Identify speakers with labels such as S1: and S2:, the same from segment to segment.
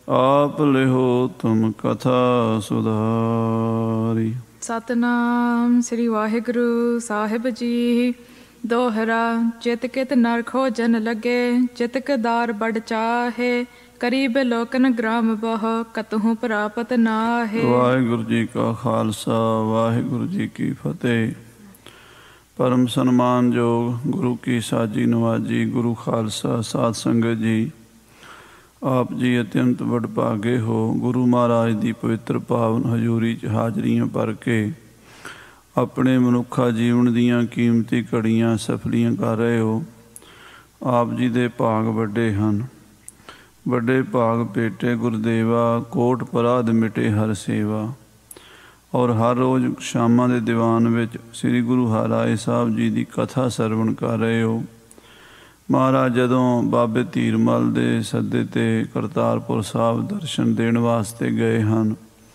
S1: आप लिहो तुम कथा सुधारी।
S2: सतनाम श्री वाहिगुरु साहिब जी। दोहरा चित कित नरखो जन लगे, चितक दार बड़ चाहे, करीब लोकन ग्राम बह कतहु प्रापत नाहे।
S1: वाहिगुरु जी का खालसा वाहिगुरु जी की फतेह। परम सन्मान योग गुरु की साजी नवाजी गुरु खालसा साध संगत जी, आप जी अत्यंत वडभागे हो। गुरु महाराज की पवित्र पावन हजूरी च हाजरियां भर के अपने मनुखा जीवन दीयां कीमती घड़ियां सफलियां कर रहे हो। आप जी दे भाग वड्डे हन, वड्डे भाग पेटे गुरदेवा, कोट पराध मिटे हर सेवा। और हर रोज़ शामां दे दीवान विच श्री गुरु हरराए साहब जी की कथा सरवण कर रहे हो। महाराज जदों बाबे धीरमल दे सदे ते करतारपुर साहब दर्शन देण वास्ते गए हन,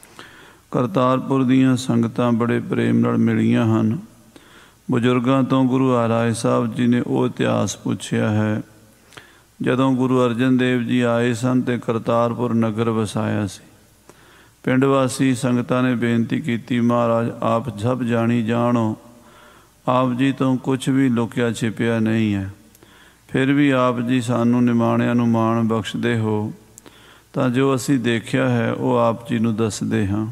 S1: करतारपुर दीयां संगतां बड़े प्रेम नाल मिलियां हन। बजुर्गां तो गुरु हरराए साहब जी ने वो इतिहास पूछया है, जदों गुरु अर्जन देव जी आए सन ते करतारपुर नगर वसाया सी। पिंड वासी संगतां ने बेनती की, महाराज आप सब जानी जानो, आप जी तो कुछ भी लुकिया छिपिया नहीं है, फिर भी आप जी सानू निमाणिਆਂ ਨੂੰ ਮਾਣ ਬਖਸ਼ਦੇ ਹੋ, ਤਾਂ ਜੋ ਅਸੀਂ ਦੇਖਿਆ ਹੈ ਉਹ ਆਪ ਜੀ ਨੂੰ ਦੱਸਦੇ ਹਾਂ।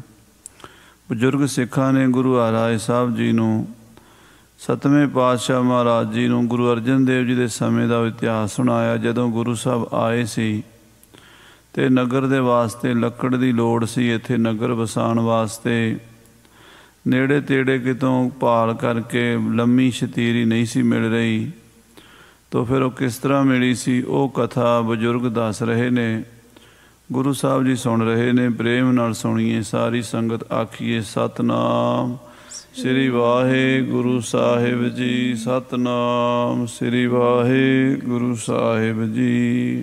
S1: ਬਜ਼ੁਰਗ ਸਿੱਖਾਂ ਨੇ ਗੁਰੂ ਹਰਰਾਏ ਸਾਹਿਬ ਜੀ ਨੂੰ, ਸਤਵੇਂ ਪਾਤਸ਼ਾਹ ਮਹਾਰਾਜ ਜੀ ਨੂੰ ਗੁਰੂ ਅਰਜਨ ਦੇਵ ਜੀ ਦੇ ਸਮੇਂ ਦਾ ਇਤਿਹਾਸ ਸੁਣਾਇਆ। ਜਦੋਂ ਗੁਰੂ ਸਾਹਿਬ ਆਏ ਸੀ ਤੇ ਨਗਰ ਦੇ ਵਾਸਤੇ ਲੱਕੜ ਦੀ ਲੋੜ ਸੀ, ਇੱਥੇ ਨਗਰ ਵਸਾਉਣ ਵਾਸਤੇ ਨੇੜੇ ਤੇੜੇ ਕਿਤੋਂ ਭਾਲ ਕਰਕੇ ਲੰਮੀ ਸ਼ਤੀਰੀ ਨਹੀਂ ਸੀ ਮਿਲ ਰਹੀ। तो फिर वो किस तरह मिली सी वो कथा बजुर्ग दस रहे ने, गुरु साहब जी सुन रहे ने। प्रेम नाल सुनिए सारी संगत, आखिए सतनाम श्री वाहिगुरु साहिब जी, सतनाम श्री वाहिगुरु साहिब जी।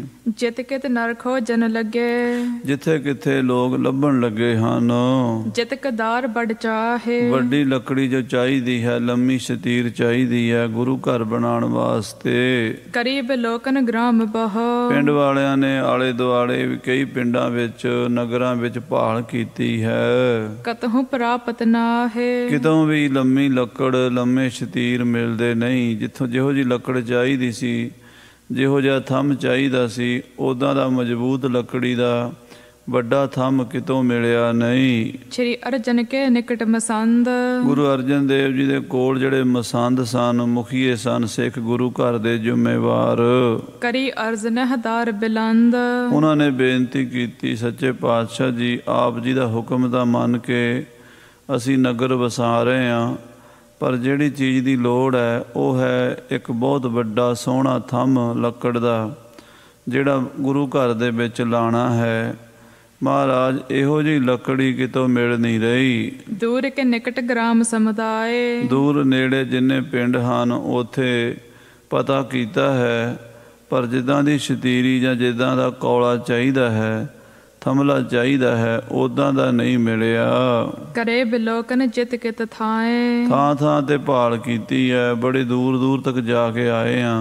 S2: जित कित नरखो जन लगे,
S1: जिथे किथे लोग लभण लगे हन,
S2: जितक दार बड़ चाहे,
S1: वड्डी लकड़ी जो चाहिदी है, लम्मी शतीर चाहिदी है गुरु घर बनाउण वास्ते।
S2: करीब लोकन ग्राम बह,
S1: पिंड वालियां ने आले दुआले कई पिंडां विच नगरां विच भाल कीती है,
S2: कतहु प्रापत नाहे।
S1: कितों भी लम्मी लकड़ लम्मे शतीर मिलते नहीं। जिथों जिहो जी लकड़ चाहिदी सी, जिहो जिहा थंम चाहिदा सी, उदां दा मजबूत लकड़ी दा ਵੱਡਾ ਥੰਮ ਕਿਤੋਂ ਮਿਲਿਆ ਨਹੀਂ।
S2: ਸ਼੍ਰੀ ਅਰਜਨ ਕੇ ਨਿਕਟ ਮਸੰਦ,
S1: ਗੁਰੂ ਅਰਜਨ ਦੇਵ ਜੀ ਦੇ ਕੋਲ ਜਿਹੜੇ ਮਸੰਦ ਸਨ, ਮੁਖੀਏ ਸਨ, ਸਿੱਖ ਗੁਰੂ ਘਰ ਦੇ ਜ਼ਿੰਮੇਵਾਰ,
S2: ਕਰੀ ਅਰਜ਼ ਨਹਦਾਰ ਬਿਲੰਦ,
S1: ਉਹਨਾਂ ਨੇ ਬੇਨਤੀ ਕੀਤੀ, ਸੱਚੇ ਪਾਤਸ਼ਾਹ ਜੀ ਆਪ ਜੀ ਦਾ ਹੁਕਮ ਦਾ ਮੰਨ ਕੇ ਅਸੀਂ ਨਗਰ ਵਸਾ ਰਹੇ ਹਾਂ, ਪਰ ਜਿਹੜੀ ਚੀਜ਼ ਦੀ ਲੋੜ ਹੈ ਉਹ ਹੈ ਇੱਕ ਬਹੁਤ ਵੱਡਾ ਸੋਹਣਾ ਥੰਮ ਲੱਕੜ ਦਾ, ਜਿਹੜਾ ਗੁਰੂ ਘਰ ਦੇ ਵਿੱਚ ਲਾਣਾ ਹੈ। महाराज इहो जी लकड़ी कितों मिल नहीं रही।
S2: दूर के निकट ग्राम समुदाय,
S1: दूर नेड़े जिन्ने पिंड हन उत्थे पता कीता है, पर जिद्दां दी शतीरी जां जिद्दां दा कौला चाहिदा है, थमला चाहिदा है, उदां दा नहीं मिलिया।
S2: करे बिलोकन जित कित थाए,
S1: थां थां ते भाल कीती है, बड़े दूर दूर तक जाके आए हैं,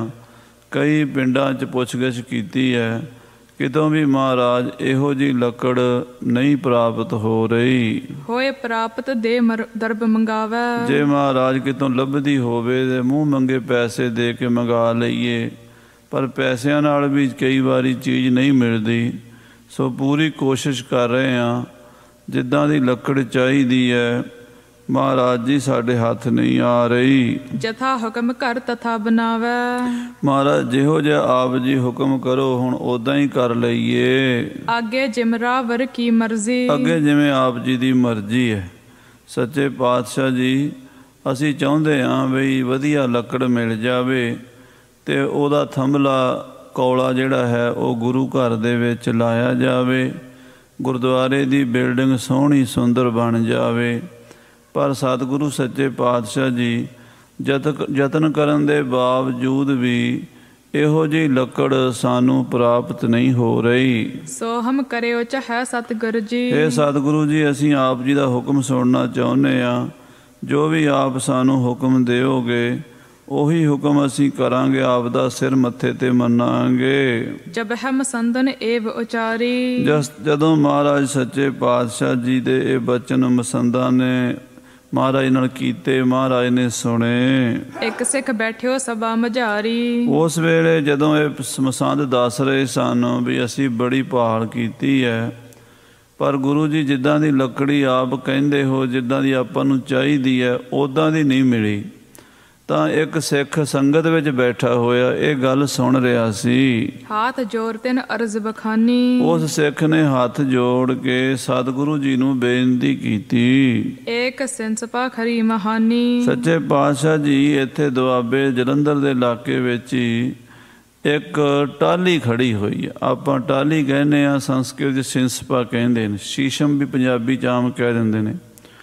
S1: कई पिंडां च पुछगिछ कीती है, कितों भी महाराज इहो जी लकड़ नहीं प्राप्त हो रही।
S2: होए प्राप्त दे दरब मंगावे,
S1: जे महाराज कितों लभदी होवे ते मूँह मंगे पैसे दे के मंगा लईए, पर पैसों नाल भी कई बारी चीज़ नहीं मिलती। सो पूरी कोशिश कर रहे हैं, जिद्दां दी लकड़ चाहिदी है महाराज जी साढ़े हाथ नहीं आ रही।
S2: जथा हुक्म कर तथा बनावे,
S1: महाराज जिहो जिहा आप जी हुक्म करो हुण उदां ही कर लईए।
S2: आगे जिमरावर की मर्जी,
S1: अगे जिवें आप जी दी मर्जी है। सच्चे पातशाह जी असी चाहुंदे हां बई वधिया लकड़ मिल जावे ते ओहदा थंभला कौला जिहड़ा है वो गुरु घर दे विच लाया जावे, गुरुद्वारे दी बिल्डिंग सोहणी सुंदर बन जावे। पर सतगुरु सच्चे पातशाह जी जतन करन दे बावजूद भी इहो जी लकड़ सानू प्राप्त नहीं हो रही।
S2: सो हम करियो चाहे सतगुरु जी,
S1: हे सतगुरु जी असीं आप जी दा हुक्म सुनना चाहुंदे आ। जो भी आप सानू हुक्म देओगे ਉਹੀ ਹੁਕਮ ਅਸੀਂ ਕਰਾਂਗੇ, ਆਪ ਦਾ ਸਿਰ ਮੱਥੇ ਤੇ ਮੰਨਾਂਗੇ।
S2: ਜਬ ਹਮ ਸੰਦਨ ਏਵ ਉਚਾਰੀ।
S1: ਜਦੋਂ ਮਹਾਰਾਜ ਸੱਚੇ ਪਾਤਸ਼ਾਹ ਜੀ ਦੇ ਇਹ ਬਚਨ ਮਸੰਦਾਂ ਨੇ ਮਹਾਰਾਜ ਨਾਲ ਕੀਤੇ, ਮਹਾਰਾਜ ਨੇ ਸੁਣੇ।
S2: ਇੱਕ ਸਿੱਖ ਬੈਠਿਓ ਸਭਾ ਮਝਾਰੀ। ਉਸ
S1: ਵੇਲੇ ਜਦੋਂ ਇਹ ਮਸੰਦ ਦੱਸ ਰਹੇ ਸਨ ਵੀ ਅਸੀਂ ਬੜੀ ਭਾਲ ਕੀਤੀ ਹੈ, ਪਰ ਗੁਰੂ ਜੀ ਜਿੱਦਾਂ ਦੀ ਲੱਕੜੀ ਆਪ ਕਹਿੰਦੇ ਹੋ, ਜਿੱਦਾਂ ਦੀ ਆਪਾਂ ਨੂੰ ਚਾਹੀਦੀ ਹੈ ਉੱਦਾਂ ਦੀ ਨਹੀਂ ਮਿਲੀ। ਤਾਂ ਇੱਕ ਸਿੱਖ ਸੰਗਤ ਵਿੱਚ ਬੈਠਾ ਹੋਇਆ ਇਹ ਗੱਲ ਸੁਣ ਰਿਹਾ ਸੀ।
S2: ਹੱਥ ਜੋੜ ਤਿਨ ਅਰਜ਼ ਬਖਾਨੀ। ਉਸ
S1: ਸਿੱਖ ਨੇ ਹੱਥ ਜੋੜ ਕੇ ਸਤਿਗੁਰੂ ਜੀ ਨੂੰ ਬੇਨਤੀ ਕੀਤੀ।
S2: ਏਕ ਸਿੰਸਪਾ ਖਰੀ ਮਹਾਨੀ। ਸੱਚੇ
S1: ਪਾਤਸ਼ਾਹ ਜੀ ਇੱਥੇ ਦੁਆਬੇ ਜਲੰਧਰ ਦੇ ਇਲਾਕੇ ਵਿੱਚ ਹੀ ਇੱਕ ਟਾਹਲੀ ਖੜੀ ਹੋਈ ਹੈ। ਆਪਾਂ ਟਾਹਲੀ ਕਹਿੰਦੇ ਹਾਂ, ਸੰਸਕ੍ਰਿਤ 'ਚ ਸਿੰਸਪਾ ਕਹਿੰਦੇ ਨੇ। ਸ਼ੀਸ਼ਮ ਵੀ ਪੰਜਾਬੀ 'ਚ ਆਮ ਕਹਿ ਦਿੰਦੇ ਨੇ।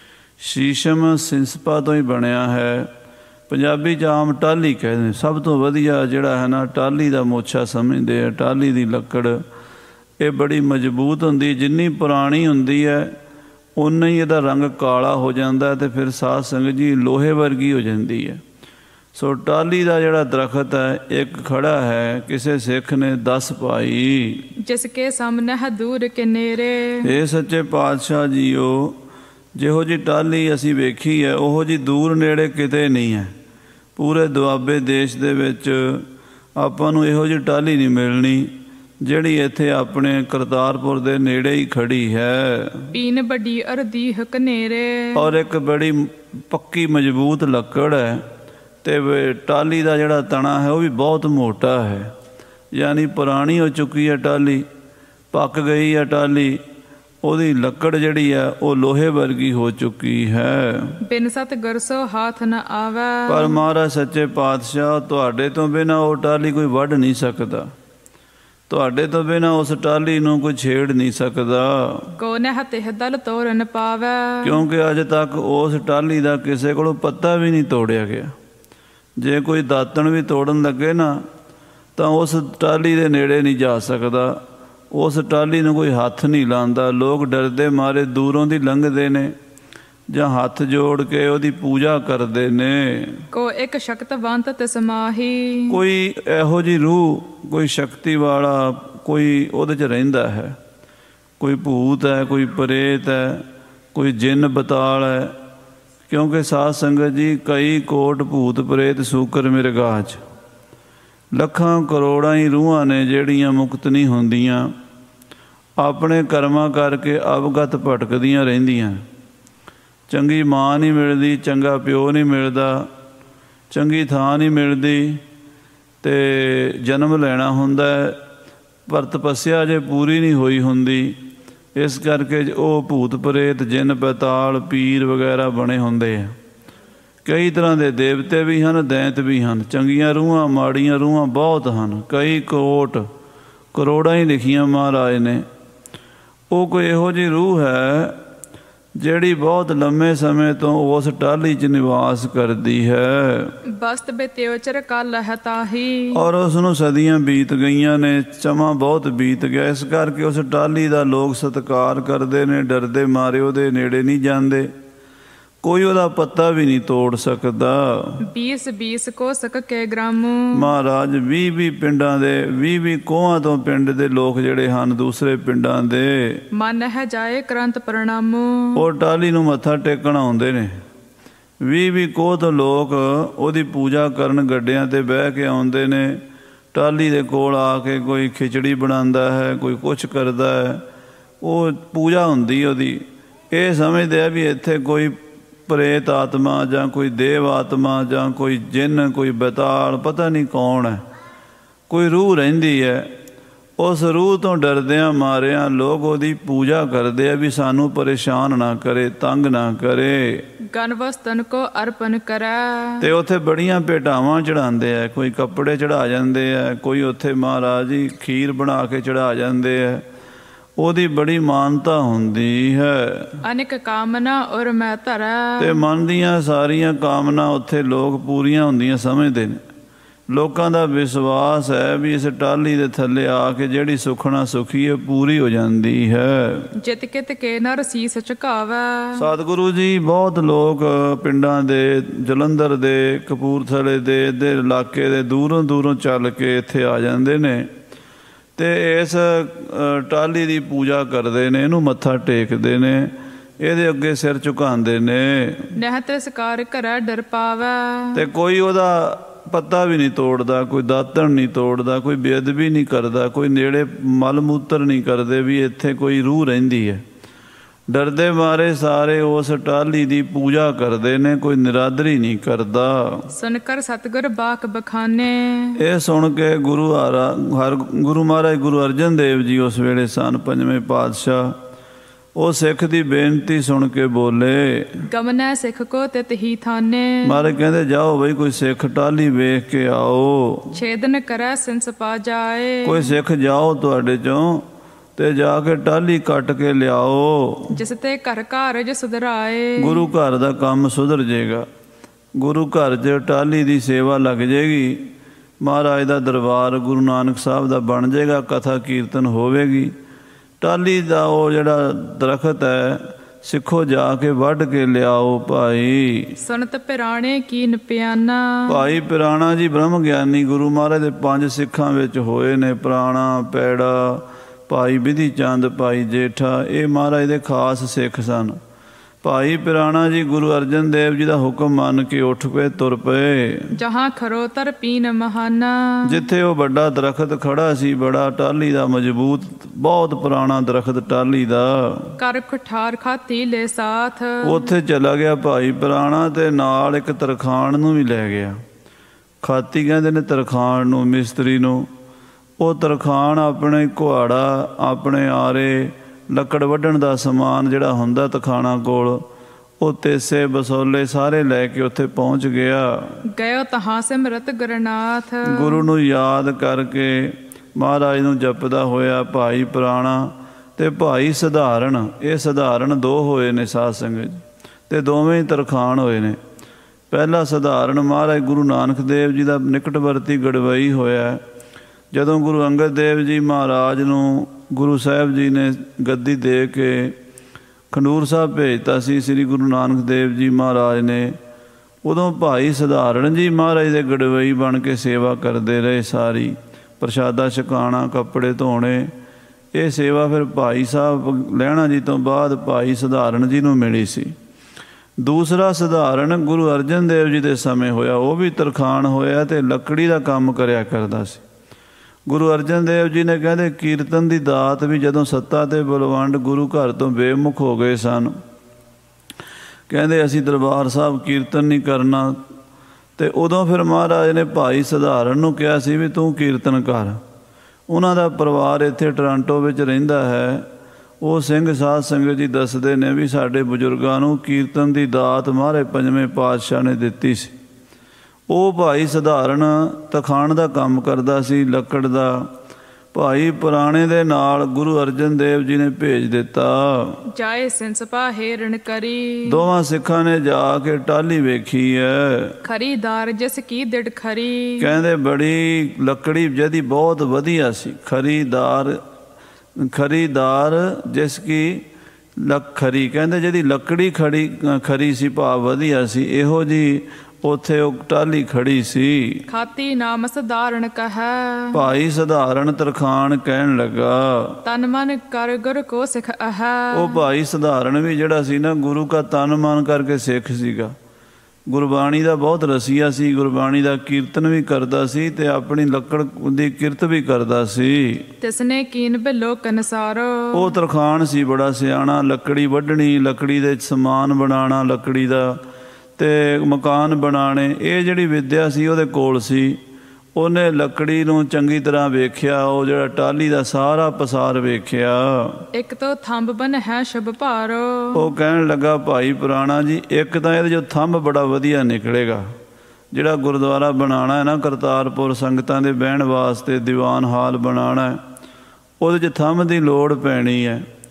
S1: ਸ਼ੀਸ਼ਮ ਸਿੰਸਪਾ ਤੋਂ ਹੀ ਬਣਿਆ ਹੈ, ਪੰਜਾਬੀ 'ਚ ਆਮ ਟਾਹਲੀ ਕਹਿੰਦੇ ਨੇ। ਸਭ ਤੋਂ ਵਧੀਆ ਜਿਹੜਾ ਹੈ ਨਾ ਟਾਹਲੀ ਦਾ ਮੋਛਾ ਸਮਝਦੇ ਆ। ਟਾਹਲੀ ਦੀ ਲੱਕੜ ਇਹ ਬੜੀ ਮਜ਼ਬੂਤ ਹੁੰਦੀ, ਜਿੰਨੀ ਪੁਰਾਣੀ ਹੁੰਦੀ ਹੈ ਓਨਾ ਹੀ ਇਹਦਾ ਰੰਗ ਕਾਲਾ ਹੋ ਜਾਂਦਾ ਅਤੇ ਫਿਰ ਸਾਧ ਸੰਗਤ ਜੀ ਲੋਹੇ ਵਰਗੀ ਹੋ ਜਾਂਦੀ ਹੈ। ਸੋ ਟਾਹਲੀ ਦਾ ਜਿਹੜਾ ਦਰਖਤ ਹੈ ਇੱਕ ਖੜਾ ਹੈ, ਕਿਸੇ ਸਿੱਖ ਨੇ 10 ਪਾਈ।
S2: ਜਿਸ ਕੇ ਸਾਹਮਣੇ ਦੂਰ ਕਿਨੇਰੇ।
S1: ਇਹ ਸੱਚੇ ਪਾਤਸ਼ਾਹ ਜੀਓ, ਜਿਹੋ ਜਿਹੀ ਟਾਹਲੀ ਅਸੀਂ ਵੇਖੀ ਹੈ ਉਹੋ ਜਿਹੀ ਦੂਰ ਨੇੜੇ ਕਿਤੇ ਨਹੀਂ ਹੈ। ਪੂਰੇ ਦੁਆਬੇ ਦੇਸ਼ ਦੇ ਵਿੱਚ ਆਪਾਂ ਨੂੰ ਇਹੋ ਜਿਹੀ ਟਾਹਲੀ ਨਹੀਂ ਮਿਲਣੀ ਜਿਹੜੀ ਇੱਥੇ ਆਪਣੇ ਕਰਤਾਰਪੁਰ ਦੇ ਨੇੜੇ ਹੀ ਖੜੀ ਹੈ।
S2: ਪੀਨ ਵੱਡੀ ਅਰਦੀ ਹਕਨੇਰੇ। ਔਰ
S1: ਇੱਕ ਬੜੀ ਪੱਕੀ ਮਜ਼ਬੂਤ ਲੱਕੜ ਹੈ ਅਤੇ ਟਾਹਲੀ ਦਾ ਜਿਹੜਾ ਤਣਾ ਹੈ ਉਹ ਵੀ ਬਹੁਤ ਮੋਟਾ ਹੈ, ਯਾਨੀ ਪੁਰਾਣੀ ਹੋ ਚੁੱਕੀ ਹੈ ਟਾਹਲੀ, ਪੱਕ ਗਈ ਹੈ ਟਾਹਲੀ। ਉਹਦੀ ਲੱਕੜ ਜਿਹੜੀ ਹੈ ਉਹ ਲੋਹੇ ਵਰਗੀ ਹੋ ਚੁੱਕੀ ਹੈ।
S2: ਬਿਨ ਸਤ ਗਰਸੋ ਹਾਥ ਨ ਆਵੈ।
S1: ਪਰ ਮਹਾਰਾਜ ਸੱਚੇ ਪਾਤਸ਼ਾਹ ਤੁਹਾਡੇ ਤੋਂ ਬਿਨਾਂ ਉਹ ਟਾਹਲੀ ਕੋਈ ਵੱਢ ਨਹੀਂ ਸਕਦਾ, ਤੁਹਾਡੇ ਤੋਂ ਬਿਨਾਂ ਉਸ ਟਾਹਲੀ ਨੂੰ ਕੋਈ ਛੇੜ ਨਹੀਂ ਸਕਦਾ।
S2: ਕੋਨੇ ਹੱਥ ਦਲ ਤੋਰਨ ਪਾਵੈ। ਕਿਉਂਕਿ
S1: ਅੱਜ ਤੱਕ ਉਸ ਟਾਹਲੀ ਦਾ ਕਿਸੇ ਕੋਲੋਂ ਪੱਤਾ ਵੀ ਨਹੀਂ ਤੋੜਿਆ ਗਿਆ। ਜੇ ਕੋਈ ਦਾਤਣ ਵੀ ਤੋੜਨ ਲੱਗੇ ਨਾ ਤਾਂ ਉਸ ਟਾਹਲੀ ਦੇ ਨੇੜੇ ਨਹੀਂ ਜਾ ਸਕਦਾ, ਉਸ ਟਾਹਲੀ ਨੂੰ ਕੋਈ ਹੱਥ ਨਹੀਂ ਲਾਉਂਦਾ। ਲੋਕ ਡਰਦੇ ਮਾਰੇ ਦੂਰੋਂ ਦੀ ਲੰਘਦੇ ਨੇ ਜਾਂ ਹੱਥ ਜੋੜ ਕੇ ਉਹਦੀ ਪੂਜਾ ਕਰਦੇ ਨੇ।
S2: ਕੋ ਇੱਕ ਸ਼ਕਤਵੰਤ ਤਿਸ ਮਾਹੀ। ਕੋਈ
S1: ਇਹੋ ਜਿਹੀ ਰੂਹ, ਕੋਈ ਸ਼ਕਤੀ ਵਾਲਾ ਕੋਈ ਉਹਦੇ 'ਚ ਰਹਿੰਦਾ ਹੈ। ਕੋਈ ਭੂਤ ਹੈ, ਕੋਈ ਪ੍ਰੇਤ ਹੈ, ਕੋਈ ਜਿੰਨ ਬਤਾਲ ਹੈ। ਕਿਉਂਕਿ ਸਾਧ ਸੰਗਤ ਜੀ ਕਈ ਕੋਟ ਭੂਤ ਪ੍ਰੇਤ ਸੂਕਰ ਮਿਰਗਾਹ 'ਚ ਲੱਖਾਂ ਕਰੋੜਾਂ ਹੀ ਰੂਹਾਂ ਨੇ ਜਿਹੜੀਆਂ ਮੁਕਤ ਨਹੀਂ ਹੁੰਦੀਆਂ, ਆਪਣੇ ਕਰਮਾਂ ਕਰਕੇ ਅਵਗਤ ਭਟਕਦੀਆਂ ਰਹਿੰਦੀਆਂ। ਚੰਗੀ ਮਾਂ ਨਹੀਂ ਮਿਲਦੀ, ਚੰਗਾ ਪਿਓ ਨਹੀਂ ਮਿਲਦਾ, ਚੰਗੀ ਥਾਂ ਨਹੀਂ ਮਿਲਦੀ ਅਤੇ ਜਨਮ ਲੈਣਾ ਹੁੰਦਾ ਪਰ ਤਪੱਸਿਆ ਜੇ ਪੂਰੀ ਨਹੀਂ ਹੋਈ ਹੁੰਦੀ। ਇਸ ਕਰਕੇ ਉਹ ਭੂਤ ਪ੍ਰੇਤ ਜਿੰਨ ਪੈਤਾਲ ਪੀਰ ਵਗੈਰਾ ਬਣੇ ਹੁੰਦੇ ਆ। ਕਈ ਤਰ੍ਹਾਂ ਦੇ ਦੇਵਤੇ ਵੀ ਹਨ, ਦੈਂਤ ਵੀ ਹਨ। ਚੰਗੀਆਂ ਰੂਹਾਂ, ਮਾੜੀਆਂ ਰੂਹਾਂ ਬਹੁਤ ਹਨ। ਕਈ ਕੋਟ ਕਰੋੜਾਂ ਹੀ ਲਿਖੀਆਂ ਮਹਾਰਾਜ ਨੇ। ਉਹ ਕੋਈ ਇਹੋ ਜਿਹੀ ਰੂਹ ਹੈ ਜਿਹੜੀ ਬਹੁਤ ਲੰਮੇ ਸਮੇਂ ਤੋਂ ਉਸ ਟਾਹਲੀ 'ਚ ਨਿਵਾਸ ਕਰਦੀ ਹੈ।
S2: ਬਸਤ ਬੇਤਿਓਚਰ ਕਲ ਹੈ ਤਾਹੀ।
S1: ਔਰ ਉਸ ਨੂੰ ਸਦੀਆਂ ਬੀਤ ਗਈਆਂ ਨੇ, ਸਮਾਂ ਬਹੁਤ ਬੀਤ ਗਿਆ। ਇਸ ਕਰਕੇ ਉਸ ਟਾਹਲੀ ਦਾ ਲੋਕ ਸਤਿਕਾਰ ਕਰਦੇ ਨੇ, ਡਰਦੇ ਮਾਰੇ ਉਹਦੇ ਨੇੜੇ ਨਹੀਂ ਜਾਂਦੇ। ਕੋਈ ਉਹਦਾ ਪੱਤਾ ਵੀ ਨਹੀਂ ਤੋੜ ਸਕਦਾ।
S2: 20 ਕੋਸਕ ਕੇ ਗ੍ਰਾਮ।
S1: ਮਹਾਰਾਜ 20 ਪਿੰਡਾਂ ਦੇ 20 ਕੋਹਾਂ ਤੋਂ ਪਿੰਡ ਦੇ ਲੋਕ ਜਿਹੜੇ ਹਨ ਦੂਸਰੇ ਪਿੰਡਾਂ ਦੇ,
S2: ਮਨ ਹੈ ਜਾਏ ਕਰੰਤ ਪ੍ਰਣਾਮ,
S1: ਉਹ ਟਾਹਲੀ ਨੂੰ ਮੱਥਾ ਟੇਕਣ ਆਉਂਦੇ ਨੇ। 20 ਕੋਹ ਤੋਂ ਲੋਕ ਉਹਦੀ ਪੂਜਾ ਕਰਨ ਗੱਡਿਆਂ 'ਤੇ ਬਹਿ ਕੇ ਆਉਂਦੇ ਨੇ। ਟਾਹਲੀ ਦੇ ਕੋਲ ਆ ਕੇ ਕੋਈ ਖਿਚੜੀ ਬਣਾਉਂਦਾ ਹੈ, ਕੋਈ ਕੁਛ ਕਰਦਾ ਹੈ, ਉਹ ਪੂਜਾ ਹੁੰਦੀ ਉਹਦੀ। ਇਹ ਸਮਝਦੇ ਆ ਵੀ ਇੱਥੇ ਕੋਈ ਪ੍ਰੇਤ ਆਤਮਾ ਜਾਂ ਕੋਈ ਦੇਵ ਆਤਮਾ ਜਾਂ ਕੋਈ ਜਿੰਨ, ਕੋਈ ਬੇਤਾਲ, ਪਤਾ ਨਹੀਂ ਕੌਣ ਹੈ, ਕੋਈ ਰੂਹ ਰਹਿੰਦੀ ਹੈ। ਉਸ ਰੂਹ ਤੋਂ ਡਰਦਿਆਂ ਮਾਰਿਆਂ ਲੋਕ ਉਹਦੀ ਪੂਜਾ ਕਰਦੇ ਆ ਵੀ ਸਾਨੂੰ ਪਰੇਸ਼ਾਨ ਨਾ ਕਰੇ, ਤੰਗ ਨਾ ਕਰੇ।
S2: ਗਨਵਸਤਨ ਕੋ ਅਰਪਣ ਕਰੈ।
S1: ਤੇ ਉੱਥੇ ਬੜੀਆਂ ਭੇਟਾਵਾਂ ਚੜਾਉਂਦੇ ਆ। ਕੋਈ ਕੱਪੜੇ ਚੜਾ ਜਾਂਦੇ ਆ, ਕੋਈ ਉੱਥੇ ਮਹਾਰਾਜ ਜੀ ਖੀਰ ਬਣਾ ਕੇ ਚੜਾ ਜਾਂਦੇ ਆ। ਉਹਦੀ ਬੜੀ ਮਾਨਤਾ ਹੁੰਦੀ ਹੈ।
S2: ਅਨੇਕ ਕਾਮਨਾ ਔਰ ਮੈਂ ਧਰੈ।
S1: ਤੇ ਮਨ ਦੀਆਂ ਸਾਰੀਆਂ ਕਾਮਨਾ ਉੱਥੇ ਲੋਕ ਪੂਰੀਆਂ ਹੁੰਦੀਆਂ ਸਮਝਦੇ ਨੇ। ਲੋਕਾਂ ਦਾ ਵਿਸ਼ਵਾਸ ਹੈ ਵੀ ਇਸ ਟਾਹਲੀ ਦੇ ਥੱਲੇ ਆ ਕੇ ਜਿਹੜੀ ਸੁਖਣਾ ਸੁਖੀ ਹੈ ਪੂਰੀ ਹੋ ਜਾਂਦੀ ਹੈ।
S2: ਜਿਤ ਕਿਤ ਕੇ ਨਰ ਸੀਸ ਝੁਕਾਵੈ।
S1: ਸਤਿਗੁਰੂ ਜੀ ਬਹੁਤ ਲੋਕ ਪਿੰਡਾਂ ਦੇ, ਜਲੰਧਰ ਦੇ, ਕਪੂਰਥਲੇ ਦੇ, ਇੱਧਰ ਇਲਾਕੇ ਦੇ ਦੂਰੋਂ ਦੂਰੋਂ ਚੱਲ ਕੇ ਇੱਥੇ ਆ ਜਾਂਦੇ ਨੇ ਅਤੇ ਇਸ ਟਾਹਲੀ ਦੀ ਪੂਜਾ ਕਰਦੇ ਨੇ, ਇਹਨੂੰ ਮੱਥਾ ਟੇਕਦੇ ਨੇ, ਇਹਦੇ ਅੱਗੇ ਸਿਰ ਝੁਕਾਉਂਦੇ ਨੇ।
S2: ਨਹਿ ਤਿਰਸਕਾਰ ਕਰੈ ਡਰ ਪਾਵੈ।
S1: ਅਤੇ ਕੋਈ ਉਹਦਾ ਪੱਤਾ ਵੀ ਨਹੀਂ ਤੋੜਦਾ, ਕੋਈ ਦਾਤਣ ਨਹੀਂ ਤੋੜਦਾ, ਕੋਈ ਬੇਅਦਬੀ ਨਹੀਂ ਕਰਦਾ, ਕੋਈ ਨੇੜੇ ਮਲ ਮੂਤਰ ਨਹੀਂ ਕਰਦੇ ਵੀ ਇੱਥੇ ਕੋਈ ਰੂਹ ਰਹਿੰਦੀ ਹੈ। ਡਰਦੇ ਮਾਰੇ ਸਾਰੇ ਉਸ ਟਾਹਲੀ ਦੀ ਪੂਜਾ ਕਰਦੇ ਨੇ, ਕੋਈ ਨਿਰਾਦਰੀ ਨਹੀਂ ਕਰਦਾ।
S2: ਸੁਨ ਕਰ ਸਤਿਗੁਰ ਬਾਕ ਬਖਾਨੇ।
S1: ਇਹ ਸੁਣ ਕੇ ਗੁਰੂ ਮਹਾਰਾਜ ਗੁਰੂ ਅਰਜਨ ਦੇਵ ਜੀ ਉਸ ਵੇਲੇ ਸਨ 5ਵੇਂ ਪਾਤਸ਼ਾਹ, ਉਹ ਸਿੱਖ ਦੀ ਬੇਨਤੀ ਸੁਣ ਕੇ ਬੋਲੇ,
S2: ਗਮਨੈ ਸਿੱਖ ਕੋ ਤਿਤ ਹੀ ਥਾਨੇ।
S1: ਮਹਾਰਾਜ ਕਹਿੰਦੇ ਜਾਓ ਬਈ ਕੋਈ ਸਿੱਖ ਟਾਹਲੀ ਵੇਖ ਕੇ ਆਓ,
S2: ਛੇਦਨ ਕਰੈ ਸਿੰਸ ਪਾ ਜਾਏ।
S1: ਕੋਈ ਸਿੱਖ ਜਾਓ ਤੁਹਾਡੇ ਚੋਂ ਤੇ ਜਾ ਕੇ ਟਾਹਲੀ ਕੱਟ ਕੇ ਲਿਆਓ,
S2: ਜਿਸ ਤੇ ਘਰ ਕਾਰਜ ਸੁਧਰਾਏ। ਗੁਰੂ
S1: ਘਰ ਦਾ ਕੰਮ ਸੁਧਰ ਜੇਗਾ, ਗੁਰੂ ਘਰ 'ਚ ਟਾਹਲੀ ਦੀ ਸੇਵਾ ਲੱਗ ਜੇਗੀ, ਮਹਾਰਾਜ ਦਾ ਦਰਬਾਰ ਗੁਰੂ ਨਾਨਕ ਸਾਹਿਬ ਦਾ ਬਣ ਜਾਏਗਾ, ਕਥਾ ਕੀਰਤਨ ਹੋਵੇਗੀ। ਟਾਹਲੀ ਦਾ ਉਹ ਜਿਹੜਾ ਦਰਖਤ ਹੈ ਸਿੱਖੋ ਜਾ ਕੇ ਵੱਢ ਕੇ ਲਿਆਓ ਭਾਈ।
S2: ਸੁਨਤ ਪਿਰਾਣੇ ਕੀਨ ਪਿਆਨਾ।
S1: ਭਾਈ ਪਿਰਾਣਾ ਜੀ ਬ੍ਰਹਮ ਗਿਆਨੀ ਗੁਰੂ ਮਹਾਰਾਜ ਦੇ 5 ਸਿੱਖਾਂ ਵਿੱਚ ਹੋਏ ਨੇ, ਪ੍ਰਾਣਾ, ਪੈੜਾ, ਭਾਈ ਬਿਧੀ ਚੰਦ, ਭਾਈ ਜੇਠਾ, ਇਹ ਮਹਾਰਾਜ ਦੇ ਖਾਸ ਸਿੱਖ ਸਨ। ਭਾਈ ਪਿਰਾਣਾ ਜੀ ਗੁਰੂ ਅਰਜਨ ਦੇਵ ਜੀ ਦਾ ਹੁਕਮ ਮੰਨ ਕੇ ਉੱਠ ਪਏ, ਤੁਰ ਪਏ।
S2: ਜਹਾਂ ਖਰੋ ਤਰ ਪੀਨ ਮਹਾਨਾ। ਜਿੱਥੇ
S1: ਉਹ ਵੱਡਾ ਦਰਖਤ ਖੜਾ ਸੀ, ਬੜਾ ਟਾਹਲੀ ਦਾ ਮਜ਼ਬੂਤ, ਬਹੁਤ ਪੁਰਾਣਾ ਦਰਖਤ ਟਾਹਲੀ ਦਾ,
S2: ਕਰ ਕੁਠਾਰ ਖਾਤੀ ਲੈ ਸਾਥ।
S1: ਉੱਥੇ ਚਲਾ ਗਿਆ ਭਾਈ ਪਿਰਾਣਾ ਤੇ ਨਾਲ ਇੱਕ ਤਰਖਾਣ ਨੂੰ ਵੀ ਲੈ ਗਿਆ। ਖਾਤੀ ਕਹਿੰਦੇ ਨੇ ਤਰਖਾਣ ਨੂੰ, ਮਿਸਤਰੀ ਨੂੰ। ਉਹ ਤਰਖਾਣ ਆਪਣੇ ਕੁਹਾੜਾ, ਆਪਣੇ ਆਰੇ, ਲੱਕੜ ਵੱਢਣ ਦਾ ਸਮਾਨ ਜਿਹੜਾ ਹੁੰਦਾ ਤਖਾਣਾ ਕੋਲ, ਉਹ ਤੇਸੇ ਬਸੋਲੇ ਸਾਰੇ ਲੈ ਕੇ ਉੱਥੇ ਪਹੁੰਚ ਗਿਆ।
S2: ਗਇਓ ਤਹਾਂ ਸਿਮਰਤ ਗੁਰਨਾਥ। ਗੁਰੂ
S1: ਨੂੰ ਯਾਦ ਕਰਕੇ ਮਹਾਰਾਜ ਨੂੰ ਜਪਦਾ ਹੋਇਆ ਭਾਈ ਪੁਰਾਣਾ ਤੇ ਭਾਈ ਸਧਾਰਨ, ਇਹ ਸਧਾਰਨ 2 ਹੋਏ ਨੇ ਸਾਧ ਸੰਗਤ ਜੀ, ਤੇ ਦੋਵੇਂ ਹੀ ਤਰਖਾਣ ਹੋਏ ਨੇ। ਪਹਿਲਾ ਸਧਾਰਨ ਮਹਾਰਾਜ ਗੁਰੂ ਨਾਨਕ ਦੇਵ ਜੀ ਦਾ ਨਿਕਟਵਰਤੀ ਗੜਵਈ ਹੋਇਆ। ਜਦੋਂ ਗੁਰੂ ਅੰਗਦ ਦੇਵ ਜੀ ਮਹਾਰਾਜ ਨੂੰ ਗੁਰੂ ਸਾਹਿਬ ਜੀ ਨੇ ਗੱਦੀ ਦੇ ਕੇ ਖਡੂਰ ਸਾਹਿਬ ਭੇਜਤਾ ਸੀ ਸ੍ਰੀ ਗੁਰੂ ਨਾਨਕ ਦੇਵ ਜੀ ਮਹਾਰਾਜ ਨੇ, ਉਦੋਂ ਭਾਈ ਸਧਾਰਨ ਜੀ ਮਹਾਰਾਜ ਦੇ ਗੜਵਈ ਬਣ ਕੇ ਸੇਵਾ ਕਰਦੇ ਰਹੇ। ਸਾਰੀ ਪ੍ਰਸ਼ਾਦਾ ਛਕਾਉਣਾ, ਕੱਪੜੇ ਧੋਣੇ, ਇਹ ਸੇਵਾ ਫਿਰ ਭਾਈ ਸਾਹਿਬ ਲਹਿਣਾ ਜੀ ਤੋਂ ਬਾਅਦ ਭਾਈ ਸਧਾਰਨ ਜੀ ਨੂੰ ਮਿਲੀ ਸੀ। ਦੂਸਰਾ ਸਧਾਰਨ ਗੁਰੂ ਅਰਜਨ ਦੇਵ ਜੀ ਦੇ ਸਮੇਂ ਹੋਇਆ, ਉਹ ਵੀ ਤਰਖਾਣ ਹੋਇਆ ਤੇ ਲੱਕੜੀ ਦਾ ਕੰਮ ਕਰਿਆ ਕਰਦਾ ਸੀ। ਗੁਰੂ ਅਰਜਨ ਦੇਵ ਜੀ ਨੇ ਕਹਿੰਦੇ ਕੀਰਤਨ ਦੀ ਦਾਤ ਵੀ ਜਦੋਂ ਸੱਤਾ ਤੇ ਬਲਵੰਡ ਗੁਰੂ ਘਰ ਤੋਂ ਬੇਮੁਖ ਹੋ ਗਏ ਸਨ, ਕਹਿੰਦੇ ਅਸੀਂ ਦਰਬਾਰ ਸਾਹਿਬ ਕੀਰਤਨ ਨਹੀਂ ਕਰਨਾ, ਤੇ ਉਦੋਂ ਫਿਰ ਮਹਾਰਾਜ ਨੇ ਭਾਈ ਸਧਾਰਨ ਨੂੰ ਕਿਹਾ ਸੀ ਵੀ ਤੂੰ ਕੀਰਤਨ ਕਰ। ਉਹਨਾਂ ਦਾ ਪਰਿਵਾਰ ਇੱਥੇ ਟੋਰਾਂਟੋ ਵਿੱਚ ਰਹਿੰਦਾ ਹੈ। ਉਹ ਸਿੰਘ ਸਾਧ ਸੰਗਤ ਜੀ ਦੱਸਦੇ ਨੇ ਵੀ ਸਾਡੇ ਬਜ਼ੁਰਗਾਂ ਨੂੰ ਕੀਰਤਨ ਦੀ ਦਾਤ ਮਹਾਰਾਜ 5ਵੇਂ ਪਾਤਸ਼ਾਹ ਨੇ ਦਿੱਤੀ ਸੀ। ਉਹ ਭਾਈ ਸਧਾਰਨ ਤਖਾਣ ਦਾ ਕੰਮ ਕਰਦਾ ਸੀ, ਲੱਕੜ ਦਾ। ਭਾਈ ਪੁਰਾਣੇ ਦੇ ਨਾਲ ਗੁਰੂ ਅਰਜਨ ਦੇਵ ਜੀ ਨੇ ਭੇਜ ਦਿੱਤਾ।
S2: ਜਾਏ ਸਿੰਸਪਾ ਹੇਰਣ ਕਰੀ।
S1: ਦੋਵਾਂ ਸਿੱਖਾਂ ਨੇ ਜਾ ਕੇ ਟਾਹਲੀ ਵੇਖੀ ਹੈ।
S2: ਖਰੀਦਾਰ ਜਿਸ ਕੀ ਦਿੜ ਖਰੀ। ਕਹਿੰਦੇ
S1: ਬੜੀ ਲੱਕੜੀ ਜਿਹਦੀ ਬਹੁਤ ਵਧੀਆ ਸੀ। ਖਰੀਦਾਰ ਜਿਸ ਕੀ ਖਰੀ, ਕਹਿੰਦੇ ਜਿਹਦੀ ਲੱਕੜੀ ਖਰੀ ਸੀ, ਭਾਵ ਵਧੀਆ ਸੀ, ਇਹੋ ਜਿਹੀ ਉੱਥੇ ਉਹ ਟਾਹਲੀ ਖੜੀ ਸੀ।
S2: ਖਾਤੀ ਨਾਮ ਸਧਾਰਨ ਕਹੈ। ਭਾਈ
S1: ਸਧਾਰਨ ਤਰਖਾਣ ਕਹਿਣ ਲੱਗਾ
S2: ਤਨ ਮਨ ਕਰ ਗੁਰ ਕੋ ਸਿੱਖ ਅਹੈ।
S1: ਉਹ ਭਾਈ ਸਧਾਰਨ ਵੀ ਜਿਹੜਾ ਸੀ ਨਾ, ਗੁਰੂ ਕਾ ਤਨ ਮਨ ਕਰਕੇ ਸਿੱਖ ਸੀਗਾ। ਗੁਰਬਾਣੀ ਦਾ ਬਹੁਤ ਰਸੀਆ ਸੀ, ਗੁਰਬਾਣੀ ਦਾ ਕੀਰਤਨ ਵੀ ਕਰਦਾ ਸੀ ਤੇ ਆਪਣੀ ਲੱਕੜ ਦੀ ਕਿਰਤ ਵੀ ਕਰਦਾ ਸੀ।
S2: ਤਿਸਨੇ ਕੀਨ ਬਿਲੋ ਕਨਸਾਰੋ। ਉਹ
S1: ਤਰਖਾਣ ਸੀ ਬੜਾ ਸਿਆਣਾ, ਲੱਕੜੀ ਵੱਢਣੀ, ਲੱਕੜੀ ਦੇ ਸਮਾਨ ਬਣਾਉਣਾ, ਲੱਕੜੀ ਦਾ ਤੇ ਮਕਾਨ ਬਣਾਉਣੇ, ਇਹ ਜਿਹੜੀ ਵਿੱਦਿਆ ਸੀ ਉਹਦੇ ਕੋਲ ਸੀ। ਉਹਨੇ ਲੱਕੜੀ ਨੂੰ ਚੰਗੀ ਤਰ੍ਹਾਂ ਵੇਖਿਆ, ਉਹ ਜਿਹੜਾ ਟਾਹਲੀ ਦਾ ਸਾਰਾ ਪਸਾਰ ਵੇਖਿਆ।
S2: ਇੱਕ ਤੋਂ ਥੰਬ ਬਨ ਹੈ ਸ਼ੁਭ ਭਾਰੋ।
S1: ਉਹ ਕਹਿਣ ਲੱਗਾ ਭਾਈ ਪੁਰਾਣਾ ਜੀ, ਇੱਕ ਤਾਂ ਇਹਦੇ 'ਚੋਂ ਥੰਬ ਬੜਾ ਵਧੀਆ ਨਿਕਲੇਗਾ। ਜਿਹੜਾ ਗੁਰਦੁਆਰਾ ਬਣਾਉਣਾ ਹੈ ਨਾ ਕਰਤਾਰਪੁਰ, ਸੰਗਤਾਂ ਦੇ ਬਹਿਣ ਵਾਸਤੇ ਦੀਵਾਨ ਹਾਲ ਬਣਾਉਣਾ ਹੈ, ਉਹਦੇ 'ਚ ਥੰਬ ਦੀ ਲੋੜ ਪੈਣੀ ਹੈ।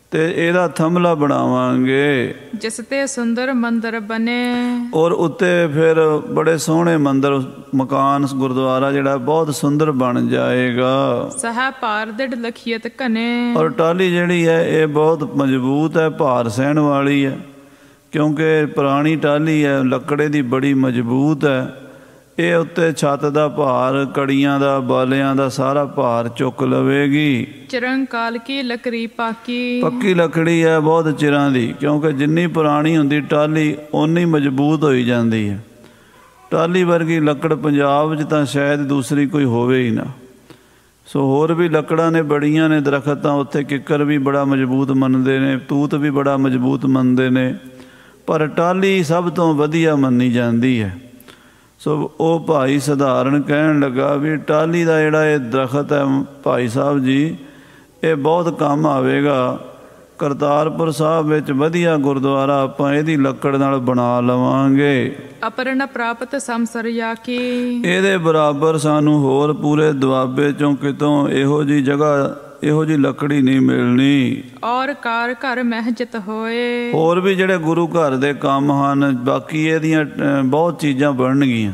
S1: ਤੇ ਇਹਦਾ ਥੰਮਲਾ ਬਣਾਵਾਂਗੇ
S2: ਜਿਸ ਤੇ ਸੁੰਦਰ ਮੰਦਰ ਬਣੇ।
S1: ਔਰ ਉੱਤੇ ਫਿਰ ਬੜੇ ਸੋਹਣੇ ਮੰਦਰ ਮਕਾਨ ਗੁਰਦੁਆਰਾ ਜਿਹੜਾ ਬਹੁਤ ਸੁੰਦਰ ਬਣ ਜਾਏਗਾ।
S2: ਸਹਿ ਭਾਰ ਦ੍ਰਿੜ ਲਖੀਅਤ ਘਨੇ।
S1: ਔਰ ਟਾਹਲੀ ਜਿਹੜੀ ਹੈ ਇਹ ਬਹੁਤ ਮਜ਼ਬੂਤ ਹੈ, ਭਾਰ ਸਹਿਣ ਵਾਲੀ ਹੈ, ਕਿਉਂਕਿ ਪੁਰਾਣੀ ਟਾਹਲੀ ਹੈ, ਲੱਕੜੇ ਦੀ ਬੜੀ ਮਜ਼ਬੂਤ ਹੈ। ਇਹ ਉੱਤੇ ਛੱਤ ਦਾ ਭਾਰ, ਕੜੀਆਂ ਦਾ, ਬਾਲਿਆਂ ਦਾ ਸਾਰਾ ਭਾਰ ਚੁੱਕ ਲਵੇਗੀ।
S2: ਚਿਰੰਕਾਲ ਕੀ ਲੱਕੜੀ ਪਾਕੀ।
S1: ਪੱਕੀ ਲੱਕੜੀ ਹੈ, ਬਹੁਤ ਚਿਰਾਂ ਦੀ, ਕਿਉਂਕਿ ਜਿੰਨੀ ਪੁਰਾਣੀ ਹੁੰਦੀ ਟਾਹਲੀ ਓਨੀ ਮਜ਼ਬੂਤ ਹੋਈ ਜਾਂਦੀ ਹੈ। ਟਾਹਲੀ ਵਰਗੀ ਲੱਕੜ ਪੰਜਾਬ 'ਚ ਤਾਂ ਸ਼ਾਇਦ ਦੂਸਰੀ ਕੋਈ ਹੋਵੇ ਹੀ ਨਾ। ਸੋ ਹੋਰ ਵੀ ਲੱਕੜਾਂ ਨੇ ਬੜੀਆਂ ਨੇ, ਦਰਖਤਾਂ ਉੱਤੇ ਕਿੱਕਰ ਵੀ ਬੜਾ ਮਜ਼ਬੂਤ ਮੰਨਦੇ ਨੇ, ਤੂਤ ਵੀ ਬੜਾ ਮਜ਼ਬੂਤ ਮੰਨਦੇ ਨੇ, ਪਰ ਟਾਹਲੀ ਸਭ ਤੋਂ ਵਧੀਆ ਮੰਨੀ ਜਾਂਦੀ ਹੈ। ਸੋ ਉਹ ਭਾਈ ਸਧਾਰਨ ਕਹਿਣ ਲੱਗਾ ਵੀ ਟਾਹਲੀ ਦਾ ਜਿਹੜਾ ਇਹ ਦਰਖਤ ਹੈ ਭਾਈ ਸਾਹਿਬ ਜੀ, ਇਹ ਬਹੁਤ ਕੰਮ ਆਵੇਗਾ। ਕਰਤਾਰਪੁਰ ਸਾਹਿਬ ਵਿੱਚ ਵਧੀਆ ਗੁਰਦੁਆਰਾ ਆਪਾਂ ਇਹਦੀ ਲੱਕੜ ਨਾਲ ਬਣਾ ਲਵਾਂਗੇ।
S2: ਅਪਰਨ ਪ੍ਰਾਪਤ ਸੰਸਰਿਆ ਕੀ। ਇਹਦੇ
S1: ਬਰਾਬਰ ਸਾਨੂੰ ਹੋਰ ਪੂਰੇ ਦੁਆਬੇ 'ਚੋਂ ਕਿਤੋਂ ਇਹੋ ਜਿਹੀ ਜਗ੍ਹਾ, ਇਹੋ ਜਿਹੀ ਲੱਕੜੀ ਨਹੀਂ ਮਿਲਣੀ।
S2: ਔਰ ਕਾਰ ਘਰ ਮਹਿਜਤ ਹੋਏ।
S1: ਹੋਰ ਵੀ ਜਿਹੜੇ ਗੁਰੂ ਘਰ ਦੇ ਕੰਮ ਹਨ, ਬਾਕੀ ਇਹਦੀਆਂ ਬਹੁਤ ਚੀਜ਼ਾਂ ਬਣਨਗੀਆਂ।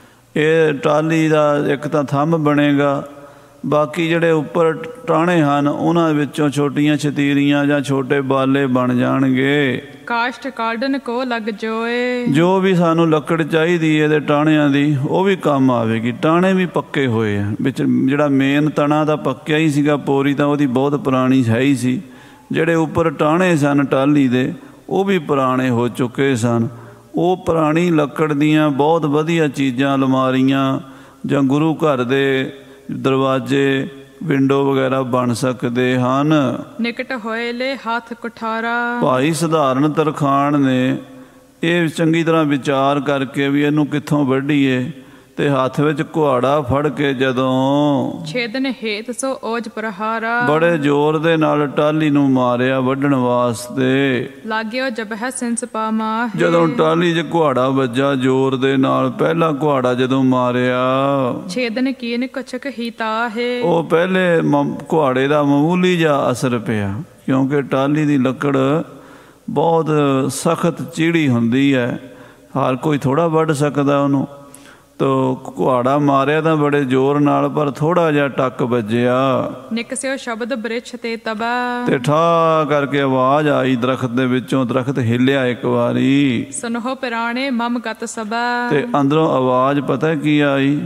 S1: ਇਹ ਟਾਹਲੀ ਦਾ ਇੱਕ ਤਾਂ ਥੰਮ ਬਣੇਗਾ, ਬਾਕੀ ਜਿਹੜੇ ਉੱਪਰ ਟਾਹਣੇ ਹਨ ਉਹਨਾਂ ਵਿੱਚੋਂ ਛੋਟੀਆਂ ਛਤੀਰੀਆਂ ਜਾਂ ਛੋਟੇ ਬਾਲੇ ਬਣ ਜਾਣਗੇ।
S2: ਕਾਸ਼ਟ ਕਾਢਨ ਕੋ ਲੱਗ ਜੋਏ। ਜੋ
S1: ਵੀ ਸਾਨੂੰ ਲੱਕੜ ਚਾਹੀਦੀ ਇਹਦੇ ਟਾਹਣਿਆਂ ਦੀ ਉਹ ਵੀ ਕੰਮ ਆਵੇਗੀ। ਟਾਹਣੇ ਵੀ ਪੱਕੇ ਹੋਏ ਆ, ਵਿੱਚ ਜਿਹੜਾ ਮੇਨ ਤਣਾ ਤਾਂ ਪੱਕਿਆ ਹੀ ਸੀਗਾ, ਪੋਰੀ ਤਾਂ ਉਹਦੀ ਬਹੁਤ ਪੁਰਾਣੀ ਹੈ ਹੀ ਸੀ। ਜਿਹੜੇ ਉੱਪਰ ਟਾਹਣੇ ਸਨ ਟਾਹਲੀ ਦੇ ਉਹ ਵੀ ਪੁਰਾਣੇ ਹੋ ਚੁੱਕੇ ਸਨ। ਉਹ ਪੁਰਾਣੀ ਲੱਕੜ ਦੀਆਂ ਬਹੁਤ ਵਧੀਆ ਚੀਜ਼ਾਂ, ਅਲਮਾਰੀਆਂ ਜਾਂ ਗੁਰੂ ਘਰ ਦੇ ਦਰਵਾਜ਼ੇ, ਵਿੰਡੋ ਵਗੈਰਾ ਬਣ ਸਕਦੇ ਹਨ।
S2: ਨਿਕਟ ਹੋਏ ਲੈ ਹੱਥ ਕੁਠਾਰਾ। ਭਾਈ
S1: ਸਧਾਰਨ ਤਰਖਾਣ ਨੇ ਇਹ ਚੰਗੀ ਤਰ੍ਹਾਂ ਵਿਚਾਰ ਕਰਕੇ ਵੀ ਇਹਨੂੰ ਕਿੱਥੋਂ ਵੱਢੀਏ, ਤੇ ਹੱਥ ਵਿੱਚ ਕੁਹਾੜਾ ਫੜ ਕੇ ਜਦੋਂ
S2: ਛੇਦਨ ਹੇਤ ਸੋ ਔਜ ਪ੍ਰਹਾਰਾ,
S1: ਬੜੇ ਜ਼ੋਰ ਦੇ ਨਾਲ ਟਾਹਲੀ ਨੂੰ ਮਾਰਿਆ ਵੱਢਣ ਵਾਸਤੇ।
S2: ਲਾਗਿਓ ਜਬ ਹੈ ਸਿੰਸ ਪਾਮਾ।
S1: ਜਦੋਂ ਟਾਹਲੀ 'ਚ ਕੁਹਾੜਾ ਵੱਜਾ ਜ਼ੋਰ ਦੇ ਨਾਲ, ਪਹਿਲਾ ਕੁਹਾੜਾ ਜਦੋਂ ਮਾਰਿਆ,
S2: ਛੇਦਨ ਕੀਨ ਕਛਕ ਹੀ ਤਾਹੇ। ਉਹ
S1: ਪਹਿਲੇ ਕੁਹਾੜੇ ਦਾ ਮਾਮੂਲੀ ਜਿਹਾ ਅਸਰ ਪਿਆ, ਕਿਉਂਕਿ ਟਾਹਲੀ ਦੀ ਲੱਕੜ ਬਹੁਤ ਸਖਤ ਚੀੜੀ ਹੁੰਦੀ ਹੈ, ਹਰ ਕੋਈ ਥੋੜ੍ਹਾ ਵੱਢ ਸਕਦਾ ਉਹਨੂੰ। ਤੋ ਕੁਹਾੜਾ ਮਾਰਿਆ ਤਾਂ ਬੜੇ ਜ਼ੋਰ ਨਾਲ, ਪਰ ਥੋੜਾ ਜਿਹਾ ਟੱਕ ਵੱਜਿਆ।
S2: ਨਿਕਸਿਓ ਸ਼ਬਦ ਬ੍ਰਿਛ ਤੇ ਤਬਾ।
S1: ਤੇ ਠਾ ਕਰਕੇ ਆਵਾਜ਼ ਆਈ ਦਰਖਤ ਦੇ ਵਿੱਚੋਂ। ਦਰਖਤ ਹਿੱਲਿਆ ਇੱਕ ਵਾਰੀ।
S2: ਸੁਨਹੋ ਪਿਰਾਣੇ ਮਮ ਗਤ ਸਭਾ। ਤੇ
S1: ਅੰਦਰੋਂ ਆਵਾਜ਼ ਪਤਾ ਕੀ ਆਈ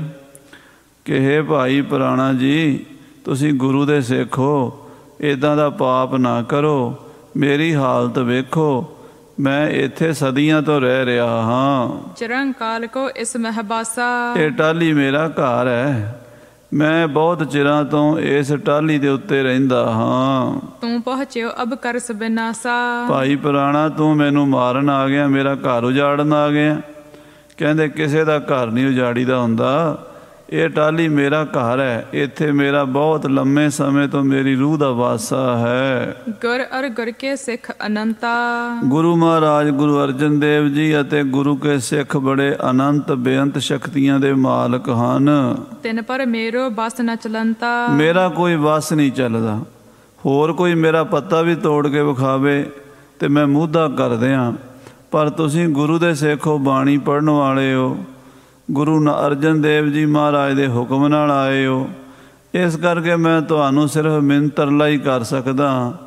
S1: ਕਿ ਹੇ ਭਾਈ ਪੁਰਾਣਾ ਜੀ, ਤੁਸੀਂ ਗੁਰੂ ਦੇ ਸਿੱਖ ਹੋ, ਇੱਦਾਂ ਦਾ ਪਾਪ ਨਾ ਕਰੋ। ਮੇਰੀ ਹਾਲਤ ਵੇਖੋ, ਮੈਂ ਇੱਥੇ ਸਦੀਆਂ ਤੋਂ ਰਹਿ ਰਿਹਾ ਹਾਂ।
S2: ਚਿਰੰਕਾਲ ਕੋ ਇਸ ਮਹਿਬਾਸਾ। ਇਹ
S1: ਟਾਹਲੀ ਮੇਰਾ ਘਰ ਹੈ, ਮੈਂ ਬਹੁਤ ਚਿਰਾਂ ਤੋਂ ਇਸ ਟਾਹਲੀ ਦੇ ਉੱਤੇ ਰਹਿੰਦਾ ਹਾਂ।
S2: ਤੂੰ ਪਹੁੰਚਿਓ ਅਬ ਕਰਸ ਬਿਨਾਸਾ। ਭਾਈ
S1: ਪੁਰਾਣਾ ਤੂੰ ਮੈਨੂੰ ਮਾਰਨ ਆ ਗਿਆ, ਮੇਰਾ ਘਰ ਉਜਾੜਨ ਆ ਗਿਆ। ਕਹਿੰਦੇ ਕਿਸੇ ਦਾ ਘਰ ਨਹੀਂ ਉਜਾੜੀਦਾ ਹੁੰਦਾ, ਇਹ ਟਾਹਲੀ ਮੇਰਾ ਘਰ ਹੈ, ਇੱਥੇ ਮੇਰਾ ਬਹੁਤ ਲੰਮੇ ਸਮੇਂ ਤੋਂ ਮੇਰੀ ਰੂਹ ਦਾ ਵਾਸਾ ਹੈ।
S2: ਗੁਰ ਅਰ ਗੁਰ ਕੇ ਸਿੱਖ ਅਨੰਤਾ।
S1: ਗੁਰੂ ਮਹਾਰਾਜ ਗੁਰੂ ਅਰਜਨ ਦੇਵ ਜੀ ਅਤੇ ਗੁਰੂ ਕੇ ਸਿੱਖ ਬੜੇ ਅਨੰਤ ਬੇਅੰਤ ਸ਼ਕਤੀਆਂ ਦੇ ਮਾਲਕ ਹਨ।
S2: ਤਿਨ ਪਰ ਮੇਰੋ ਬਸ ਨ ਚਲੰਤਾ।
S1: ਮੇਰਾ ਕੋਈ ਵਸ ਨਹੀਂ ਚੱਲਦਾ। ਹੋਰ ਕੋਈ ਮੇਰਾ ਪੱਤਾ ਵੀ ਤੋੜ ਕੇ ਵਿਖਾਵੇ ਤੇ ਮੈਂ ਮੂਧਾ ਕਰ ਦਿਆਂ, ਪਰ ਤੁਸੀਂ ਗੁਰੂ ਦੇ ਸਿੱਖ ਹੋ, ਬਾਣੀ ਪੜ੍ਹਨ ਵਾਲੇ ਹੋ, ਗੁਰੂ ਅਰਜਨ ਦੇਵ ਜੀ ਮਹਾਰਾਜ ਦੇ ਹੁਕਮ ਨਾਲ ਆਏ ਹੋ। ਇਸ ਕਰਕੇ ਮੈਂ ਤੁਹਾਨੂੰ ਸਿਰਫ ਮਿੰਨਤ ਤਰਲਾ ਹੀ ਕਰ ਸਕਦਾ,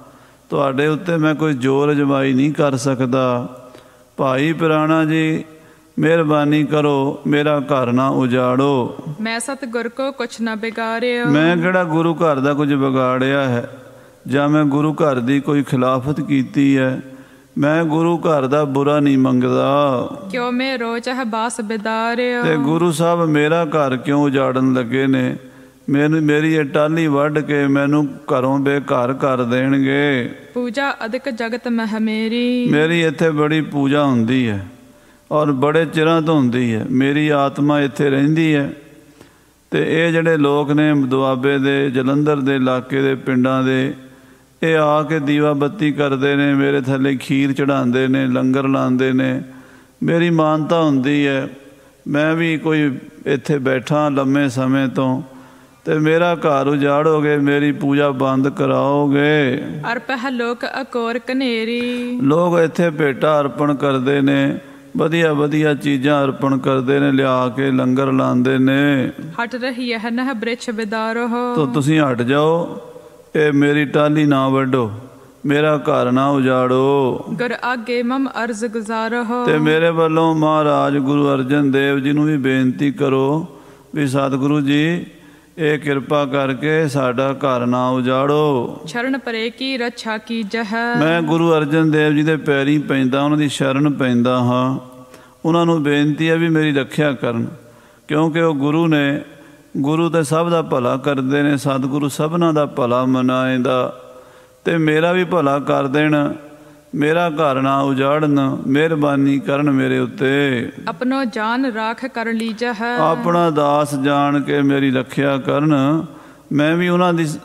S1: ਤੁਹਾਡੇ ਉੱਤੇ ਮੈਂ ਕੋਈ ਜ਼ੋਰ ਅਜਮਾਈ ਨਹੀਂ ਕਰ ਸਕਦਾ। ਭਾਈ ਪੁਰਾਣਾ ਜੀ ਮਿਹਰਬਾਨੀ ਕਰੋ, ਮੇਰਾ ਘਰ ਨਾ ਉਜਾੜੋ।
S2: ਮੈਂ ਸਤਿਗੁਰ ਕੋ ਕੁਛ ਨਾ ਵਿਗਾੜਿਓ।
S1: ਮੈਂ ਕਿਹੜਾ ਗੁਰੂ ਘਰ ਦਾ ਕੁਝ ਵਿਗਾੜਿਆ ਹੈ ਜਾਂ ਮੈਂ ਗੁਰੂ ਘਰ ਦੀ ਕੋਈ ਖਿਲਾਫਤ ਕੀਤੀ ਹੈ। ਮੈਂ ਗੁਰੂ ਘਰ ਦਾ ਬੁਰਾ ਨਹੀਂ ਮੰਗਦਾ।
S2: ਕਿਉਂ ਮੈਂ ਰੋਜ਼ ਹੈ ਬਾਸ ਬਿਦਾਰਿਓ।
S1: ਤੇ ਗੁਰੂ ਸਾਹਿਬ ਮੇਰਾ ਘਰ ਕਿਉਂ ਉਜਾੜਨ ਲੱਗੇ ਨੇ? ਮੇਰੀ ਇਹ ਟਾਹਲੀ ਵੱਢ ਕੇ ਮੈਨੂੰ ਘਰੋਂ ਬੇਘਰ ਕਰ ਦੇਣਗੇ।
S2: ਪੂਜਾ ਅਧਿਕ ਜਗਤ ਮਹਿ ਮੇਰੀ।
S1: ਮੇਰੀ ਇੱਥੇ ਬੜੀ ਪੂਜਾ ਹੁੰਦੀ ਹੈ ਔਰ ਬੜੇ ਚਿਰਾਂ ਤੋਂ ਹੁੰਦੀ ਹੈ। ਮੇਰੀ ਆਤਮਾ ਇੱਥੇ ਰਹਿੰਦੀ ਹੈ। ਤੇ ਇਹ ਜਿਹੜੇ ਲੋਕ ਨੇ ਦੁਆਬੇ ਦੇ, ਜਲੰਧਰ ਦੇ ਇਲਾਕੇ ਦੇ ਪਿੰਡਾਂ ਦੇ, ਇਹ ਆ ਕੇ ਦੀਵਾ ਬੱਤੀ ਕਰਦੇ ਨੇ, ਮੇਰੇ ਥੱਲੇ ਖੀਰ ਚੜ੍ਹਾਉਂਦੇ ਨੇ, ਲੰਗਰ ਲਾਉਂਦੇ ਨੇ। ਮੇਰੀ ਮਾਨਤਾ ਹੁੰਦੀ ਹੈ, ਮੈਂ ਵੀ ਕੋਈ ਇੱਥੇ ਬੈਠਾ ਲੰਮੇ ਸਮੇਂ ਤੋਂ, ਤੇ ਮੇਰਾ ਘਰ ਉਜਾੜੋਗੇ, ਮੇਰੀ ਪੂਜਾ ਬੰਦ ਕਰਾਓਗੇ।
S2: ਅਰਪਹ ਲੋਕ ਅਕੋਰ ਕਨੇਰੀ। ਲੋਕ
S1: ਇੱਥੇ ਭੇਟਾ ਅਰਪਣ ਕਰਦੇ ਨੇ, ਵਧੀਆ ਵਧੀਆ ਚੀਜ਼ਾਂ ਅਰਪਣ ਕਰਦੇ ਨੇ, ਲਿਆ ਕੇ ਲੰਗਰ ਲਾਉਂਦੇ ਨੇ।
S2: ਹਟ ਰਹੀ ਹੈ ਨਹ ਬ੍ਰਿਛ ਬਿਦਾਰੋ।
S1: ਤੋ ਤੁਸੀਂ ਹਟ ਜਾਓ, ਇਹ ਮੇਰੀ ਟਾਹਲੀ ਨਾ ਵੱਢੋ, ਮੇਰਾ ਘਰ ਨਾ ਉਜਾੜੋ।
S2: ਗੁਰ ਆਗੇ ਮਮ ਅਰਜ਼ ਗੁਜ਼ਾਰੋ।
S1: ਤੇ ਮੇਰੇ ਵੱਲੋਂ ਮਹਾਰਾਜ ਗੁਰੂ ਅਰਜਨ ਦੇਵ ਜੀ ਨੂੰ ਵੀ ਬੇਨਤੀ ਕਰੋ ਵੀ ਸਤਿਗੁਰੂ ਜੀ ਇਹ ਕਿਰਪਾ ਕਰਕੇ ਸਾਡਾ ਘਰ ਨਾ ਉਜਾੜੋ।
S2: ਸ਼ਰਨ ਪਰੇ ਕੀ ਰੱਛਾ ਕੀਜਹ।
S1: ਮੈਂ ਗੁਰੂ ਅਰਜਨ ਦੇਵ ਜੀ ਦੇ ਪੈਰੀਂ ਪੈਂਦਾ, ਉਹਨਾਂ ਦੀ ਸ਼ਰਨ ਪੈਂਦਾ ਹਾਂ। ਉਹਨਾਂ ਨੂੰ ਬੇਨਤੀ ਹੈ ਵੀ ਮੇਰੀ ਰੱਖਿਆ ਕਰਨ, ਕਿਉਂਕਿ ਉਹ ਗੁਰੂ ਨੇ, ਗੁਰੂ ਤਾਂ ਸਭ ਦਾ ਭਲਾ ਕਰਦੇ ਨੇ, ਸਤਿਗੁਰੂ ਸਭਨਾਂ ਦਾ ਭਲਾ ਮਨਾਏਂਦਾ, ਤੇ ਮੇਰਾ ਵੀ ਭਲਾ ਕਰ ਦੇਣ, ਮੇਰਾ ਘਰ ਨਾ ਉਜਾੜਨ, ਮਿਹਰਬਾਨੀ ਕਰਨ ਮੇਰੇ ਉੱਤੇ।
S2: ਆਪਣੋ ਜਾਨ ਰਾਖ ਕਰ ਲੀਜਹ।
S1: ਆਪਣਾ ਦਾਸ ਜਾਣ ਕੇ ਮੇਰੀ ਰੱਖਿਆ ਕਰਨ। ਮੈਂ ਵੀ ਉਹਨਾਂ ਦੀ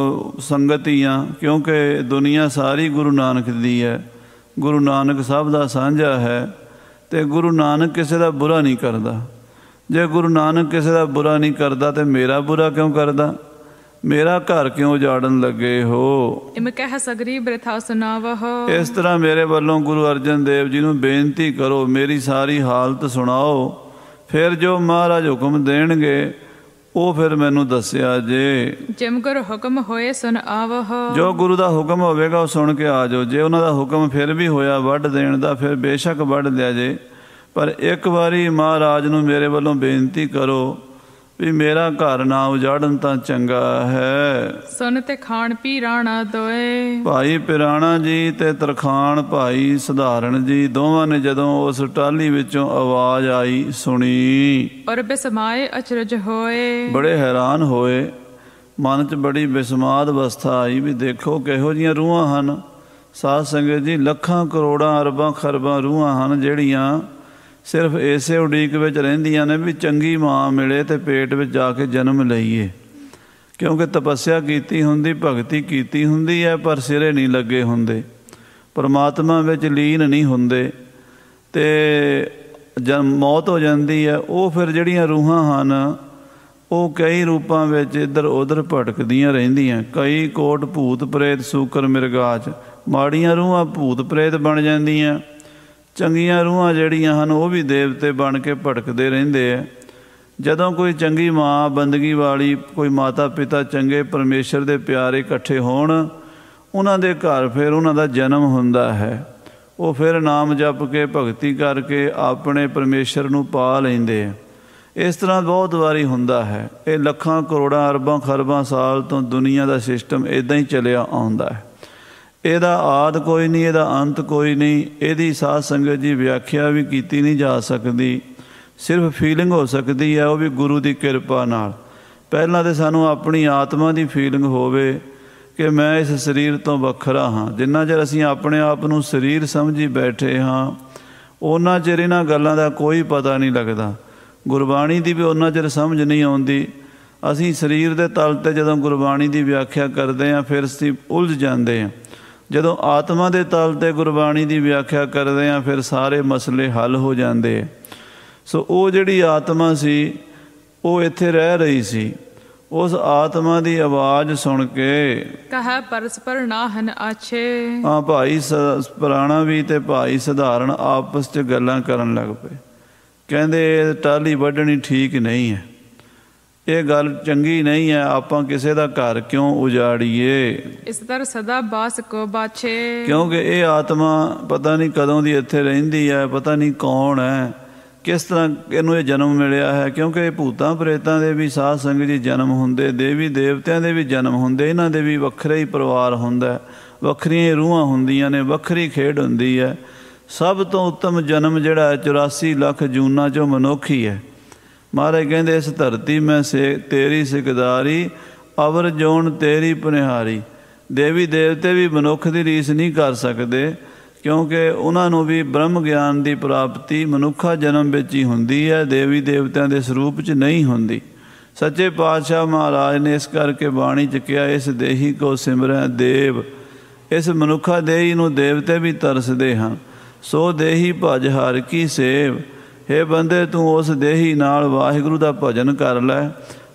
S1: ਸੰਗਤ ਹੀ ਹਾਂ, ਕਿਉਂਕਿ ਦੁਨੀਆ ਸਾਰੀ ਗੁਰੂ ਨਾਨਕ ਦੀ ਹੈ, ਗੁਰੂ ਨਾਨਕ ਸਭ ਦਾ ਸਾਂਝਾ ਹੈ, ਤੇ ਗੁਰੂ ਨਾਨਕ ਕਿਸੇ ਦਾ ਬੁਰਾ ਨਹੀਂ ਕਰਦਾ। ਜੇ ਗੁਰੂ ਨਾਨਕ ਕਿਸੇ ਦਾ ਬੁਰਾ ਨਹੀਂ ਕਰਦਾ ਤੇ ਮੇਰਾ ਬੁਰਾ ਕਿਉਂ ਕਰਦਾ? ਮੇਰਾ ਘਰ ਕਿਉਂ ਉਜਾੜਨ ਲੱਗੇ ਹੋ?
S2: ਇਮ ਕਹਿ ਸਗਰੀ ਬ੍ਰਿਥਾ ਸੁਨਾਵਹੁ।
S1: ਇਸ ਤਰ੍ਹਾਂ ਮੇਰੇ ਵੱਲੋਂ ਗੁਰੂ ਅਰਜਨ ਦੇਵ ਜੀ ਨੂੰ ਬੇਨਤੀ ਕਰੋ, ਮੇਰੀ ਸਾਰੀ ਹਾਲਤ ਸੁਣਾਓ, ਫਿਰ ਜੋ ਮਹਾਰਾਜ ਹੁਕਮ ਦੇਣਗੇ ਉਹ ਫਿਰ ਮੈਨੂੰ ਦੱਸਿਆ ਜੇ।
S2: ਜਿਮ ਗੁਰ ਹੁਕਮ ਹੋਏ ਸੁਨ ਆਵਹੁ।
S1: ਜੋ ਗੁਰੂ ਦਾ ਹੁਕਮ ਹੋਵੇਗਾ ਉਹ ਸੁਣ ਕੇ ਆ ਜਾਓ। ਜੇ ਉਹਨਾਂ ਦਾ ਹੁਕਮ ਫਿਰ ਵੀ ਹੋਇਆ ਵੱਢ ਦੇਣ ਦਾ, ਫਿਰ ਬੇਸ਼ੱਕ ਵੱਢ ਲਿਆ ਜੇ, ਪਰ ਇੱਕ ਵਾਰੀ ਮਹਾਰਾਜ ਨੂੰ ਮੇਰੇ ਵੱਲੋਂ ਬੇਨਤੀ ਕਰੋ ਵੀ ਮੇਰਾ ਘਰ ਨਾ ਉਜਾੜਨ ਤਾਂ ਚੰਗਾ ਹੈ।
S2: ਸੁਨ ਤੇ ਖਾਣ ਪੀ ਰਾਣਾ ਦੋਏ। ਭਾਈ
S1: ਪਿਰਾਣਾ ਜੀ ਤੇ ਤਰਖਾਣ ਭਾਈ ਸਧਾਰਨ ਜੀ ਦੋਵਾਂ ਨੇ ਜਦੋਂ ਉਸ ਟਾਹਲੀ ਵਿੱਚੋਂ ਆਵਾਜ਼ ਆਈ ਸੁਣੀ,
S2: ਔਰ ਬਿਸਮਾਏ ਅਚਰਜ ਹੋਏ। ਬੜੇ
S1: ਹੈਰਾਨ ਹੋਏ, ਮਨ 'ਚ ਬੜੀ ਬਿਸਮਾਦ ਅਵਸਥਾ ਆਈ ਵੀ ਦੇਖੋ ਕਿਹੋ ਜਿਹੀਆਂ ਰੂਹਾਂ ਹਨ। ਸਾਧ ਸੰਗਤ ਜੀ, ਲੱਖਾਂ ਕਰੋੜਾਂ ਅਰਬਾਂ ਖਰਬਾਂ ਰੂਹਾਂ ਹਨ ਜਿਹੜੀਆਂ ਸਿਰਫ ਇਸੇ ਉਡੀਕ ਵਿੱਚ ਰਹਿੰਦੀਆਂ ਨੇ ਵੀ ਚੰਗੀ ਮਾਂ ਮਿਲੇ ਤੇ ਪੇਟ ਵਿੱਚ ਜਾ ਕੇ ਜਨਮ ਲਈਏ, ਕਿਉਂਕਿ ਤਪੱਸਿਆ ਕੀਤੀ ਹੁੰਦੀ, ਭਗਤੀ ਕੀਤੀ ਹੁੰਦੀ ਹੈ, ਪਰ ਸਿਰੇ ਨਹੀਂ ਲੱਗੇ ਹੁੰਦੇ, ਪਰਮਾਤਮਾ ਵਿੱਚ ਲੀਨ ਨਹੀਂ ਹੁੰਦੇ, ਤੇ ਮੌਤ ਹੋ ਜਾਂਦੀ ਹੈ। ਉਹ ਫਿਰ ਜਿਹੜੀਆਂ ਰੂਹਾਂ ਹਨ ਉਹ ਕਈ ਰੂਪਾਂ ਵਿੱਚ ਇੱਧਰ ਉੱਧਰ ਭਟਕਦੀਆਂ ਰਹਿੰਦੀਆਂ। ਕਈ ਕੋਟ ਭੂਤ ਪ੍ਰੇਤ ਸੂਕਰ ਮਿਰਗਾਚ, ਮਾੜੀਆਂ ਰੂਹਾਂ ਭੂਤ ਪ੍ਰੇਤ ਬਣ ਜਾਂਦੀਆਂ, ਚੰਗੀਆਂ ਰੂਹਾਂ ਜਿਹੜੀਆਂ ਹਨ ਉਹ ਵੀ ਦੇਵਤੇ ਬਣ ਕੇ ਭਟਕਦੇ ਰਹਿੰਦੇ ਆ। ਜਦੋਂ ਕੋਈ ਚੰਗੀ ਮਾਂ ਬੰਦਗੀ ਵਾਲੀ, ਕੋਈ ਮਾਤਾ ਪਿਤਾ ਚੰਗੇ ਪਰਮੇਸ਼ਰ ਦੇ ਪਿਆਰੇ ਇਕੱਠੇ ਹੋਣ, ਉਹਨਾਂ ਦੇ ਘਰ ਫਿਰ ਉਹਨਾਂ ਦਾ ਜਨਮ ਹੁੰਦਾ ਹੈ। ਉਹ ਫਿਰ ਨਾਮ ਜਪ ਕੇ ਭਗਤੀ ਕਰਕੇ ਆਪਣੇ ਪਰਮੇਸ਼ਰ ਨੂੰ ਪਾ ਲੈਂਦੇ ਆ। ਇਸ ਤਰ੍ਹਾਂ ਬਹੁਤ ਵਾਰੀ ਹੁੰਦਾ ਹੈ। ਇਹ ਲੱਖਾਂ ਕਰੋੜਾਂ ਅਰਬਾਂ ਖਰਬਾਂ ਸਾਲ ਤੋਂ ਦੁਨੀਆ ਦਾ ਸਿਸਟਮ ਇੱਦਾਂ ਹੀ ਚੱਲਿਆ ਆਉਂਦਾ ਹੈ। ਇਹਦਾ ਆਦ ਕੋਈ ਨਹੀਂ, ਇਹਦਾ ਅੰਤ ਕੋਈ ਨਹੀਂ। ਇਹਦੀ ਸਾਧ ਸੰਗਤ ਜੀ ਵਿਆਖਿਆ ਵੀ ਕੀਤੀ ਨਹੀਂ ਜਾ ਸਕਦੀ, ਸਿਰਫ ਫੀਲਿੰਗ ਹੋ ਸਕਦੀ ਹੈ, ਉਹ ਵੀ ਗੁਰੂ ਦੀ ਕਿਰਪਾ ਨਾਲ। ਪਹਿਲਾਂ ਤਾਂ ਸਾਨੂੰ ਆਪਣੀ ਆਤਮਾ ਦੀ ਫੀਲਿੰਗ ਹੋਵੇ ਕਿ ਮੈਂ ਇਸ ਸਰੀਰ ਤੋਂ ਵੱਖਰਾ ਹਾਂ। ਜਿੰਨਾ ਚਿਰ ਅਸੀਂ ਆਪਣੇ ਆਪ ਨੂੰ ਸਰੀਰ ਸਮਝੀ ਬੈਠੇ ਹਾਂ, ਉਹਨਾਂ ਚਿਰ ਇਹਨਾਂ ਗੱਲਾਂ ਦਾ ਕੋਈ ਪਤਾ ਨਹੀਂ ਲੱਗਦਾ। ਗੁਰਬਾਣੀ ਦੀ ਵੀ ਉਹਨਾਂ ਚਿਰ ਸਮਝ ਨਹੀਂ ਆਉਂਦੀ। ਅਸੀਂ ਸਰੀਰ ਦੇ ਤਲ 'ਤੇ ਜਦੋਂ ਗੁਰਬਾਣੀ ਦੀ ਵਿਆਖਿਆ ਕਰਦੇ ਹਾਂ ਫਿਰ ਅਸੀਂ ਉਲਝ ਜਾਂਦੇ ਹਾਂ। ਜਦੋਂ ਆਤਮਾ ਦੇ ਤਲ 'ਤੇ ਗੁਰਬਾਣੀ ਦੀ ਵਿਆਖਿਆ ਕਰਦੇ ਹਾਂ ਫਿਰ ਸਾਰੇ ਮਸਲੇ ਹੱਲ ਹੋ ਜਾਂਦੇ। ਸੋ ਉਹ ਜਿਹੜੀ ਆਤਮਾ ਸੀ ਉਹ ਇੱਥੇ ਰਹਿ ਰਹੀ ਸੀ। ਉਸ ਆਤਮਾ ਦੀ ਆਵਾਜ਼ ਸੁਣ ਕੇ
S2: ਕਹੈ ਪਰਸਪਰ ਨਾਹਨ ਆਛੇ।
S1: ਹਾਂ, ਭਾਈ ਪੁਰਾਣਾ ਵੀ ਤੇ ਭਾਈ ਸਧਾਰਨ ਆਪਸ 'ਚ ਗੱਲਾਂ ਕਰਨ ਲੱਗ ਪਏ। ਕਹਿੰਦੇ ਟਾਹਲੀ ਵੱਢਣੀ ਠੀਕ ਨਹੀਂ ਹੈ, ਇਹ ਗੱਲ ਚੰਗੀ ਨਹੀਂ ਹੈ, ਆਪਾਂ ਕਿਸੇ ਦਾ ਘਰ ਕਿਉਂ ਉਜਾੜੀਏ।
S2: ਇਸ ਤਰ੍ਹਾਂ ਸਦਾ ਬਾਸ ਕੋ ਬਾਛੇ। ਕਿਉਂਕਿ
S1: ਇਹ ਆਤਮਾ ਪਤਾ ਨਹੀਂ ਕਦੋਂ ਦੀ ਇੱਥੇ ਰਹਿੰਦੀ ਹੈ, ਪਤਾ ਨਹੀਂ ਕੌਣ ਹੈ, ਕਿਸ ਤਰ੍ਹਾਂ ਇਹਨੂੰ ਇਹ ਜਨਮ ਮਿਲਿਆ ਹੈ। ਕਿਉਂਕਿ ਭੂਤਾਂ ਪ੍ਰੇਤਾਂ ਦੇ ਵੀ ਸਾਧ ਸੰਗਤ ਜੀ ਜਨਮ ਹੁੰਦੇ, ਦੇਵੀ ਦੇਵਤਿਆਂ ਦੇ ਵੀ ਜਨਮ ਹੁੰਦੇ, ਇਹਨਾਂ ਦੇ ਵੀ ਵੱਖਰਾ ਹੀ ਪਰਿਵਾਰ ਹੁੰਦਾ, ਵੱਖਰੀਆਂ ਰੂਹਾਂ ਹੁੰਦੀਆਂ ਨੇ, ਵੱਖਰੀ ਖੇਡ ਹੁੰਦੀ ਹੈ। ਸਭ ਤੋਂ ਉੱਤਮ ਜਨਮ ਜਿਹੜਾ 84 ਲੱਖ ਜੂਨਾਂ 'ਚੋਂ ਮਨੁੱਖ ਹੀ ਹੈ। ਮਹਾਰਾਜ ਕਹਿੰਦੇ ਇਸ ਧਰਤੀ ਮੈਂ ਤੇਰੀ ਸਿਕਦਾਰੀ, ਅਵਰ ਜੋਨ ਤੇਰੀ ਪਨਿਹਾਰੀ। ਦੇਵੀ ਦੇਵਤੇ ਵੀ ਮਨੁੱਖ ਦੀ ਰੀਸ ਨਹੀਂ ਕਰ ਸਕਦੇ, ਕਿਉਂਕਿ ਉਹਨਾਂ ਨੂੰ ਵੀ ਬ੍ਰਹਮ ਗਿਆਨ ਦੀ ਪ੍ਰਾਪਤੀ ਮਨੁੱਖਾ ਜਨਮ ਵਿੱਚ ਹੀ ਹੁੰਦੀ ਹੈ, ਦੇਵੀ ਦੇਵਤਿਆਂ ਦੇ ਸਰੂਪ 'ਚ ਨਹੀਂ ਹੁੰਦੀ। ਸੱਚੇ ਪਾਤਸ਼ਾਹ ਮਹਾਰਾਜ ਨੇ ਇਸ ਕਰਕੇ ਬਾਣੀ 'ਚ ਕਿਹਾ, ਇਸ ਦੇਹੀ ਕੋ ਸਿਮਰੈ ਦੇਵ। ਇਸ ਮਨੁੱਖਾ ਦੇਹੀ ਨੂੰ ਦੇਵਤੇ ਵੀ ਤਰਸਦੇ ਹਨ। ਸੋ ਦੇਹੀ ਭਜ ਹਰ ਕੀ ਸੇਵ। ਹੇ ਬੰਦੇ, ਤੂੰ ਉਸ ਦੇਹੀ ਨਾਲ ਵਾਹਿਗੁਰੂ ਦਾ ਭਜਨ ਕਰ ਲੈ,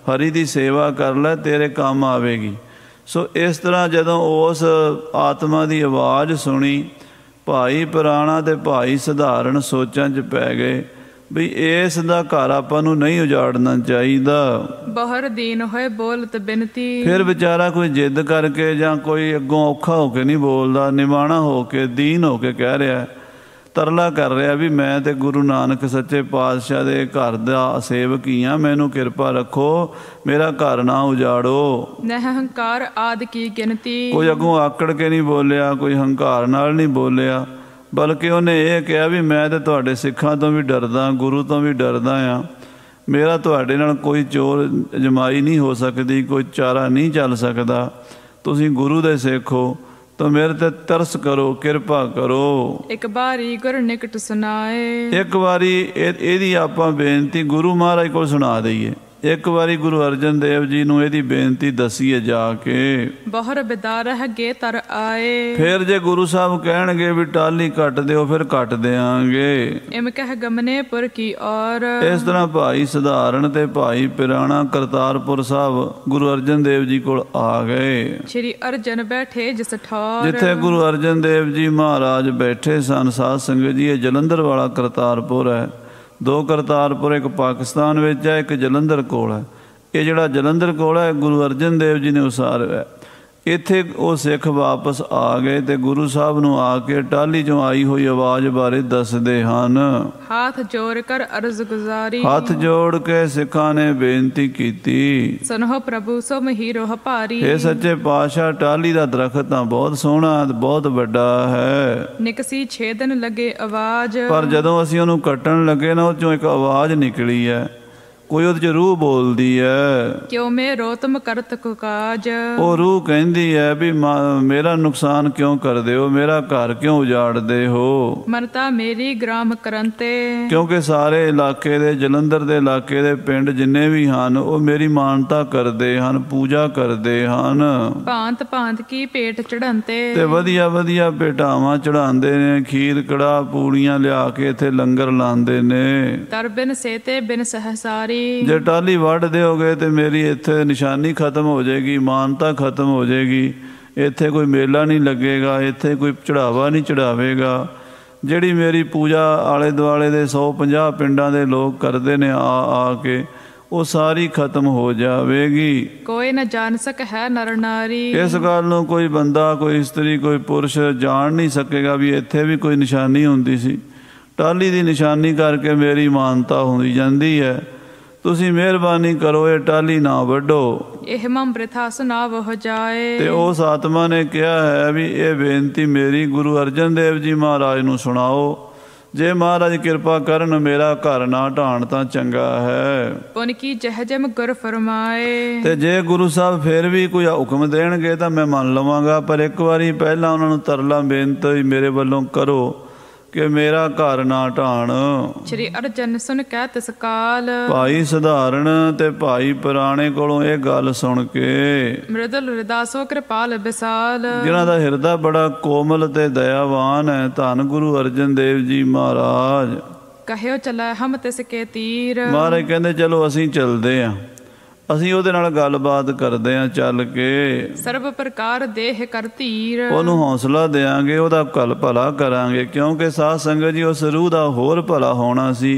S1: ਹਰੀ ਦੀ ਸੇਵਾ ਕਰ ਲੈ, ਤੇਰੇ ਕੰਮ ਆਵੇਗੀ। ਸੋ ਇਸ ਤਰ੍ਹਾਂ ਜਦੋਂ ਉਸ ਆਤਮਾ ਦੀ ਆਵਾਜ਼ ਸੁਣੀ, ਭਾਈ ਪੁਰਾਣਾ ਤੇ ਭਾਈ ਸਧਾਰਨ ਸੋਚਾਂ 'ਚ ਪੈ ਗਏ ਵੀ ਇਸ ਦਾ ਘਰ ਆਪਾਂ ਨੂੰ ਨਹੀਂ ਉਜਾੜਨਾ ਚਾਹੀਦਾ।
S2: ਬਾਹਰ ਦੀਨ ਹੋਏ ਬੋਲਤ ਬਿਨਤੀ। ਫਿਰ
S1: ਵਿਚਾਰਾ ਕੋਈ ਜਿੱਦ ਕਰਕੇ ਜਾਂ ਕੋਈ ਅੱਗੋਂ ਔਖਾ ਹੋ ਕੇ ਨਹੀਂ ਬੋਲਦਾ, ਨਿਮਾਣਾ ਹੋ ਕੇ ਦੀਨ ਹੋ ਕੇ ਕਹਿ ਰਿਹਾ, ਤਰਲਾ ਕਰ ਰਿਹਾ ਵੀ ਮੈਂ ਤੇ ਗੁਰੂ ਨਾਨਕ ਸੱਚੇ ਪਾਤਸ਼ਾਹ ਦੇ ਘਰ ਦਾ ਸੇਵਕ ਹੀ ਹਾਂ, ਮੈਨੂੰ ਕਿਰਪਾ ਰੱਖੋ, ਮੇਰਾ ਘਰ ਨਾ ਉਜਾੜੋ।
S2: ਨਿਹੰਕਾਰ ਆਦਿ ਕੀ ਗਿਣਤੀ। ਕੋਈ
S1: ਅੱਗੋਂ ਆਕੜ ਕੇ ਨਹੀਂ ਬੋਲਿਆ, ਕੋਈ ਹੰਕਾਰ ਨਾਲ ਨਹੀਂ ਬੋਲਿਆ, ਬਲਕਿ ਉਹਨੇ ਇਹ ਕਿਹਾ ਵੀ ਮੈਂ ਤੇ ਤੁਹਾਡੇ ਸਿੱਖਾਂ ਤੋਂ ਵੀ ਡਰਦਾ, ਗੁਰੂ ਤੋਂ ਵੀ ਡਰਦਾ ਹਾਂ, ਮੇਰਾ ਤੁਹਾਡੇ ਨਾਲ ਕੋਈ ਚੋਰ ਜਮਾਈ ਨਹੀਂ ਹੋ ਸਕਦੀ, ਕੋਈ ਚਾਰਾ ਨਹੀਂ ਚੱਲ ਸਕਦਾ। ਤੁਸੀਂ ਗੁਰੂ ਦੇ ਸਿੱਖ ਹੋ ਤਾਂ ਮੇਰੇ ਤੇ ਤਰਸ ਕਰੋ, ਕਿਰਪਾ ਕਰੋ।
S2: ਇੱਕ ਵਾਰੀ ਗੁਰ ਨਿਕਟ ਸੁਣਾਏ।
S1: ਇੱਕ ਵਾਰੀ ਇਹਦੀ ਆਪਾਂ ਬੇਨਤੀ ਗੁਰੂ ਮਹਾਰਾਜ ਕੋਲ ਸੁਣਾ ਦਈਏ। ਇੱਕ ਵਾਰੀ ਗੁਰੂ ਅਰਜਨ ਦੇਵ ਜੀ ਨੂੰ ਇਹਦੀ ਬੇਨਤੀ ਦੱਸੀਏ ਜਾ ਕੇ।
S2: ਬਾਹਰ ਬਿਦਾਰ ਹੈਗੇ ਤਰ ਆਏ। ਫਿਰ
S1: ਜੇ ਗੁਰੂ ਸਾਹਿਬ ਕਹਿਣਗੇ ਵੀ ਟਾਹਲੀ ਕੱਟ ਦਿਓ, ਫਿਰ ਕੱਟ ਦਿਆਂਗੇ।
S2: ਇਮ ਕਹਿ ਗਮਨੇ ਪੁਰ ਕੀ ਔਰ।
S1: ਇਸ ਤਰ੍ਹਾਂ ਭਾਈ ਸਧਾਰਨ ਤੇ ਭਾਈ ਪਿਰਾਣਾ ਕਰਤਾਰਪੁਰ ਸਾਹਿਬ ਗੁਰੂ ਅਰਜਨ ਦੇਵ ਜੀ ਕੋਲ ਆ ਗਏ।
S2: ਸ਼੍ਰੀ ਅਰਜਨ ਬੈਠੇ ਜਿਸ ਠੌਰ।
S1: ਜਿੱਥੇ ਗੁਰੂ ਅਰਜਨ ਦੇਵ ਜੀ ਮਹਾਰਾਜ ਬੈਠੇ ਸਨ, ਸਾਧ ਸੰਗਤ ਜੀ, ਇਹ ਜਲੰਧਰ ਵਾਲਾ ਕਰਤਾਰਪੁਰ ਹੈ। ਦੋ ਕਰਤਾਰਪੁਰ, ਇੱਕ ਪਾਕਿਸਤਾਨ ਵਿੱਚ ਹੈ, ਇੱਕ ਜਲੰਧਰ ਕੋਲ ਹੈ। ਇਹ ਜਿਹੜਾ ਜਲੰਧਰ ਕੋਲ ਹੈ ਗੁਰੂ ਅਰਜਨ ਦੇਵ ਜੀ ਨੇ ਉਸਾਰਿਆ। ਇੱਥੇ ਉਹ ਸਿੱਖ ਵਾਪਸ ਆ ਗਏ ਤੇ ਗੁਰੂ ਸਾਹਿਬ ਨੂੰ ਆ ਕੇ ਟਾਹਲੀ 'ਚੋਂ ਆਈ ਹੋਈ ਆਵਾਜ਼ ਬਾਰੇ ਦੱਸਦੇ ਹਨ।
S2: ਹੱਥ ਜੋੜ ਕਰ ਅਰਜ਼ ਗੁਜ਼ਾਰੀ।
S1: ਹੱਥ ਜੋੜ ਕੇ ਸਿੱਖਾਂ ਨੇ ਬੇਨਤੀ ਕੀਤੀ,
S2: ਸੁਨੋ ਪ੍ਰਭੂ ਸੋ ਮਹੀਰੋ ਭਾਰੀ।
S1: ਇਹ ਸੱਚੇ ਪਾਤਸ਼ਾਹ, ਟਾਹਲੀ ਦਾ ਦਰਖਤ ਤਾਂ ਬਹੁਤ ਸੋਹਣਾ, ਬਹੁਤ ਵੱਡਾ ਹੈ।
S2: ਨਿਕਸੀ 6 ਦਿਨ ਲੱਗੇ ਆਵਾਜ਼। ਪਰ
S1: ਜਦੋਂ ਅਸੀਂ ਉਹਨੂੰ ਕੱਟਣ ਲੱਗੇ ਨਾ, ਉਹ 'ਚੋਂ ਇੱਕ ਆਵਾਜ਼ ਨਿਕਲੀ ਹੈ, ਕੋਈ ਉਹਦੇ 'ਚ ਰੂਹ ਬੋਲਦੀ ਹੈ।
S2: ਕਿਉਂ ਮੈਂ ਰੋਤਮ ਕਰਤ ਕੋ ਕਾਜ। ਉਹ
S1: ਰੂਹ ਕਹਿੰਦੀ ਹੈ ਵੀ ਮੇਰਾ ਨੁਕਸਾਨ ਕਿਉਂ ਕਰਦੇ ਹੋ, ਮੇਰਾ ਘਰ ਕਿਉਂ ਉਜਾੜਦੇ ਹੋ।
S2: ਮਨਤਾ ਮੇਰੀ ਗ੍ਰਾਮ ਕਰੰਤੇ। ਕਿਉਂਕਿ
S1: ਸਾਰੇ ਇਲਾਕੇ ਦੇ, ਜਲੰਧਰ ਦੇ ਇਲਾਕੇ ਦੇ ਪਿੰਡ ਜਿੰਨੇ ਵੀ ਹਨ, ਉਹ ਮੇਰੀ ਮਾਨਤਾ ਕਰਦੇ ਹਨ, ਪੂਜਾ ਕਰਦੇ ਹਨ।
S2: ਭਾਂਤ ਭਾਂਤ ਕੀ ਭੇਟ ਚੜਾਂਤੇ।
S1: ਤੇ ਵਧੀਆ ਵਧੀਆ ਭੇਟਾਵਾਂ ਚੜਾਉਂਦੇ ਨੇ, ਖੀਰ ਕੜਾਹ ਪੂੜੀਆਂ ਲਿਆ ਕੇ ਇੱਥੇ ਲੰਗਰ ਲਾਉਂਦੇ ਨੇ।
S2: ਤਰ ਬਿਨ ਸੇਤੇ ਬਿਨ ਸਹਸਾਰੀ।
S1: ਜੇ ਟਾਹਲੀ ਵੱਢ ਦਿਓਗੇ ਤੇ ਮੇਰੀ ਇੱਥੇ ਨਿਸ਼ਾਨੀ ਖਤਮ ਹੋ ਜਾਏਗੀ, ਮਾਨਤਾ ਖਤਮ ਹੋ ਜਾਏਗੀ, ਇੱਥੇ ਕੋਈ ਮੇਲਾ ਨਹੀਂ ਲੱਗੇਗਾ, ਇੱਥੇ ਕੋਈ ਚੜਾਵਾ ਨਹੀਂ ਚੜਾਵੇਗਾ। ਜਿਹੜੀ ਮੇਰੀ ਪੂਜਾ ਆਲੇ ਦੁਆਲੇ ਦੇ 150 ਪਿੰਡਾਂ ਦੇ ਲੋਕ ਕਰਦੇ ਨੇ ਆ ਕੇ, ਉਹ ਸਾਰੀ ਖਤਮ ਹੋ ਜਾਵੇਗੀ।
S2: ਕੋਈ ਨਾ ਜਾਣ ਸਕ ਹੈ ਨਰ ਨਾਰੀ।
S1: ਇਸ ਗੱਲ ਨੂੰ ਕੋਈ ਬੰਦਾ, ਕੋਈ ਇਸਤਰੀ, ਕੋਈ ਪੁਰਸ਼ ਜਾਣ ਨਹੀਂ ਸਕੇਗਾ ਵੀ ਇੱਥੇ ਵੀ ਕੋਈ ਨਿਸ਼ਾਨੀ ਹੁੰਦੀ ਸੀ। ਟਾਹਲੀ ਦੀ ਨਿਸ਼ਾਨੀ ਕਰਕੇ ਮੇਰੀ ਮਾਨਤਾ ਹੁੰਦੀ ਜਾਂਦੀ ਹੈ। ਤੁਸੀਂ ਮਿਹਰਬਾਨੀ ਕਰੋ, ਇਹ ਟਾਹਲੀ ਨਾ ਵੱਢੋ।
S2: ਇਹ ਮਮ ਬ੍ਰਿਥਾ ਸੁਨਾਵ ਹੋ ਜਾਏ।
S1: ਤੇ ਉਸ ਆਤਮਾ ਨੇ ਕਿਹਾ ਹੈ ਵੀ ਇਹ ਬੇਨਤੀ ਮੇਰੀ ਗੁਰੂ ਅਰਜਨ ਦੇਵ ਜੀ ਮਹਾਰਾਜ ਨੂੰ ਸੁਣਾਓ। ਜੇ ਮਹਾਰਾਜ ਕਿਰਪਾ ਕਰਨ, ਮੇਰਾ ਘਰ ਨਾ ਢਾਣ ਤਾਂ ਚੰਗਾ ਹੈ।
S2: ਪੁਨ ਕੀ ਜਹਜਮ ਗੁਰ ਫਰਮਾਏ।
S1: ਤੇ ਜੇ ਗੁਰੂ ਸਾਹਿਬ ਫਿਰ ਵੀ ਕੋਈ ਹੁਕਮ ਦੇਣਗੇ ਤਾਂ ਮੈਂ ਮੰਨ ਲਵਾਂਗਾ, ਪਰ ਇੱਕ ਵਾਰੀ ਪਹਿਲਾਂ ਉਹਨਾਂ ਨੂੰ ਤਰਲਾ ਬੇਨਤੀ ਮੇਰੇ ਵੱਲੋਂ ਕਰੋ ਕਿ ਮੇਰਾ ਘਰ ਨਾ ਢਾਣ।
S2: ਸ਼੍ਰੀ ਅਰਜਨ ਸੁਣ ਕਹਿ ਤਿਸ ਕਾਲ।
S1: ਭਾਈ ਸਧਾਰਨ ਤੇ ਭਾਈ ਪੁਰਾਣੇ ਕੋਲੋਂ ਇਹ ਗੱਲ ਸੁਣ ਕੇ
S2: ਮ੍ਰਿਦਲ ਹਿਰਦਾਸੋ ਕਿਰਪਾਲ ਵਿਸਾਲ,
S1: ਜਿਨ੍ਹਾਂ ਦਾ ਹਿਰਦਾ ਬੜਾ ਕੋਮਲ ਤੇ ਦਇਆਵਾਨ ਹੈ, ਧੰਨ ਗੁਰੂ ਅਰਜਨ ਦੇਵ ਜੀ ਮਹਾਰਾਜ,
S2: ਕਹਿਓ ਚਲੈ ਹਮ ਤਿਸ ਕੇ ਤੀਰ।
S1: ਮਹਾਰਾਜ ਕਹਿੰਦੇ ਚਲੋ ਅਸੀਂ ਚੱਲਦੇ ਹਾਂ, ਅਸੀਂ ਉਹਦੇ ਨਾਲ ਗੱਲਬਾਤ ਕਰਦੇ ਹਾਂ ਚੱਲ ਕੇ।
S2: ਸਰਬ ਪ੍ਰਕਾਰ ਦੇਹ ਕਰ ਧੀਰ,
S1: ਉਹਨੂੰ ਹੌਸਲਾ ਦੇਵਾਂਗੇ, ਉਹਦਾ ਭਲਾ ਕਰਾਂਗੇ। ਕਿਉਂਕਿ ਸਾਧ ਸੰਗਤ ਜੀ, ਉਸ ਰੂਹ ਦਾ ਹੋਰ ਭਲਾ ਹੋਣਾ ਸੀ।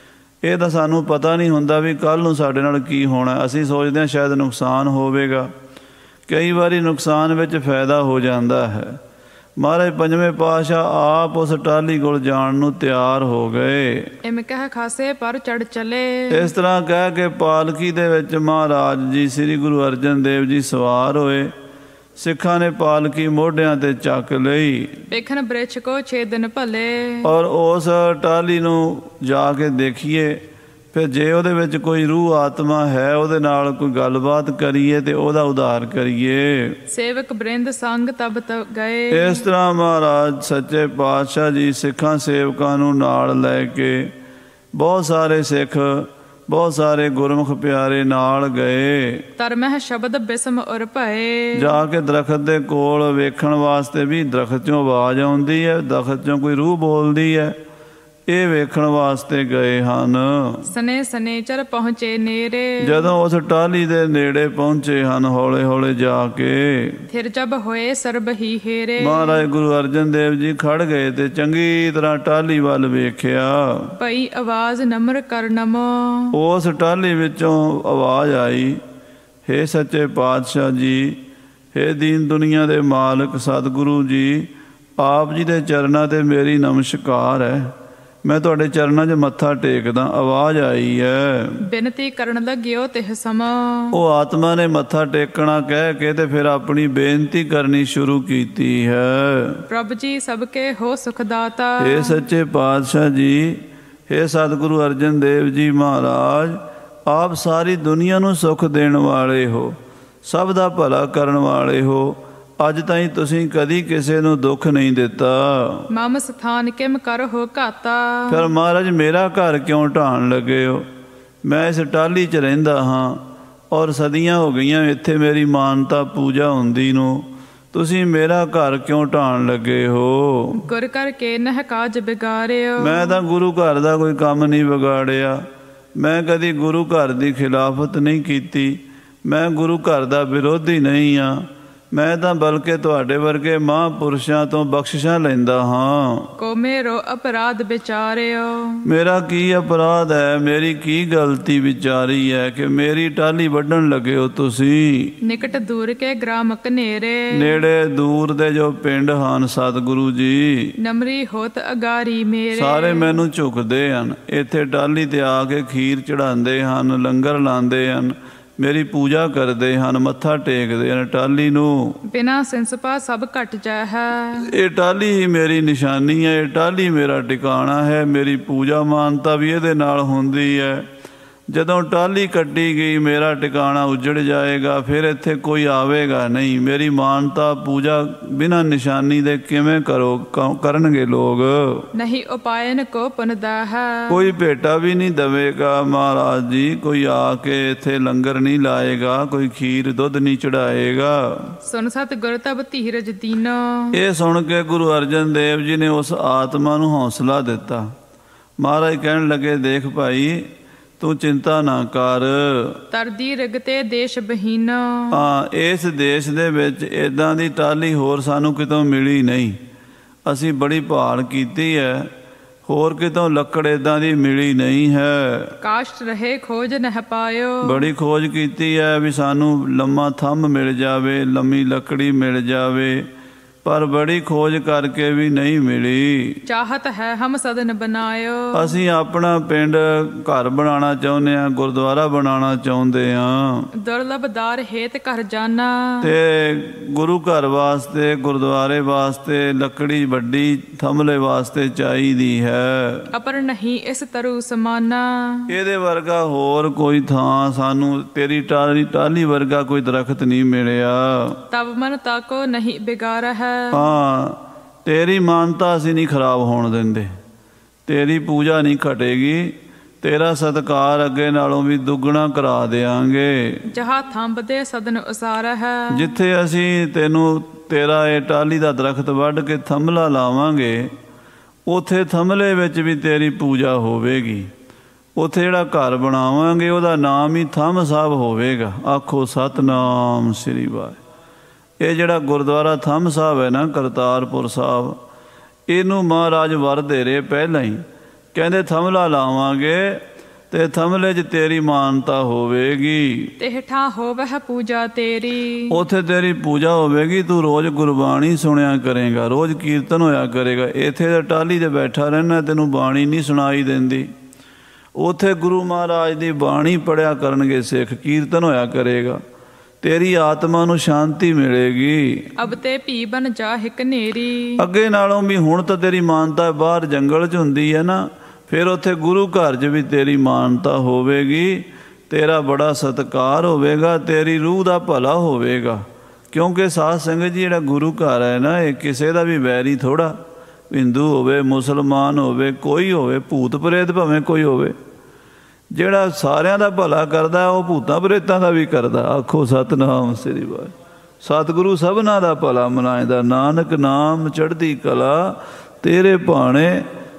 S1: ਇਹ ਤਾਂ ਸਾਨੂੰ ਪਤਾ ਨਹੀਂ ਹੁੰਦਾ ਵੀ ਕੱਲ੍ਹ ਨੂੰ ਸਾਡੇ ਨਾਲ ਕੀ ਹੋਣਾ। ਅਸੀਂ ਸੋਚਦੇ ਹਾਂ ਸ਼ਾਇਦ ਨੁਕਸਾਨ ਹੋਵੇਗਾ, ਕਈ ਵਾਰੀ ਨੁਕਸਾਨ ਵਿੱਚ ਫਾਇਦਾ ਹੋ ਜਾਂਦਾ ਹੈ। ਮਹਾਰਾਜ ਪੰਜਵੇਂ ਪਾਤਸ਼ਾਹ ਆਪ ਉਸ ਟਾਹਲੀ ਕੋਲ ਜਾਣ ਨੂੰ ਤਿਆਰ ਹੋ ਗਏ।
S2: ਇਮ ਕਹਿ ਖਾਸੇ ਪਰ ਚੜ ਚਲੇ।
S1: ਇਸ ਤਰ੍ਹਾਂ ਕਹਿ ਕੇ ਪਾਲਕੀ ਦੇ ਵਿੱਚ ਮਹਾਰਾਜ ਜੀ ਸ੍ਰੀ ਗੁਰੂ ਅਰਜਨ ਦੇਵ ਜੀ ਸਵਾਰ ਹੋਏ। ਸਿੱਖਾਂ ਨੇ ਪਾਲਕੀ ਮੋਢਿਆਂ ਤੇ ਚੱਕ ਲਈ।
S2: ਵੇਖਣ ਬ੍ਰਿਛ ਕੋ 6 ਦਿਨ ਭਲੇ।
S1: ਔਰ ਉਸ ਟਾਹਲੀ ਨੂੰ ਜਾ ਕੇ ਦੇਖੀਏ, ਫਿਰ ਜੇ ਉਹਦੇ ਵਿੱਚ ਕੋਈ ਰੂਹ ਆਤਮਾ ਹੈ, ਉਹਦੇ ਨਾਲ ਕੋਈ ਗੱਲਬਾਤ ਕਰੀਏ ਤੇ ਉਹਦਾ ਉਧਾਰ ਕਰੀਏ।
S2: ਸੇਵਕ ਬ੍ਰਿੰਦ ਸੰਗ ਤਬ ਗਏ।
S1: ਇਸ ਤਰ੍ਹਾਂ ਮਹਾਰਾਜ ਸੱਚੇ ਪਾਤਸ਼ਾਹ ਜੀ ਸਿੱਖਾਂ ਸੇਵਕਾਂ ਨੂੰ ਨਾਲ ਲੈ ਕੇ, ਬਹੁਤ ਸਾਰੇ ਸਿੱਖ, ਬਹੁਤ ਸਾਰੇ ਗੁਰਮੁਖ ਪਿਆਰੇ ਨਾਲ ਗਏ।
S2: ਤਰਮਹਿ ਸ਼ਬਦ ਬਿਸਮ ਉਰ ਭਏ। ਜਾ
S1: ਕੇ ਦਰਖਤ ਦੇ ਕੋਲ ਵੇਖਣ ਵਾਸਤੇ ਵੀ ਦਰਖਤ 'ਚੋਂ ਆਵਾਜ਼ ਆਉਂਦੀ ਹੈ, ਦਰਖਤ 'ਚੋਂ ਕੋਈ ਰੂਹ ਬੋਲਦੀ ਹੈ। ਇਹ ਵੇਖਣ ਵਾਸਤੇ ਗਏ ਹਨ।
S2: ਸਨੇ ਸਨੇਚਰ ਪਹੁੰਚੇ ਨੇੜੇ,
S1: ਜਦੋਂ ਉਸ ਟਾਹਲੀ ਦੇ ਨੇੜੇ ਪਹੁੰਚੇ ਹਨ ਹੌਲੇ ਹੌਲੇ ਜਾ ਕੇ,
S2: ਫਿਰ ਜਬ ਹੋਏ ਸਰਬ ਹੀ ਹੇਰੇ।
S1: ਮਹਾਰਾਜ ਗੁਰੂ ਅਰਜਨ ਦੇਵ ਜੀ ਖੜ ਗਏ ਤੇ ਚੰਗੀ ਤਰ੍ਹਾਂ ਟਾਹਲੀ ਵੱਲ ਵੇਖਿਆ।
S2: ਪਈ ਆਵਾਜ਼ ਨਮਰ ਕਰ ਨਮੋ,
S1: ਉਸ ਟਾਹਲੀ ਵਿੱਚੋਂ ਆਵਾਜ਼ ਆਈ, ਹੇ ਸੱਚੇ ਪਾਤਸ਼ਾਹ ਜੀ, ਹੇ ਦੀਨ ਦੁਨੀਆ ਦੇ ਮਾਲਕ ਸਤਿਗੁਰੂ ਜੀ, ਆਪ ਜੀ ਦੇ ਚਰਨਾਂ ਤੇ ਮੇਰੀ ਨਮਸਕਾਰ ਹੈ, ਮੈਂ ਤੁਹਾਡੇ ਚਰਨਾਂ 'ਚ ਮੱਥਾ ਟੇਕਦਾ। ਆਵਾਜ਼ ਆਈ ਹੈ,
S2: ਬੇਨਤੀ ਕਰਨ ਲੱਗਿਓ ਤਿਹ ਸਮਾਂ।
S1: ਉਹ ਆਤਮਾ ਨੇ ਮੱਥਾ ਟੇਕਣਾ ਕਹਿ ਕੇ ਤੇ ਫਿਰ ਆਪਣੀ ਬੇਨਤੀ ਕਰਨੀ ਸ਼ੁਰੂ ਕੀਤੀ ਹੈ।
S2: ਪ੍ਰਭ ਜੀ ਸਭ ਕੇ ਹੋ ਸੁਖ ਦਾਤਾ,
S1: ਹੇ ਸੱਚੇ ਪਾਤਸ਼ਾਹ ਜੀ, ਹੇ ਸਤਿਗੁਰੂ ਅਰਜਨ ਦੇਵ ਜੀ ਮਹਾਰਾਜ, ਆਪ ਸਾਰੀ ਦੁਨੀਆ ਨੂੰ ਸੁੱਖ ਦੇਣ ਵਾਲੇ ਹੋ, ਸਭ ਦਾ ਭਲਾ ਕਰਨ ਵਾਲੇ ਹੋ। ਅੱਜ ਤਾਈਂ ਤੁਸੀਂ ਕਦੀ ਕਿਸੇ ਨੂੰ ਦੁੱਖ ਨਹੀਂ ਦਿੱਤਾ।
S2: ਮਮ ਸਥਾਨ ਕਿਮ ਕਰ ਹੋ ਘਾਤਾ,
S1: ਫਿਰ ਮਹਾਰਾਜ ਮੇਰਾ ਘਰ ਕਿਉਂ ਢਾਣ ਲੱਗੇ ਹੋ? ਮੈਂ ਇਸ ਟਾਹਲੀ 'ਚ ਰਹਿੰਦਾ ਹਾਂ ਔਰ ਸਦੀਆਂ ਹੋ ਗਈਆਂ ਇੱਥੇ ਮੇਰੀ ਮਾਨਤਾ ਪੂਜਾ ਹੁੰਦੀ ਨੂੰ, ਤੁਸੀਂ ਮੇਰਾ ਘਰ ਕਿਉਂ ਢਾਣ ਲੱਗੇ ਹੋ?
S2: ਗੁਰ ਕਰਕੇ ਨਹ ਕਾਜ ਬਿਗਾੜਿਓ,
S1: ਮੈਂ ਤਾਂ ਗੁਰੂ ਘਰ ਦਾ ਕੋਈ ਕੰਮ ਨਹੀਂ ਵਿਗਾੜਿਆ, ਮੈਂ ਕਦੀ ਗੁਰੂ ਘਰ ਦੀ ਖਿਲਾਫਤ ਨਹੀਂ ਕੀਤੀ, ਮੈਂ ਗੁਰੂ ਘਰ ਦਾ ਵਿਰੋਧੀ ਨਹੀਂ ਹਾਂ, ਮੈਂ ਤਾਂ ਬਲਕਿ ਤੁਹਾਡੇ ਵਰਗੇ ਮਹਾਂਪੁਰਸ਼ਾਂ ਤੋਂ ਬਖਸ਼ਿਸ਼ਾਂ ਲੈਂਦਾ ਹਾਂ।
S2: ਕੋ ਮੇਰੋ ਅਪਰਾਧ ਵਿਚਾਰਿਓ,
S1: ਮੇਰਾ ਕੀ ਅਪਰਾਧ ਹੈ, ਮੇਰੀ ਕੀ ਗਲਤੀ ਵਿਚਾਰੀ ਹੈ ਕਿ ਮੇਰੀ ਟਾਹਲੀ ਵੱਢਣ ਲੱਗੇ ਹੋ ਤੁਸੀਂ?
S2: ਨਿਕਟ ਦੂਰ ਕੇ ਗ੍ਰਾਮ ਕਨੇਰੇ,
S1: ਨੇੜੇ ਦੂਰ ਦੇ ਜੋ ਪਿੰਡ ਹਨ ਸਤਿਗੁਰੂ ਜੀ,
S2: ਨਮਰੀ ਹੋਤ ਅਗਾਰੀ ਮੇਰੇ। ਸਾਰੇ
S1: ਮੈਨੂੰ ਝੁਕਦੇ ਹਨ, ਇੱਥੇ ਟਾਹਲੀ ਤੇ ਆ ਕੇ ਖੀਰ ਚੜਾਉਂਦੇ ਹਨ, ਲੰਗਰ ਲਾਉਂਦੇ ਹਨ, ਮੇਰੀ ਪੂਜਾ ਕਰਦੇ ਹਨ, ਮੱਥਾ ਟੇਕਦੇ ਹਨ ਟਾਹਲੀ ਨੂੰ।
S2: ਬਿਨਾਂ ਸਿੰਸਪਾ ਸਭ ਘਟ ਜਾ ਹੈ,
S1: ਇਹ ਟਾਹਲੀ ਹੀ ਮੇਰੀ ਨਿਸ਼ਾਨੀ ਹੈ, ਇਹ ਟਾਹਲੀ ਮੇਰਾ ਟਿਕਾਣਾ ਹੈ, ਮੇਰੀ ਪੂਜਾ ਮਾਨਤਾ ਵੀ ਇਹਦੇ ਨਾਲ ਹੁੰਦੀ ਹੈ। ਜਦੋਂ ਟਾਹਲੀ ਕੱਢੀ ਗਈ ਮੇਰਾ ਟਿਕਾਣਾ ਉੱਜੜ ਜਾਏਗਾ, ਫਿਰ ਇੱਥੇ ਕੋਈ ਆਵੇਗਾ ਨਹੀਂ। ਮੇਰੀ ਮਾਨਤਾ ਪੂਜਾ ਬਿਨਾਂ ਨਿਸ਼ਾਨੀ ਦੇ ਕਿਵੇਂ ਕਰਨਗੇ ਲੋਕ?
S2: ਨਹੀਂ ਉਪਾਇਨ ਕੋ ਪੁਨਦਾ ਹੈ,
S1: ਕੋਈ ਭੇਟਾ ਵੀ ਨਹੀਂ ਦੇਵੇਗਾ ਮਹਾਰਾਜ ਜੀ, ਕੋਈ ਆ ਕੇ ਇੱਥੇ ਲੰਗਰ ਨਹੀਂ ਲਾਏਗਾ, ਕੋਈ ਖੀਰ ਦੁੱਧ ਨਹੀਂ ਚੜਾਏਗਾ।
S2: ਸੁਨ ਸਤ ਗੁਰ ਤਬ ਧੀਰਜ ਦੀਨੋ,
S1: ਇਹ ਸੁਣ ਕੇ ਗੁਰੂ ਅਰਜਨ ਦੇਵ ਜੀ ਨੇ ਉਸ ਆਤਮਾ ਨੂੰ ਹੌਸਲਾ ਦਿੱਤਾ। ਮਹਾਰਾਜ ਕਹਿਣ ਲੱਗੇ, ਦੇਖ ਭਾਈ ਤੂੰ ਚਿੰਤਾ ਨਾ ਕਰ,
S2: ਤਰਦੀ ਰਗਤੇ ਦੇਸ਼ ਬਹੀਨ।
S1: ਹਾਂ, ਇਸ ਦੇਸ਼ ਦੇ ਵਿੱਚ ਇੱਦਾਂ ਦੀ ਟਾਹਲੀ ਹੋਰ ਸਾਨੂੰ ਕਿਤੋਂ ਮਿਲੀ ਨਹੀਂ। ਅਸੀਂ ਬੜੀ ਭਾਲ ਕੀਤੀ ਹੈ, ਹੋਰ ਕਿਤੋਂ ਲੱਕੜ ਇੱਦਾਂ ਦੀ ਮਿਲੀ ਨਹੀਂ ਹੈ।
S2: ਕਾਸ਼ਟ ਰਹੇ ਖੋਜ ਨਹ ਪਾਇਓ,
S1: ਬੜੀ ਖੋਜ ਕੀਤੀ ਹੈ ਵੀ ਸਾਨੂੰ ਲੰਮਾ ਥੰਮ ਮਿਲ ਜਾਵੇ, ਲੰਮੀ ਲੱਕੜੀ ਮਿਲ ਜਾਵੇ, ਪਰ ਬੜੀ ਖੋਜ ਕਰਕੇ ਵੀ ਨਹੀਂ ਮਿਲੀ।
S2: ਚਾਹਤ ਹੈ ਹਮ ਸਦਨ ਬਣਾਇਓ, ਅਸੀਂ
S1: ਆਪਣਾ ਪਿੰਡ ਘਰ ਬਣਾਉਣਾ ਚਾਹੁੰਦੇ ਹਾਂ, ਗੁਰਦੁਆਰਾ ਬਣਾਉਣਾ ਚਾਹੁੰਦੇ ਹਾਂ।
S2: ਦੁਰਲਭਦਾਰ ਹੇਤ ਘਰ ਜਾਣਾ,
S1: ਤੇ ਗੁਰੂ ਘਰ ਵਾਸਤੇ, ਗੁਰਦੁਆਰੇ ਵਾਸਤੇ ਲੱਕੜੀ ਵੱਡੀ ਥੰਮਲੇ ਵਾਸਤੇ ਚਾਹੀਦੀ ਹੈ।
S2: ਅਪਰ ਨਹੀਂ ਇਸ ਤਰੂ ਸਮਾਨਾ,
S1: ਇਹਦੇ ਵਰਗਾ ਹੋਰ ਕੋਈ ਥਾਂ ਸਾਨੂੰ, ਤੇਰੀ ਟਾਹਲੀ ਵਰਗਾ ਕੋਈ ਦਰਖਤ ਨਹੀਂ ਮਿਲਿਆ।
S2: ਤਬ ਮਨ ਤਾਕੋ ਨਹੀਂ ਬਿਗਾਰ ਹੈ,
S1: ਹਾਂ, ਤੇਰੀ ਮਾਨਤਾ ਅਸੀਂ ਨਹੀਂ ਖਰਾਬ ਹੋਣ ਦਿੰਦੇ, ਤੇਰੀ ਪੂਜਾ ਨਹੀਂ ਘਟੇਗੀ, ਤੇਰਾ ਸਤਿਕਾਰ ਅੱਗੇ ਨਾਲੋਂ ਵੀ ਦੁੱਗਣਾ ਕਰਾ ਦੇਾਂਗੇ।
S2: ਜਹਾਂ ਥੰਬਦੇ ਸਦਨ ਉਸਾਰ ਹੈ, ਜਿੱਥੇ
S1: ਅਸੀਂ ਤੈਨੂੰ ਤੇਰਾ ਇਹ ਟਾਹਲੀ ਦਾ ਦਰਖਤ ਵੱਢ ਕੇ ਥੰਮਲਾ ਲਾਵਾਂਗੇ, ਉੱਥੇ ਥੰਮਲੇ ਵਿੱਚ ਵੀ ਤੇਰੀ ਪੂਜਾ ਹੋਵੇਗੀ। ਉੱਥੇ ਜਿਹੜਾ ਘਰ ਬਣਾਵਾਂਗੇ ਉਹਦਾ ਨਾਮ ਹੀ ਥੰਮ ਸਾਹਿਬ ਹੋਵੇਗਾ। ਆਖੋ ਸਤਨਾਮ ਸ੍ਰੀ ਵਾਹਿਗੁਰੂ। ਇਹ ਜਿਹੜਾ ਗੁਰਦੁਆਰਾ ਥੰਮ ਸਾਹਿਬ ਹੈ ਨਾ, ਕਰਤਾਰਪੁਰ ਸਾਹਿਬ, ਇਹਨੂੰ ਮਹਾਰਾਜ ਵਰ ਦੇ ਰਹੇ ਪਹਿਲਾਂ ਹੀ, ਕਹਿੰਦੇ ਥੰਮਲਾ ਲਾਵਾਂਗੇ ਤੇ ਥੰਮਲੇ 'ਚ ਤੇਰੀ ਮਾਨਤਾ ਹੋਵੇਗੀ,
S2: ਤੇਠਾਂ ਹੋਵਹਿ ਪੂਜਾ ਤੇਰੀ,
S1: ਉੱਥੇ ਤੇਰੀ ਪੂਜਾ ਹੋਵੇਗੀ। ਤੂੰ ਰੋਜ਼ ਗੁਰਬਾਣੀ ਸੁਣਿਆ ਕਰੇਗਾ, ਰੋਜ਼ ਕੀਰਤਨ ਹੋਇਆ ਕਰੇਗਾ। ਇੱਥੇ ਤਾਂ ਟਾਹਲੀ 'ਤੇ ਬੈਠਾ ਰਹਿਣਾ, ਤੈਨੂੰ ਬਾਣੀ ਨਹੀਂ ਸੁਣਾਈ ਦਿੰਦੀ। ਉੱਥੇ ਗੁਰੂ ਮਹਾਰਾਜ ਦੀ ਬਾਣੀ ਪੜ੍ਹਿਆ ਕਰਨਗੇ ਸਿੱਖ, ਕੀਰਤਨ ਹੋਇਆ ਕਰੇਗਾ, ਤੇਰੀ ਆਤਮਾ ਨੂੰ ਸ਼ਾਂਤੀ ਮਿਲੇਗੀ।
S2: ਅਬ ਤੇ ਭੀ ਬਨ ਜਾ ਹਿਕ ਨੇਰੀ,
S1: ਅੱਗੇ ਨਾਲੋਂ ਵੀ ਹੁਣ ਤਾਂ ਤੇਰੀ ਮਾਨਤਾ ਬਾਹਰ ਜੰਗਲ 'ਚ ਹੁੰਦੀ ਹੈ ਨਾ, ਫਿਰ ਉੱਥੇ ਗੁਰੂ ਘਰ 'ਚ ਵੀ ਤੇਰੀ ਮਾਨਤਾ ਹੋਵੇਗੀ, ਤੇਰਾ ਬੜਾ ਸਤਿਕਾਰ ਹੋਵੇਗਾ, ਤੇਰੀ ਰੂਹ ਦਾ ਭਲਾ ਹੋਵੇਗਾ। ਕਿਉਂਕਿ ਸਾਧ ਸੰਗਤ ਜੀ, ਜਿਹੜਾ ਗੁਰੂ ਘਰ ਹੈ ਨਾ, ਇਹ ਕਿਸੇ ਦਾ ਵੀ ਵੈਰੀ ਥੋੜ੍ਹਾ, ਹਿੰਦੂ ਹੋਵੇ, ਮੁਸਲਮਾਨ ਹੋਵੇ, ਕੋਈ ਹੋਵੇ, ਭੂਤ ਪ੍ਰੇਤ ਭਾਵੇਂ ਕੋਈ ਹੋਵੇ, ਜਿਹੜਾ ਸਾਰਿਆਂ ਦਾ ਭਲਾ ਕਰਦਾ ਉਹ ਭੂਤਾਂ ਪ੍ਰੇਤਾਂ ਦਾ ਵੀ ਕਰਦਾ। ਆਖੋ ਸਤਨਾਮ ਸ੍ਰੀ ਵਾਹਿਗੁਰੂ। ਸਤਿਗੁਰੂ ਸਭਨਾਂ ਦਾ ਭਲਾ ਮਨਾਇਦਾ, ਨਾਨਕ ਨਾਮ ਚੜ੍ਹਦੀ ਕਲਾ, ਤੇਰੇ ਭਾਣੇ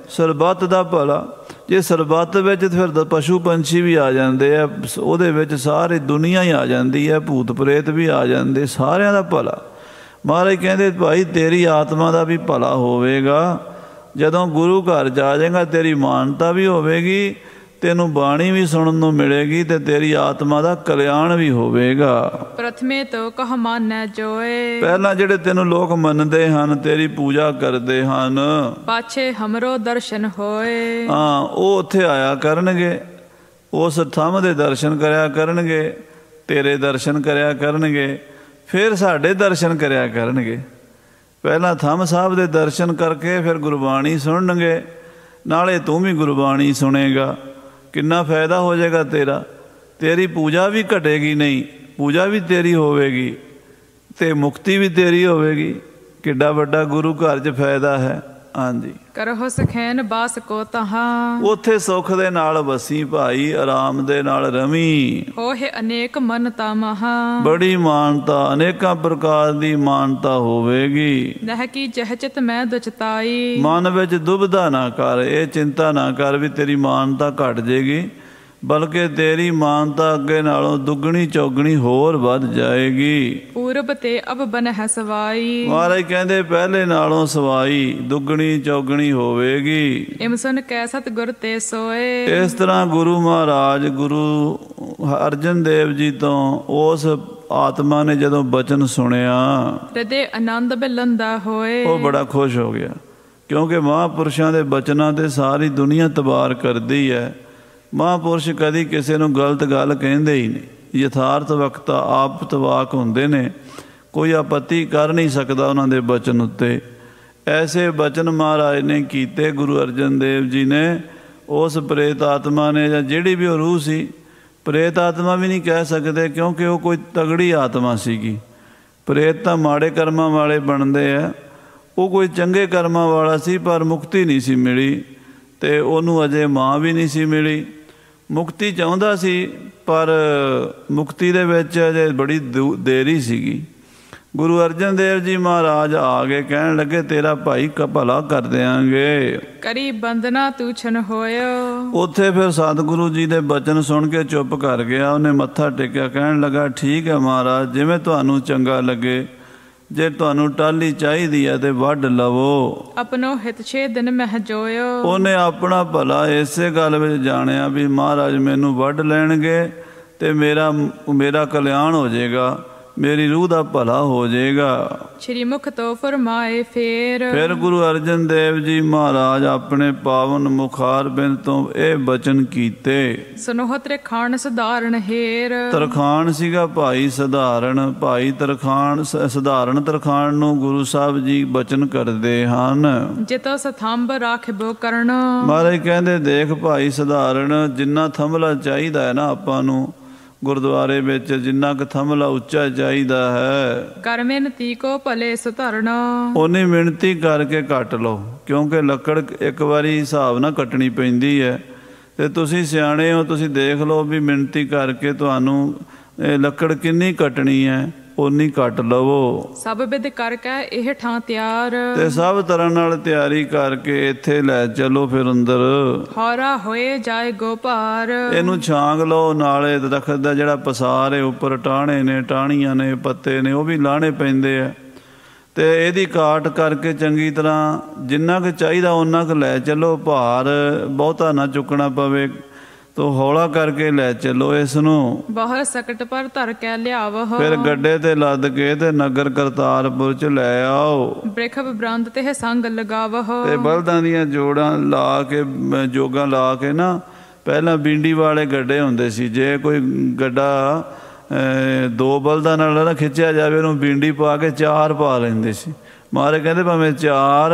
S1: ਸਰਬੱਤ ਦਾ ਭਲਾ। ਜੇ ਸਰਬੱਤ ਵਿੱਚ ਫਿਰ ਪਸ਼ੂ ਪੰਛੀ ਵੀ ਆ ਜਾਂਦੇ ਆ, ਉਹਦੇ ਵਿੱਚ ਸਾਰੀ ਦੁਨੀਆ ਹੀ ਆ ਜਾਂਦੀ ਹੈ, ਭੂਤ ਪ੍ਰੇਤ ਵੀ ਆ ਜਾਂਦੇ, ਸਾਰਿਆਂ ਦਾ ਭਲਾ। ਮਹਾਰਾਜ ਕਹਿੰਦੇ ਭਾਈ ਤੇਰੀ ਆਤਮਾ ਦਾ ਵੀ ਭਲਾ ਹੋਵੇਗਾ। ਜਦੋਂ ਗੁਰੂ ਘਰ ਜਾ ਜਾਏਗਾ ਤੇਰੀ ਮਾਨਤਾ ਵੀ ਹੋਵੇਗੀ, ਤੈਨੂੰ ਬਾਣੀ ਵੀ ਸੁਣਨ ਨੂੰ ਮਿਲੇਗੀ ਤੇ ਤੇਰੀ ਆਤਮਾ ਦਾ ਕਲਿਆਣ ਵੀ ਹੋਵੇਗਾ।
S2: ਪ੍ਰਥਮੇ ਤੋ ਕਹ ਮਾਨੈ ਜੋਏ,
S1: ਪਹਿਲਾਂ ਜਿਹੜੇ ਤੈਨੂੰ ਲੋਕ ਮੰਨਦੇ ਹਨ, ਤੇਰੀ ਪੂਜਾ ਕਰਦੇ ਹਨ,
S2: ਪਾਛੇ ਹਮਰੋ ਦਰਸ਼ਨ ਹੋਏ।
S1: ਹਾਂ, ਉਹ ਉੱਥੇ ਆਇਆ ਕਰਨਗੇ, ਉਸ ਥੰਮ ਦੇ ਦਰਸ਼ਨ ਕਰਿਆ ਕਰਨਗੇ, ਤੇਰੇ ਦਰਸ਼ਨ ਕਰਿਆ ਕਰਨਗੇ, ਫਿਰ ਸਾਡੇ ਦਰਸ਼ਨ ਕਰਿਆ ਕਰਨਗੇ। ਪਹਿਲਾਂ ਥੰਮ ਸਾਹਿਬ ਦੇ ਦਰਸ਼ਨ ਕਰਕੇ ਫਿਰ ਗੁਰਬਾਣੀ ਸੁਣਨਗੇ, ਨਾਲੇ ਤੂੰ ਵੀ ਗੁਰਬਾਣੀ ਸੁਣੇਗਾ। ਕਿੰਨਾ ਫਾਇਦਾ ਹੋ ਜਾਏਗਾ ਤੇਰਾ। ਤੇਰੀ ਪੂਜਾ ਵੀ ਘਟੇਗੀ ਨਹੀਂ, ਪੂਜਾ ਵੀ ਤੇਰੀ ਹੋਵੇਗੀ ਤੇ ਮੁਕਤੀ ਵੀ ਤੇਰੀ ਹੋਵੇਗੀ। ਕਿੱਡਾ ਵੱਡਾ ਗੁਰੂ ਘਰ 'ਚ ਫਾਇਦਾ ਹੈ। ਹਾਂਜੀ,
S2: ਕਰਹੁ ਸਖੈਨ ਬਾਸ ਕੋ ਤਹਾਂ,
S1: ਉੱਥੇ ਸੁੱਖ ਦੇ ਨਾਲ ਵਸੀ ਭਾਈ, ਆਰਾਮ ਦੇ ਨਾਲ ਰਵੀ।
S2: ਹੋਏ ਅਨੇਕ ਮਨ ਤਮਹਾ,
S1: ਬੜੀ ਮਾਨਤਾ, ਅਨੇਕਾਂ ਪ੍ਰਕਾਰ ਦੀ ਮਾਨਤਾ ਹੋਵੇਗੀ।
S2: ਨਹਿ ਕੀ ਜਹ ਚਿਤ ਮੈਂ ਦੁਚਤਾਈ,
S1: ਮਨ ਵਿੱਚ ਦੁਬਿਧਾ ਨਾ ਕਰ, ਇਹ ਚਿੰਤਾ ਨਾ ਕਰ ਵੀ ਤੇਰੀ ਮਾਨਤਾ ਘਟ ਜੇਗੀ, ਬਲਕਿ ਤੇਰੀ ਮਾਨਤਾ ਅੱਗੇ ਨਾਲੋਂ ਦੁੱਗਣੀ ਚੌਗਣੀ ਹੋਰ ਵੱਧ ਜਾਏਗੀ।
S2: ਪੂਰਬ ਤੇ ਅਬ ਬਨਹਿ ਸਵਾਈ,
S1: ਮਹਾਰਾਜ ਕਹਿੰਦੇ ਪਹਿਲੇ ਨਾਲੋਂ ਸਵਾਈ ਦੁੱਗਣੀ ਚੌਗਣੀ ਹੋਵੇਗੀ।
S2: ਇਮ ਸੁਨ ਕੈ ਸਤ ਗੁਰ ਤੇ ਸੋਏ,
S1: ਇਸ ਤਰ੍ਹਾਂ ਗੁਰੂ ਮਹਾਰਾਜ ਗੁਰੂ ਅਰਜਨ ਦੇਵ ਜੀ ਤੋਂ ਉਸ ਆਤਮਾ ਨੇ ਜਦੋਂ ਬਚਨ ਸੁਣਿਆ,
S2: ਹਿਰਦੇ ਆਨੰਦ ਬਿਲੰਦਾ ਹੋਏ।
S1: ਉਹ ਬੜਾ ਖੁਸ਼ ਹੋ ਗਿਆ, ਕਿਉਂਕਿ ਮਹਾਂਪੁਰਸ਼ਾਂ ਦੇ ਬਚਨਾਂ ਤੇ ਸਾਰੀ ਦੁਨੀਆ ਤਬਾਰ ਕਰਦੀ ਹੈ। ਮਹਾਂਪੁਰਸ਼ ਕਦੀ ਕਿਸੇ ਨੂੰ ਗਲਤ ਗੱਲ ਕਹਿੰਦੇ ਹੀ ਨਹੀਂ, ਯਥਾਰਥ ਵਕਤਾ ਆਪ ਤਵਾਕ ਹੁੰਦੇ ਨੇ, ਕੋਈ ਆਪੱਤੀ ਕਰ ਨਹੀਂ ਸਕਦਾ ਉਹਨਾਂ ਦੇ ਬਚਨ ਉੱਤੇ। ਐਸੇ ਬਚਨ ਮਹਾਰਾਜ ਨੇ ਕੀਤੇ ਗੁਰੂ ਅਰਜਨ ਦੇਵ ਜੀ ਨੇ। ਉਸ ਪ੍ਰੇਤ ਆਤਮਾ ਨੇ, ਜਾਂ ਜਿਹੜੀ ਵੀ ਉਹ ਰੂਹ ਸੀ, ਪ੍ਰੇਤ ਆਤਮਾ ਵੀ ਨਹੀਂ ਕਹਿ ਸਕਦੇ ਕਿਉਂਕਿ ਉਹ ਕੋਈ ਤਗੜੀ ਆਤਮਾ ਸੀਗੀ। ਪ੍ਰੇਤ ਤਾਂ ਮਾੜੇ ਕਰਮਾਂ ਵਾਲੇ ਬਣਦੇ ਆ, ਉਹ ਕੋਈ ਚੰਗੇ ਕਰਮਾਂ ਵਾਲਾ ਸੀ, ਪਰ ਮੁਕਤੀ ਨਹੀਂ ਸੀ ਮਿਲੀ ਤੇ ਉਹਨੂੰ ਅਜੇ ਮਾਂ ਵੀ ਨਹੀਂ ਸੀ ਮਿਲੀ। ਮੁਕਤੀ ਚਾਹੁੰਦਾ ਸੀ ਪਰ ਮੁਕਤੀ ਦੇ ਵਿੱਚ ਅਜੇ ਬੜੀ ਦੇਰੀ ਸੀਗੀ। ਗੁਰੂ ਅਰਜਨ ਦੇਵ ਜੀ ਮਹਾਰਾਜ ਆ ਗਏ, ਕਹਿਣ ਲੱਗੇ ਤੇਰਾ ਭਾਈ ਭਲਾ ਕਰ ਦਿਆਂਗੇ।
S2: ਕਰੀ ਬੰਦਨਾ ਤੂਛਨ ਹੋਇਓ,
S1: ਉੱਥੇ ਫਿਰ ਸਤਿਗੁਰੂ ਜੀ ਦੇ ਬਚਨ ਸੁਣ ਕੇ ਚੁੱਪ ਕਰ ਗਿਆ। ਉਹਨੇ ਮੱਥਾ ਟੇਕਿਆ, ਕਹਿਣ ਲੱਗਾ ਠੀਕ ਹੈ ਮਹਾਰਾਜ, ਜਿਵੇਂ ਤੁਹਾਨੂੰ ਚੰਗਾ ਲੱਗੇ। ਜੇ ਤੁਹਾਨੂੰ ਟਾਹਲੀ ਚਾਹੀਦੀ ਹੈ ਤੇ ਵੱਢ ਲਵੋ।
S2: ਆਪਣੋ ਹਿਤ 6 ਦਿਨ ਮਹਿ ਜੋਇਓ,
S1: ਉਹਨੇ ਆਪਣਾ ਭਲਾ ਇਸੇ ਗੱਲ ਵਿੱਚ ਜਾਣਿਆ ਵੀ ਮਹਾਰਾਜ ਮੈਨੂੰ ਵੱਢ ਲੈਣਗੇ ਤੇ ਮੇਰਾ ਕਲਿਆਣ ਹੋ ਜਾਏਗਾ, ਮੇਰੀ ਰੂਹ ਦਾ ਭਲਾ ਹੋ ਜਾਏਗਾ।
S2: ਸ਼੍ਰੀ ਮੁਖ ਤੋਂ ਫਰਮਾਏ ਫਿਰ
S1: ਗੁਰੂ ਅਰਜਨ ਦੇਵ ਜੀ ਮਹਾਰਾਜ ਆਪਣੇ ਪਾਵਨ ਮੁਖਾਰ ਬਿੰਦ ਤੋਂ ਇਹ ਬਚਨ ਕੀਤੇ।
S2: ਸੁਨੋਹ ਤਰਖਾਣ ਸਧਾਰਨ ਹੇਰ, ਤਰਖਾਣ
S1: ਸੀਗਾ ਭਾਈ ਸਧਾਰਨ। ਭਾਈ ਤਰਖਾਣ, ਸਧਾਰਨ ਤਰਖਾਣ ਨੂੰ ਗੁਰੂ ਸਾਹਿਬ ਜੀ ਬਚਨ ਕਰਦੇ ਹਨ।
S2: ਜਿਤੋ ਸਥੰਭ ਰਾਖਬੋ ਕਰਨ,
S1: ਮਹਾਰਾਜ ਕਹਿੰਦੇ ਦੇਖ ਭਾਈ ਸਧਾਰਨ, ਜਿੰਨਾ ਥੰਮਲਾ ਚਾਹੀਦਾ ਹੈ ਨਾ ਆਪਾਂ ਨੂੰ ਗੁਰਦੁਆਰੇ ਵਿੱਚ, ਜਿੰਨਾ ਕੁ ਥੰਮਲਾ ਉੱਚਾ ਚਾਹੀਦਾ ਹੈ,
S2: ਕਰ ਮਿਹਨਤੀ ਕੋ ਭਲੇ ਸੁਧਰਨ,
S1: ਉਹਨੇ ਮਿਹਨਤੀ ਕਰਕੇ ਕੱਟ ਲਓ। ਕਿਉਂਕਿ ਲੱਕੜ ਇੱਕ ਵਾਰੀ ਹਿਸਾਬ ਨਾਲ ਕੱਟਣੀ ਪੈਂਦੀ ਹੈ ਤੇ ਤੁਸੀਂ ਸਿਆਣੇ ਹੋ, ਤੁਸੀਂ ਦੇਖ ਲਓ ਵੀ ਮਿਹਨਤੀ ਕਰਕੇ ਤੁਹਾਨੂੰ ਇਹ ਲੱਕੜ ਕਿੰਨੀ ਕੱਟਣੀ ਹੈ, ਓਨੀ ਕੱਟ ਲਵੋ।
S2: ਸਭ ਵਿਧ ਕਰਕੇ ਇਹ ਠਾਂ ਤਿਆਰ,
S1: ਤੇ ਸਭ ਤਰ੍ਹਾਂ ਨਾਲ ਤਿਆਰੀ ਕਰਕੇ ਇੱਥੇ ਲੈ ਚਲੋ। ਫਿਰ ਅੰਦਰ
S2: ਹੌਰਾ ਹੋਏ ਜਾਏ ਗੋਪਾਰ,
S1: ਇਹਨੂੰ ਛਾਂਗ ਲਓ। ਨਾਲੇ ਦਰਖਤ ਦਾ ਜਿਹੜਾ ਪਸਾਰ ਹੈ, ਉੱਪਰ ਟਾਹਣੇ ਨੇ, ਟਾਹਣੀਆਂ ਨੇ, ਪੱਤੇ ਨੇ, ਉਹ ਵੀ ਲਾਹਣੇ ਪੈਂਦੇ ਆ। ਤੇ ਇਹਦੀ ਕਾਟ ਕਰਕੇ ਚੰਗੀ ਤਰ੍ਹਾਂ ਜਿੰਨਾ ਕੁ ਚਾਹੀਦਾ ਓਨਾ ਕੁ ਲੈ ਚਲੋ। ਭਾਰ ਬਹੁਤਾ ਨਾ ਚੁੱਕਣਾ ਪਵੇ, ਤੋ ਹੌਲਾ ਕਰਕੇ ਲੈ ਚਲੋ ਇਸ ਨੂੰ।
S2: ਬਾਹਰ ਸਕਟ ਪਰ ਧਰ ਕੇ ਲਿਆਵਹ,
S1: ਫਿਰ ਗੱਡੇ ਤੇ ਲੱਦ ਕੇ ਤੇ ਨਗਰ ਕਰਤਾਰਪੁਰ ਚ ਲੈ ਆਓ।
S2: ਬ੍ਰਿਖਬ ਬ੍ਰੰਦ ਤੇ ਸੰਗ ਲਗਾਵਹ, ਤੇ
S1: ਬਲਦਾਂ ਦੀਆਂ ਜੋੜਾਂ ਲਾ ਕੇ, ਜੋਗਾਂ ਲਾ ਕੇ ਨਾ, ਪਹਿਲਾਂ ਬੀਂਡੀ ਵਾਲੇ ਗੱਡੇ ਹੁੰਦੇ ਸੀ। ਜੇ ਕੋਈ ਗੱਡਾ 2 ਬਲਦਾਂ ਨਾਲ ਨਾ ਖਿੱਚਿਆ ਜਾਵੇ, ਉਹਨੂੰ ਬੀਂਡੀ ਪਾ ਕੇ 4 ਪਾ ਲੈਂਦੇ ਸੀ। ਮਹਾਰਾਜ ਕਹਿੰਦੇ ਭਾਵੇਂ 4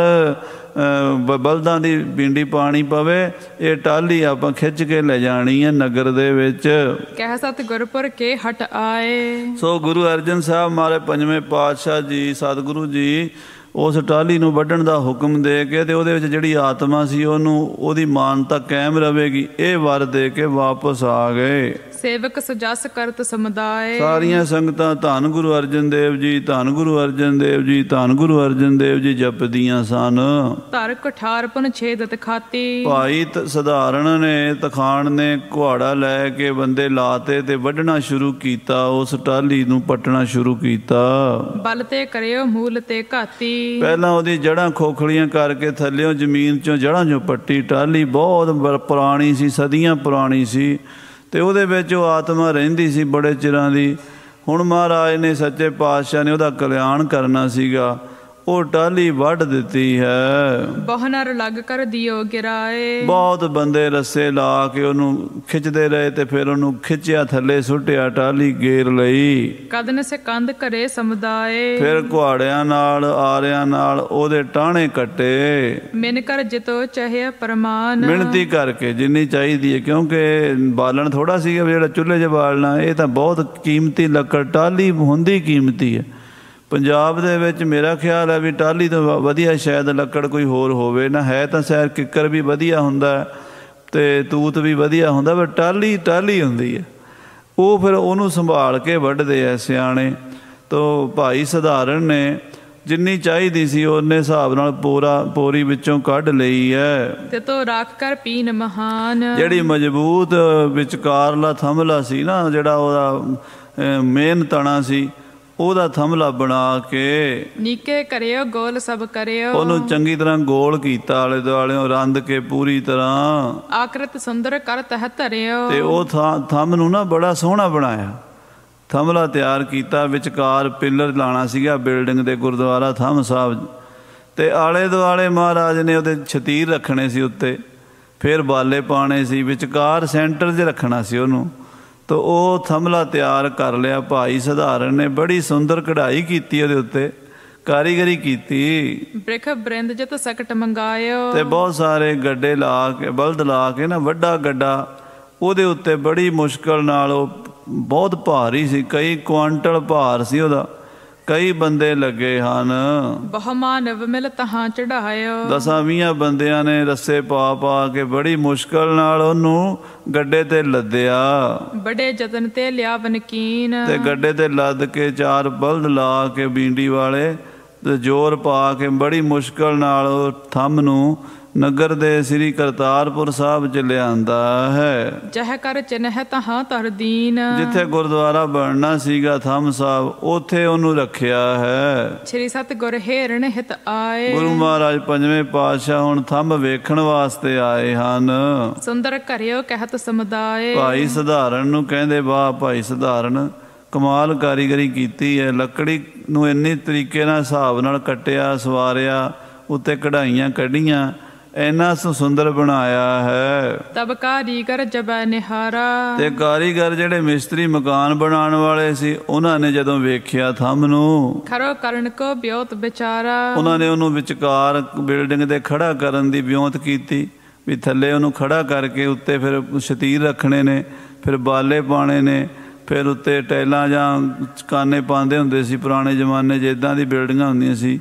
S1: ਬਲਦਾਂ ਦੀ ਬੀਂਡੀ ਪਾਣੀ ਪਵੇ, ਇਹ ਟਾਹਲੀ ਆਪਾਂ ਖਿੱਚ ਕੇ ਲੈ ਜਾਣੀ ਹੈ ਨਗਰ ਦੇ ਵਿੱਚ।
S2: ਕਹਿ ਸਤ ਗੁਰਪੁਰ ਕੇ ਹਟ ਆਏ,
S1: ਸੋ ਗੁਰੂ ਅਰਜਨ ਸਾਹਿਬ ਮਾਰੇ 5ਵੇਂ ਪਾਤਸ਼ਾਹ ਜੀ, ਸਤਿਗੁਰੂ ਜੀ, ਉਸ ਟਾਹਲੀ ਨੂੰ ਵੱਢਣ ਦਾ ਹੁਕਮ ਦੇ ਕੇ ਤੇ ਉਹਦੇ ਵਿੱਚ ਜਿਹੜੀ ਆਤਮਾ ਸੀ ਉਹਨੂੰ ਉਹਦੀ ਮਾਨਤਾ ਕਾਇਮ ਰਵੇਗੀ, ਇਹ ਵਰ ਦੇ ਕੇ ਵਾਪਸ ਆ ਗਏ।
S2: ਸੇਵਕ ਸਜਸ ਕਰਤ ਸਮੁਦਾਇ।
S1: ਸਾਰੀਆਂ ਸੰਗਤਾਂ ਧੰਨ ਗੁਰੂ ਅਰਜਨ ਦੇਵ ਜੀ, ਧੰਨ ਗੁਰੂ ਅਰਜਨ ਦੇਵ ਜੀ, ਧੰਨ ਗੁਰੂ ਅਰਜਨ ਦੇਵ ਜੀ ਜਪਦੀਆਂ ਸਨ।
S2: ਧਰ ਕੁਠਾਰ ਪੁਨ ਛੇਦਤ ਖਾਤੀ।
S1: ਭਾਈ ਸਧਾਰਨ ਨੇ, ਤਖਾਣ ਨੇ ਕੁਹਾੜਾ ਲੈ ਕੇ ਬੰਦੇ ਲਾਤੇ ਤੇ ਵੱਢਣਾ ਸ਼ੁਰੂ ਕੀਤਾ, ਉਸ ਟਾਹਲੀ ਨੂੰ ਪੱਟਣਾ ਸ਼ੁਰੂ ਕੀਤਾ।
S2: ਬਲ ਤੇ ਕਰਿਓ ਮੂਲ ਤੇ ਘਾਤੀ।
S1: ਪਹਿਲਾਂ ਉਹਦੀ ਜੜ੍ਹਾਂ ਖੋਖਲੀਆਂ ਕਰਕੇ ਥੱਲਿਓਂ ਜ਼ਮੀਨ 'ਚੋਂ ਜੜ੍ਹਾਂ 'ਚੋਂ ਪੱਟੀ। ਟਾਹਲੀ ਬਹੁਤ ਪੁਰਾਣੀ ਸੀ, ਸਦੀਆਂ ਪੁਰਾਣੀ ਸੀ ਤੇ ਉਹਦੇ ਵਿੱਚ ਉਹ ਆਤਮਾ ਰਹਿੰਦੀ ਸੀ ਬੜੇ ਚਿਰਾਂ ਦੀ। ਹੁਣ ਮਹਾਰਾਜ ਨੇ ਸੱਚੇ ਪਾਤਸ਼ਾਹ ਨੇ ਉਹਦਾ ਕਲਿਆਣ ਕਰਨਾ ਸੀਗਾ, ਉਹ ਟਾਹਲੀ ਵੱਢ ਦਿੱਤੀ ਹੈ।
S2: ਬਹੁ ਨਰ ਲੱਗ ਕਰ ਦਿਓ ਗਿਰਾਏ। ਬਹੁਤ
S1: ਬੰਦੇ ਰੱਸੇ ਲਾ ਕੇ ਉਹਨੂੰ ਖਿੱਚਦੇ ਰਹੇ ਤੇ ਫਿਰ ਉਹਨੂੰ ਖਿੱਚਿਆ, ਥੱਲੇ ਸੁੱਟਿਆ, ਟਾਹਲੀ ਗੇਰ ਲਈ।
S2: ਕਦਨ ਸੇ ਕੰਧ ਕਰੇ ਸਮੁਦਾਏ। ਫਿਰ
S1: ਕੁਹਾੜਿਆਂ ਨਾਲ, ਆਰਿਆਂ ਨਾਲ ਉਹਦੇ ਟਾਹਣੇ ਕੱਟੇ।
S2: ਮਿਨ ਕਰ ਜਿਤੋ ਚਾਹਿਆ ਪਰਮਾਨ।
S1: ਮਿਹਨਤੀ ਕਰਕੇ ਜਿੰਨੀ ਚਾਹੀਦੀ ਹੈ, ਕਿਉਂਕਿ ਬਾਲਣ ਥੋੜਾ ਸੀਗਾ ਜਿਹੜਾ ਚੁੱਲ੍ਹੇ 'ਚ ਬਾਲਣਾ, ਇਹ ਤਾਂ ਬਹੁਤ ਕੀਮਤੀ ਲੱਕੜ, ਟਾਹਲੀ ਹੁੰਦੀ ਕੀਮਤੀ ਹੈ। ਪੰਜਾਬ ਦੇ ਵਿੱਚ ਮੇਰਾ ਖਿਆਲ ਹੈ ਵੀ ਟਾਹਲੀ ਤੋਂ ਵਧੀਆ ਸ਼ਾਇਦ ਲੱਕੜ ਕੋਈ ਹੋਰ ਹੋਵੇ ਨਾ, ਹੈ ਤਾਂ ਸ਼ਾਇਦ ਕਿੱਕਰ ਵੀ ਵਧੀਆ ਹੁੰਦਾ ਅਤੇ ਤੂਤ ਵੀ ਵਧੀਆ ਹੁੰਦਾ, ਪਰ ਟਾਹਲੀ ਟਾਹਲੀ ਹੁੰਦੀ ਹੈ। ਉਹ ਫਿਰ ਉਹਨੂੰ ਸੰਭਾਲ ਕੇ ਵੱਢਦੇ ਆ ਸਿਆਣੇ। ਤੋਂ ਭਾਈ ਸਧਾਰਨ ਨੇ ਜਿੰਨੀ ਚਾਹੀਦੀ ਸੀ ਉਹਨੇ ਹਿਸਾਬ ਨਾਲ ਪੋਰੀ ਵਿੱਚੋਂ ਕੱਢ ਲਈ ਹੈ।
S2: ਤੇ ਤੋ ਰੱਖ ਕਰ ਪੀਨ ਮਹਾਨ। ਜਿਹੜੀ
S1: ਮਜ਼ਬੂਤ ਵਿਚਕਾਰਲਾ ਥੰਮਲਾ ਸੀ ਨਾ, ਜਿਹੜਾ ਉਹਦਾ ਮੇਨ ਤਣਾ ਸੀ, ਉਹਦਾ ਥੰਮਲਾ ਬਣਾ ਕੇ
S2: ਨੀਕੇ ਕਰਿਓ ਗੋਲ ਸਭ ਕਰਿਓ।
S1: ਉਹਨੂੰ ਚੰਗੀ ਤਰ੍ਹਾਂ ਗੋਲ ਕੀਤਾ, ਆਲੇ ਦੁਆਲਿਓਂ ਰੰਦ ਕੇ ਪੂਰੀ ਤਰ੍ਹਾਂ।
S2: ਆਕ੍ਰਿਤ ਸੁੰਦਰ ਕਰ ਤਹ ਧਰਿਓ। ਤੇ
S1: ਉਹ ਥੰਮ ਨੂੰ ਨਾ ਬੜਾ ਸੋਹਣਾ ਬਣਾਇਆ, ਥੰਮਲਾ ਤਿਆਰ ਕੀਤਾ। ਵਿਚਕਾਰ ਪਿੱਲਰ ਲਾਣਾ ਸੀਗਾ ਬਿਲਡਿੰਗ ਦੇ, ਗੁਰਦੁਆਰਾ ਥੰਮ ਸਾਹਿਬ, ਤੇ ਆਲੇ ਦੁਆਲੇ ਮਹਾਰਾਜ ਨੇ ਉਹਦੇ ਛਤੀਰ ਰੱਖਣੇ ਸੀ ਉੱਤੇ, ਫਿਰ ਬਾਲੇ ਪਾਣੇ ਸੀ, ਵਿਚਕਾਰ ਸੈਂਟਰ 'ਚ ਰੱਖਣਾ ਸੀ ਉਹਨੂੰ। ਤਾਂ ਉਹ ਥੰਮਲਾ ਤਿਆਰ ਕਰ ਲਿਆ ਭਾਈ ਸਧਾਰਨ ਨੇ। ਬੜੀ ਸੁੰਦਰ ਕਢਾਈ ਕੀਤੀ ਉਹਦੇ ਉੱਤੇ, ਕਾਰੀਗਰੀ ਕੀਤੀ।
S2: ਬ੍ਰਿਖ ਬ੍ਰਿੰਦ ਜਤ ਸਕਟ ਮੰਗਾਇਓ।
S1: ਤੇ ਬਹੁਤ ਸਾਰੇ ਗੱਡੇ ਲਾ ਕੇ, ਬਲਦ ਲਾ ਕੇ ਨਾ, ਵੱਡਾ ਗੱਡਾ ਉਹਦੇ ਉੱਤੇ ਬੜੀ ਮੁਸ਼ਕਲ ਨਾਲ, ਉਹ ਬਹੁਤ ਭਾਰੀ ਸੀ, ਕਈ ਕੁਆਂਟਲ ਭਾਰ ਸੀ ਉਹਦਾ, ਕਈ ਬੰਦੇ ਲੱਗੇ ਹਨ।
S2: ਬਹੁ ਮਾਨਵ ਮਿਲ ਤਹਾਂ ਚੜਾਇਓ।
S1: 10-20 ਬੰਦਿਆਂ ਨੇ ਰੱਸੇ ਪਾ ਪਾ ਕੇ ਬੜੀ ਮੁਸ਼ਕਲ ਨਾਲ ਉਹਨੂੰ ਗੱਡੇ ਤੇ ਲੱਦਿਆ।
S2: ਬੜੇ ਯਤਨ ਤੇ ਲਿਆ ਵਨਕੀਨ। ਤੇ
S1: ਗੱਡੇ ਤੇ ਲੱਦ ਕੇ 4 ਬਲਦ ਲਾ ਕੇ ਬੀਂਡੀ ਵਾਲੇ ਤੇ ਜ਼ੋਰ ਪਾ ਕੇ ਬੜੀ ਮੁਸ਼ਕਲ ਨਾਲ ਉਹ ਥੰਮ ਨੂੰ ਨਗਰ ਦੇ ਸ੍ਰੀ ਕਰਤਾਰਪੁਰ ਸਾਹਿਬ 'ਚ ਲਿਆਂਦਾ ਹੈ।
S2: ਜਹ ਕਰ ਚਿਨਹ ਤਹਾਂ ਧਰ ਦੀਨ। ਜਿੱਥੇ
S1: ਗੁਰਦੁਆਰਾ ਬਣਨਾ ਸੀਗਾ ਥੰਮ ਸਾਹਿਬ, ਉੱਥੇ ਉਹਨੂੰ ਰੱਖਿਆ ਹੈ।
S2: ਸ੍ਰੀ ਸਤਿਗੁਰ ਹੇਰਣ ਹਿਤ ਆਏ। ਗੁਰੂ
S1: ਮਹਾਰਾਜ 5ਵੇਂ ਪਾਤਸ਼ਾਹ ਹੁਣ ਥੰਮ ਵੇਖਣ ਵਾਸਤੇ ਆਏ ਹਨ।
S2: ਸੁੰਦਰ ਕਰਿਓ ਕਹਿਤ ਸਮੁਦਾਏ। ਭਾਈ
S1: ਸਧਾਰਨ ਨੂੰ ਕਹਿੰਦੇ, ਵਾਹ ਭਾਈ ਸਧਾਰਨ, ਕਮਾਲ ਕਾਰੀਗਰੀ ਕੀਤੀ ਹੈ। ਲੱਕੜੀ ਨੂੰ ਇੰਨੀ ਤਰੀਕੇ ਨਾਲ ਹਿਸਾਬ ਨਾਲ ਕੱਟਿਆ, ਸਵਾਰਿਆ, ਉੱਤੇ ਕਢਾਈਆਂ ਕੱਢੀਆਂ, ਇੰਨਾ ਸੁੰਦਰ ਬਣਾਇਆ ਹੈ।
S2: ਤਬ ਕਾਰੀਗਰ ਜਬੈ ਨਿਹਾਰਾ। ਤੇ
S1: ਕਾਰੀਗਰ ਜਿਹੜੇ ਮਿਸਤਰੀ ਮਕਾਨ ਬਣਾਉਣ ਵਾਲੇ ਸੀ, ਉਹਨਾਂ ਨੇ ਜਦੋਂ ਵੇਖਿਆ ਥੰਮ ਨੂੰ,
S2: ਖੜੋ ਕਰਨ ਕੋ ਬਿਉਤ ਵਿਚਾਰਾ।
S1: ਉਹਨਾਂ ਨੇ ਉਹਨੂੰ ਵਿਚਕਾਰ ਬਿਲਡਿੰਗ ਦੇ ਖੜਾ ਕਰਨ ਦੀ ਬਿਉਂਤ ਕੀਤੀ ਵੀ ਥੱਲੇ ਉਹਨੂੰ ਖੜਾ ਕਰਕੇ ਉੱਤੇ ਫਿਰ ਸ਼ਤੀਰ ਰੱਖਣੇ ਨੇ, ਫਿਰ ਬਾਲੇ ਪਾਣੇ ਨੇ, ਫਿਰ ਉੱਤੇ ਟੈਲਾਂ ਜਾਂ ਕਾਨੇ ਪਾਉਂਦੇ ਹੁੰਦੇ ਸੀ ਪੁਰਾਣੇ ਜ਼ਮਾਨੇ 'ਚ, ਇੱਦਾਂ ਦੀ ਬਿਲਡਿੰਗਾਂ ਹੁੰਦੀਆਂ ਸੀ।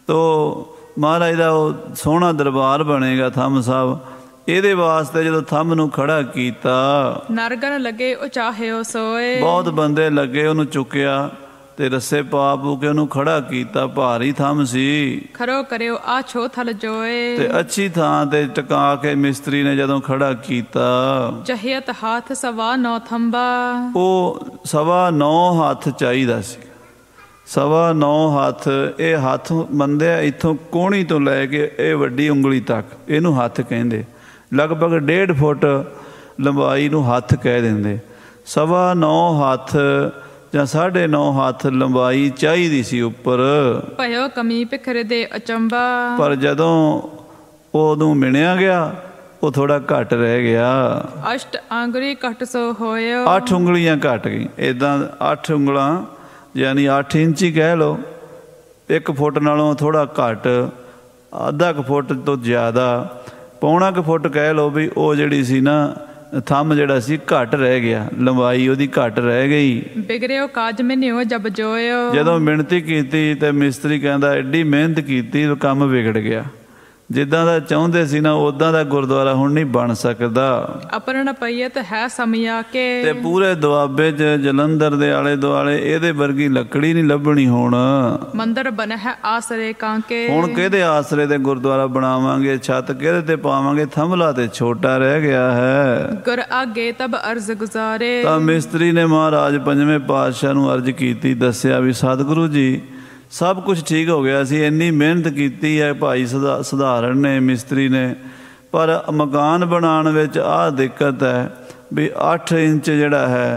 S1: ਤੋ ਮਹਾਰਾਜ ਦਾ ਉਹ ਸੋਹਣਾ ਦਰਬਾਰ ਬਣੇਗਾ ਥੰਮ ਸਾਹਿਬ। ਇਹਦੇ ਵਾਸਤੇ ਜਦੋਂ ਥੰਮ ਨੂੰ ਖੜਾ ਕੀਤਾ,
S2: ਨਰਗਨ ਲੱਗੇ ਉਚਾਹਿਓ ਸੋਏ। ਬਹੁਤ
S1: ਬੰਦੇ ਲੱਗੇ, ਉਹਨੂੰ ਚੁੱਕਿਆ ਤੇ ਰੱਸੇ ਪਾ ਪੂ ਕੇ ਉਹਨੂੰ ਖੜਾ ਕੀਤਾ। ਭਾਰੀ ਥੰਮ ਸੀ।
S2: ਖਰੋ ਕਰਿਓ ਆਛੋ ਥਲ ਜੋਏ। ਤੇ
S1: ਅੱਛੀ ਥਾਂ ਤੇ ਟਿਕਾ ਕੇ ਮਿਸਤਰੀ ਨੇ ਜਦੋਂ ਖੜਾ ਕੀਤਾ,
S2: ਚਹਿਤ ਹੱਥ 9.25 ਥੰਬਾ। ਉਹ
S1: 9.25 ਹੱਥ ਚਾਹੀਦਾ ਸੀ। 9.25 ਹੱਥ। ਇਹ ਹੱਥ ਮੰਨਦੇ ਆ ਇੱਥੋਂ ਕੋਹਣੀ ਤੋਂ ਲੈ ਕੇ ਇਹ ਵੱਡੀ ਉਂਗਲੀ ਤੱਕ, ਇਹਨੂੰ ਹੱਥ ਕਹਿੰਦੇ। ਲਗਭਗ 1.5 ਫੁੱਟ ਲੰਬਾਈ ਨੂੰ ਹੱਥ ਕਹਿ ਦਿੰਦੇ। 9.25 ਹੱਥ ਜਾਂ 9.5 ਹੱਥ ਲੰਬਾਈ ਚਾਹੀਦੀ ਸੀ ਉੱਪਰ।
S2: ਭਇਓ ਕਮੀ ਪਿਖਰ ਦੇ ਅਚੰਬਾ। ਪਰ
S1: ਜਦੋਂ ਉਹਨੂੰ ਮਿਣਿਆ ਗਿਆ, ਉਹ ਥੋੜਾ ਘੱਟ ਰਹਿ ਗਿਆ।
S2: ਅਸ਼ਟ ਆਂਗੁਰੀ ਘਟ ਸੋ ਹੋਇਓ।
S1: 8 ਉਂਗਲੀਆਂ ਘੱਟ ਗਈ। ਇੱਦਾਂ 8 ਉਂਗਲਾਂ ਯਾਨੀ 8 ਇੰਚ ਹੀ ਕਹਿ ਲਓ। 1 ਫੁੱਟ ਨਾਲੋਂ ਥੋੜਾ ਘੱਟ, ਅੱਧਾ ਕੁ ਫੁੱਟ ਤੋਂ ਜ਼ਿਆਦਾ, 1.25 ਫੁੱਟ ਕਹਿ ਲਓ ਵੀ ਉਹ ਜਿਹੜੀ ਸੀ ਨਾ ਥੰਮ ਜਿਹੜਾ ਸੀ ਘੱਟ ਰਹਿ ਗਿਆ, ਲੰਬਾਈ ਉਹਦੀ ਘੱਟ ਰਹਿ ਗਈ।
S2: ਬਿਗੜਿਓ ਕਾਜ ਮੈਨਿਓ ਜਬ ਜੋਇਓ।
S1: ਜਦੋਂ ਮਿਹਨਤੀ ਕੀਤੀ ਤੇ ਮਿਸਤਰੀ ਕਹਿੰਦਾ ਐਡੀ ਮਿਹਨਤ ਕੀਤੀ ਕੰਮ ਵਿਗੜ ਗਿਆ, ਜਿੱਦਾਂ ਦਾ ਚਾਹੁੰਦੇ ਸੀ ਨਾ ਉਦਾਂ ਦਾ ਗੁਰਦੁਆਰਾ ਹੁਣ ਨਹੀਂ ਬਣ ਸਕਦਾ।
S2: ਅਪਰਨ ਪਈਅਤ ਹੈ ਸਮਿਆ ਕੇ। ਤੇ
S1: ਪੂਰੇ ਦੁਆਬੇ 'ਚ ਜਲੰਧਰ ਦੇ ਆਲੇ ਦੁਆਲੇ ਇਹਦੇ ਵਰਗੀ ਲੱਕੜੀ ਨਹੀਂ ਲੱਭਣੀ ਹੁਣ।
S2: ਮੰਦਰ ਬਣ ਹੈ ਆਸਰੇ ਕਾਂਕੇ।
S1: ਹੁਣ ਕਿਹਦੇ ਆਸਰੇ ਤੇ ਗੁਰਦੁਆਰਾ ਬਣਾਵਾਂਗੇ, ਛੱਤ ਕਿਹਦੇ ਤੇ ਪਾਵਾਂਗੇ, ਥੰਮਲਾ ਤੇ ਛੋਟਾ ਰਹਿ ਗਿਆ ਹੈ।
S2: ਗੁਰ ਆਗੇ ਤਬ ਅਰਜ਼ ਗੁਜ਼ਾਰੇ। ਤਾਂ
S1: ਮਿਸਤਰੀ ਨੇ ਮਹਾਰਾਜ ਪੰਜਵੇਂ ਪਾਤਸ਼ਾਹ ਨੂੰ ਅਰਜ਼ ਕੀਤੀ, ਦੱਸਿਆ ਵੀ ਸਤਿਗੁਰੂ ਜੀ ਸਭ ਕੁਝ ਠੀਕ ਹੋ ਗਿਆ ਸੀ, ਇੰਨੀ ਮਿਹਨਤ ਕੀਤੀ ਹੈ ਭਾਈ ਸਧਾਰਨ ਨੇ, ਮਿਸਤਰੀ ਨੇ, ਪਰ ਮਕਾਨ ਬਣਾਉਣ ਵਿੱਚ ਆਹ ਦਿੱਕਤ ਹੈ ਵੀ 8 ਇੰਚ ਜਿਹੜਾ ਹੈ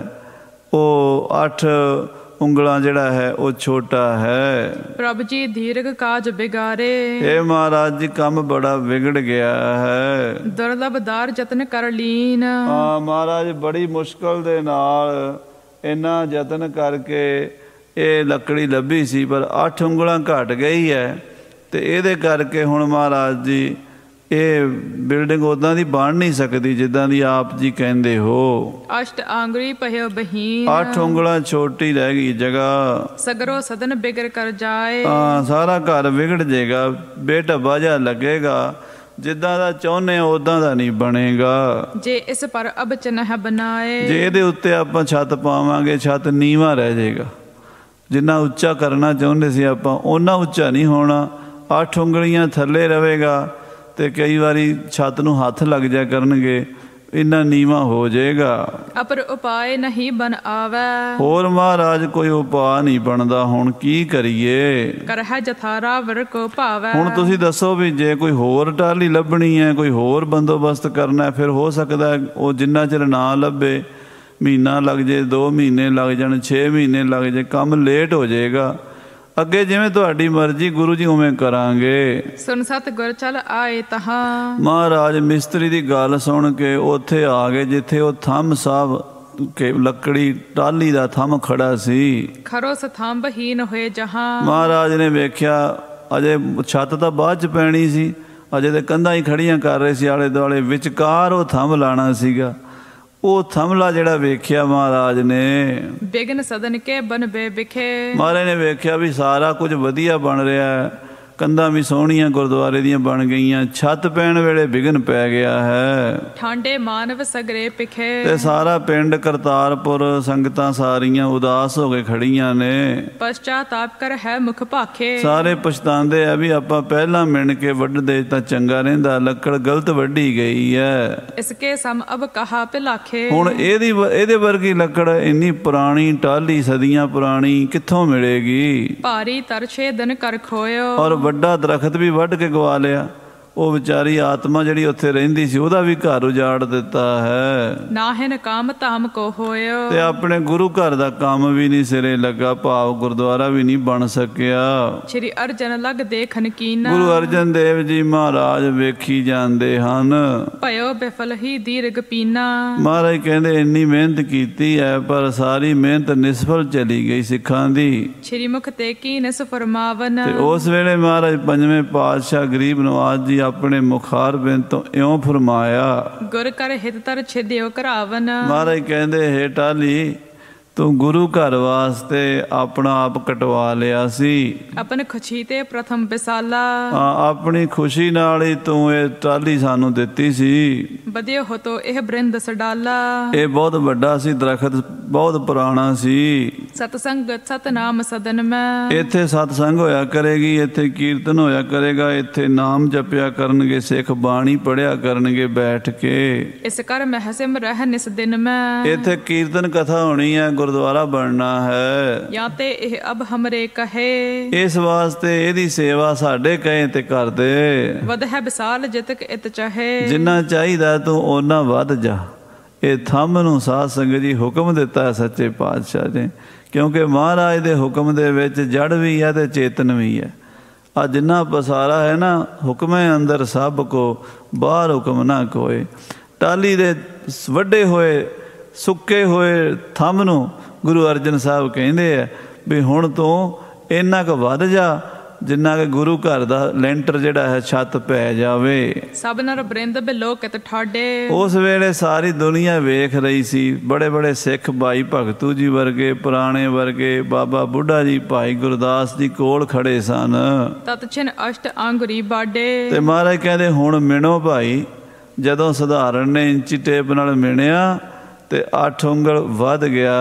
S1: ਉਹ 8 ਉਂਗਲਾਂ ਜਿਹੜਾ ਹੈ ਉਹ ਛੋਟਾ ਹੈ।
S2: ਪ੍ਰਭ ਜੀ ਦੀਰਘ ਕਾਜ ਬਿਗਾਰੇ।
S1: ਇਹ ਮਹਾਰਾਜ ਜੀ ਕੰਮ ਬੜਾ ਵਿਗੜ ਗਿਆ ਹੈ।
S2: ਦੁਰਲਭਦਾਰ ਯਤਨ ਕਰ ਲੀਨ।
S1: ਹਾਂ ਮਹਾਰਾਜ ਬੜੀ ਮੁਸ਼ਕਲ ਦੇ ਨਾਲ ਇੰਨਾ ਯਤਨ ਕਰਕੇ ਇਹ ਲੱਕੜੀ ਲੱਭੀ ਸੀ, ਪਰ 8 ਉਂਗਲਾਂ ਘਟ ਗਈ ਹੈ ਤੇ ਇਹਦੇ ਕਰਕੇ ਹੁਣ ਮਹਾਰਾਜ ਜੀ ਇਹ ਬਿਲਡਿੰਗ ਉੱਦਾਂ ਦੀ ਬਣ ਨਹੀਂ ਸਕਦੀ ਜਿੱਦਾਂ ਦੀ ਆਪ ਜੀ ਕਹਿੰਦੇ ਹੋ।
S2: ਅਸ਼ਟ ਆਂਗਰੀ ਪਹਿਓ ਬਹੀਨ।
S1: 8 ਉਂਗਲਾਂ ਛੋਟੀ ਰਹਿ ਗਈ ਜਗ੍ਹਾ।
S2: ਸਗਰੋ ਸਦਨ ਬਿਗੜ ਕਰ ਜਾਏ।
S1: ਹਾਂ ਸਾਰਾ ਘਰ ਵਿਗੜ ਜਾਏਗਾ, ਬੇਢੱਬਾ ਜਿਹਾ ਲੱਗੇਗਾ, ਜਿੱਦਾਂ ਦਾ ਚਾਹੁੰਦੇ ਉਦਾਂ ਦਾ ਨਹੀਂ ਬਣੇਗਾ।
S2: ਜੇ ਇਸ ਪਰ ਅਬ ਚਨਹ ਬਣਾਏ। ਜੇ
S1: ਇਹਦੇ ਉੱਤੇ ਆਪਾਂ ਛੱਤ ਪਾਵਾਂਗੇ ਛੱਤ ਨੀਵਾਂ ਰਹਿ ਜਾਏਗਾ, ਜਿੰਨਾ ਉੱਚਾ ਕਰਨਾ ਚਾਹੁੰਦੇ ਸੀ ਆਪਾਂ ਓਨਾ ਉੱਚਾ ਨਹੀਂ ਹੋਣਾ। 8 ਉਂਗਲੀਆਂ ਥੱਲੇ ਰਹੇਗਾ ਤੇ ਕਈ ਵਾਰੀ ਛੱਤ ਨੂੰ ਹੱਥ ਲੱਗ ਜਾ ਕਰਨਗੇ, ਇੰਨਾ ਨੀਵਾਂ ਹੋ ਜਾਏਗਾ।
S2: ਅਪਰ ਉਪਾਏ ਨਹੀਂ ਬਨ ਆਵੇ।
S1: ਹੋਰ ਮਹਾਰਾਜ ਕੋਈ ਉਪਾਅ ਨਹੀਂ ਬਣਦਾ, ਹੁਣ ਕੀ ਕਰੀਏ।
S2: ਕਰਹਿ ਜਥਾਰਾ ਵਰ ਕੋ ਭਾਵੈ। ਹੁਣ
S1: ਤੁਸੀਂ ਦੱਸੋ ਵੀ ਜੇ ਕੋਈ ਹੋਰ ਟਾਹਲੀ ਲੱਭਣੀ ਹੈ, ਕੋਈ ਹੋਰ ਬੰਦੋਬਸਤ ਕਰਨਾ, ਫਿਰ ਹੋ ਸਕਦਾ ਉਹ ਜਿੰਨਾ ਚਿਰ ਨਾ ਲੱਭੇ, ਮਹੀਨਾ ਲੱਗ ਜੇ, 2 ਮਹੀਨੇ ਲੱਗ ਜਾਣ, 6 ਮਹੀਨੇ ਲੱਗ ਜੇ, ਕੰਮ ਲੇਟ ਹੋ ਜਾਏਗਾ। ਅੱਗੇ ਜਿਵੇਂ ਤੁਹਾਡੀ ਮਰਜ਼ੀ ਗੁਰੂ ਜੀ ਉਵੇਂ ਕਰਾਂਗੇ।
S2: ਸੁਨ ਸਤ ਗੁਰ ਚਲ ਆਏ ਤਹਾਂ।
S1: ਮਹਾਰਾਜ ਮਿਸਤਰੀ ਦੀ ਗੱਲ ਸੁਣ ਕੇ ਉੱਥੇ ਆ ਗਏ ਜਿੱਥੇ ਉਹ ਥੰਮ ਸਾਹਿਬ ਕੇ ਲੱਕੜੀ ਟਾਹਲੀ ਦਾ ਥੰਮ ਖੜਾ ਸੀ।
S2: ਖਰੋ ਸਥੰਭਹੀਨ ਹੋਏ ਜਹਾਂ। ਮਹਾਰਾਜ
S1: ਨੇ ਵੇਖਿਆ ਅਜੇ ਛੱਤ ਤਾਂ ਬਾਅਦ ਚ ਪੈਣੀ ਸੀ, ਅਜੇ ਤੇ ਕੰਧਾਂ ਹੀ ਖੜੀਆਂ ਕਰ ਰਹੇ ਸੀ ਆਲੇ ਦੁਆਲੇ, ਵਿਚਕਾਰ ਉਹ ਥੰਮ ਲਾਣਾ ਸੀਗਾ। ਉਹ ਥੰਮਲਾ ਜਿਹੜਾ ਵੇਖਿਆ ਮਹਾਰਾਜ ਨੇ,
S2: ਬਿਗਨ ਸਦਨ ਕੇ ਬਨਬੇ ਵਿਖੇ।
S1: ਮਹਾਰਾਜ ਨੇ ਵੇਖਿਆ ਵੀ ਸਾਰਾ ਕੁਝ ਵਧੀਆ ਬਣ ਰਿਹਾ, ਕੰਧਾਂ ਵੀ ਸੋਹਣੀਆਂ ਗੁਰਦੁਆਰੇ ਦੀਆਂ ਬਣ ਗਈਆਂ, ਛੱਤ ਪੈਣ ਵੇਲੇ ਵਿਘਨ ਪੈ ਗਿਆ ਹੈ।
S2: ਠਾਂਡੇ ਮਾਨਵ ਸਗਰੇ ਪਿਖੇ। ਤੇ
S1: ਸਾਰਾ ਪਿੰਡ ਕਰਤਾਰਪੁਰ ਸੰਗਤਾਂ ਸਾਰੀਆਂ ਉਦਾਸ ਹੋ ਕੇ ਖੜੀਆਂ ਨੇ।
S2: ਪਛਤਾਪ ਕਰ ਹੈ ਮੁਖ ਭਾਖੇ। ਸਾਰੇ
S1: ਪਛਤਾਉਂਦੇ ਆ ਵੀ ਆਪਾਂ ਪਹਿਲਾਂ ਮਿਣ ਕੇ ਵੱਢਦੇ ਤਾਂ ਚੰਗਾ ਰਹਿੰਦਾ, ਲੱਕੜ ਗਲਤ ਵੱਢੀ ਗਈ ਹੈ।
S2: ਇਸਕੇ ਸਮ ਅਬ ਕਹਾ ਭਲਾਖੇ।
S1: ਹੁਣ ਇਹਦੇ ਵਰਗੀ ਲੱਕੜ ਇੰਨੀ ਪੁਰਾਣੀ ਟਾਹਲੀ, ਸਦੀਆਂ ਪੁਰਾਣੀ, ਕਿੱਥੋਂ ਮਿਲੇਗੀ।
S2: ਭਾਰੀ ਤਰਛੇ ਦਿਨ ਕਰ ਖੋਇਓ।
S1: ਔਰ ਵੱਡਾ ਦਰਖਤ ਵੀ ਵੱਢ ਕੇ ਗਵਾ ਲਿਆ। ਉਹ ਵਿਚਾਰੀ ਆਤਮਾ ਜਿਹੜੀ ਉੱਥੇ ਰਹਿੰਦੀ ਸੀ ਉਹਦਾ ਵੀ ਘਰ ਉਜਾੜ ਦਿੱਤਾ ਹੈ।
S2: ਨਾਹਿਨ ਕਾਮ ਧਾਮ ਕੋ ਹੋਇਓ।
S1: ਤੇ ਆਪਣੇ ਗੁਰੂ ਘਰ ਦਾ ਕੰਮ ਵੀ ਨਹੀਂ ਸਿਰੇ ਲੱਗਾ, ਭਾਵ ਗੁਰਦੁਆਰਾ ਵੀ ਨਹੀਂ ਬਣ ਸਕਿਆ।
S2: ਸ਼੍ਰੀ ਅਰਜਨ ਲਗ ਦੇਖਨ ਕੀਨਾ।
S1: ਗੁਰੂ ਅਰਜਨ ਦੇਵ ਜੀ ਮਹਾਰਾਜ ਵੇਖੀ ਜਾਂਦੇ ਹਨ।
S2: ਭਇਓ ਬਿਫਲ ਹੀ ਦੀਰਘ ਪੀਨਾ।
S1: ਮਹਾਰਾਜ ਕਹਿੰਦੇ ਇੰਨੀ ਮਿਹਨਤ ਕੀਤੀ ਹੈ ਪਰ ਸਾਰੀ ਮਿਹਨਤ ਨਿਸਫਲ ਚਲੀ ਗਈ ਸਿੱਖਾਂ ਦੀ।
S2: ਸ਼੍ਰੀ ਮੁਖ ਤੇ ਕੀ ਨਿਸ ਫਰਮਾਵਨ।
S1: ਤੇ ਉਸ ਵੇਲੇ ਮਹਾਰਾਜ ਪੰਜਵੇਂ ਪਾਤਸ਼ਾਹ ਗਰੀਬ ਨਵਾਜ ਜੀ ਆਪਣੇ ਮੁਖਾਰ ਬਿੰਦ ਤੋਂ ਇਉਂ ਫਰਮਾਇਆ,
S2: ਗੁਰ ਕਰ ਹਿਤ ਤਰ ਛਿਦਿਓ ਕਰਾਵਨ।
S1: ਮਹਾਰਾਜ ਕਹਿੰਦੇ ਹੇ ਟਾਹਲੀ ਤੂੰ ਗੁਰੂ ਘਰ ਵਾਸਤੇ ਆਪਣਾ ਆਪ ਕਟਵਾ ਲਿਆ ਸੀ।
S2: ਆਪਣੀ ਖੁਸ਼ੀ ਤੇ ਪ੍ਰਥਮ ਵਿਸਾਲਾ।
S1: ਆਪਣੀ ਖੁਸ਼ੀ ਨਾਲ ਹੀ ਤੂੰ ਇਹ ਟਾਹਲੀ ਸਾਨੂੰ ਦਿੱਤੀ ਸੀ।
S2: ਵਧਿਓ ਹੋ ਤੋ ਇਹ ਬ੍ਰਿੰਦ ਸਡਾਲਾ। ਇਹ
S1: ਬਹੁਤ ਵੱਡਾ ਸੀ ਦਰਖਤ, ਬਹੁਤ ਪੁਰਾਣਾ ਸੀ।
S2: ਸਤਸੰਗਤ ਸਤਨਾਮ ਸਦਨ ਮੈਂ। ਇੱਥੇ
S1: ਸਤਸੰਗ ਹੋਇਆ ਕਰੇਗੀ, ਇੱਥੇ ਕੀਰਤਨ ਹੋਇਆ ਕਰੇਗਾ, ਇੱਥੇ ਨਾਮ ਜਪਿਆ ਕਰਨਗੇ ਸਿੱਖ, ਬਾਣੀ ਪੜਿਆ ਕਰਨਗੇ ਬੈਠ ਕੇ।
S2: ਇਸ ਕਰ ਮਹਿ ਸਿਮ ਰਹਿ ਨਿਸ ਦਿਨ ਮੈਂ।
S1: ਇੱਥੇ ਕੀਰਤਨ ਕਥਾ ਹੋਣੀ ਹੈ, ਗੁਰਦੁਆਰਾ ਬਣਨਾ ਹੈ।
S2: ਜਾਂ ਤੇ ਇਹ ਅਬ ਹਮਰੇ ਕਹੇ।
S1: ਇਸ ਵਾਸਤੇ ਇਹਦੀ ਸੇਵਾ ਸਾਡੇ ਕਹੇ ਤੇ ਕਰ ਦੇ।
S2: ਵਧ ਹੈ ਵਿਸਾਲ ਜਿਤਕ ਇਤ ਚਾਹੇ। ਜਿੰਨਾ
S1: ਚਾਹੀਦਾ ਤੂੰ ਓਨਾ ਵੱਧ ਜਾ। ਇਹ ਥੰਮ ਨੂੰ ਸਾਧ ਸੰਗਤ ਜੀ ਹੁਕਮ ਦਿੱਤਾ ਹੈ ਸੱਚੇ ਪਾਤਸ਼ਾਹ ਨੇ, ਕਿਉਂਕਿ ਮਹਾਰਾਜ ਦੇ ਹੁਕਮ ਦੇ ਵਿੱਚ ਜੜ ਵੀ ਹੈ ਤੇ ਚੇਤਨ ਵੀ ਹੈ। ਆ ਜਿੰਨਾ ਪਸਾਰਾ ਹੈ ਨਾ, ਹੁਕਮੇ ਅੰਦਰ ਸਭ ਕੋ ਬਾਹਰ ਹੁਕਮ ਨਾ ਕੋਏ। ਟਾਹਲੀ ਦੇ ਵੱਡੇ ਹੋਏ ਸੁੱਕੇ ਹੋਏ ਥੰਮ ਨੂੰ ਗੁਰੂ ਅਰਜਨ ਸਾਹਿਬ ਕਹਿੰਦੇ ਆ ਵੀ ਹੁਣ ਤੂੰ ਇੰਨਾ ਕੁ ਵੱਧ ਜਾ, ਜਿੰਨਾ ਕਿ ਗੁਰੂ ਘਰ ਦਾ ਲੈਂਟਰ ਜਿਹੜਾ ਹੈ ਛੱਤ ਪੈ ਜਾਵੇ।
S2: ਸਭ ਨਰ ਬ੍ਰਿੰਦ ਬਿਲੋਕਿਤ ਠਾਡੇ।
S1: ਉਸ ਵੇਲੇ ਸਾਰੀ ਦੁਨੀਆ ਵੇਖ ਰਹੀ ਸੀ। ਬੜੇ ਬੜੇ ਸਿੱਖ ਭਾਈ ਭਗਤੂ ਜੀ ਵਰਗੇ, ਪੁਰਾਣੇ ਵਰਗੇ, ਬਾਬਾ ਬੁੱਢਾ ਜੀ, ਭਾਈ ਗੁਰਦਾਸ ਜੀ ਕੋਲ ਖੜੇ ਸਨ।
S2: ਤਤ ਛਿਨ ਅਸ਼ਟ ਅੰਗੁਰੀ ਬਾਡੇ।
S1: ਤੇ ਮਹਾਰਾਜ ਕਹਿੰਦੇ ਹੁਣ ਮਿਣੋ ਭਾਈ। ਜਦੋਂ ਸਧਾਰਨ ਨੇ ਇੰਚੀ ਟੇਪ ਨਾਲ ਮਿਣਿਆ ਤੇ 8 ਉਂਗਲ ਵੱਧ ਗਿਆ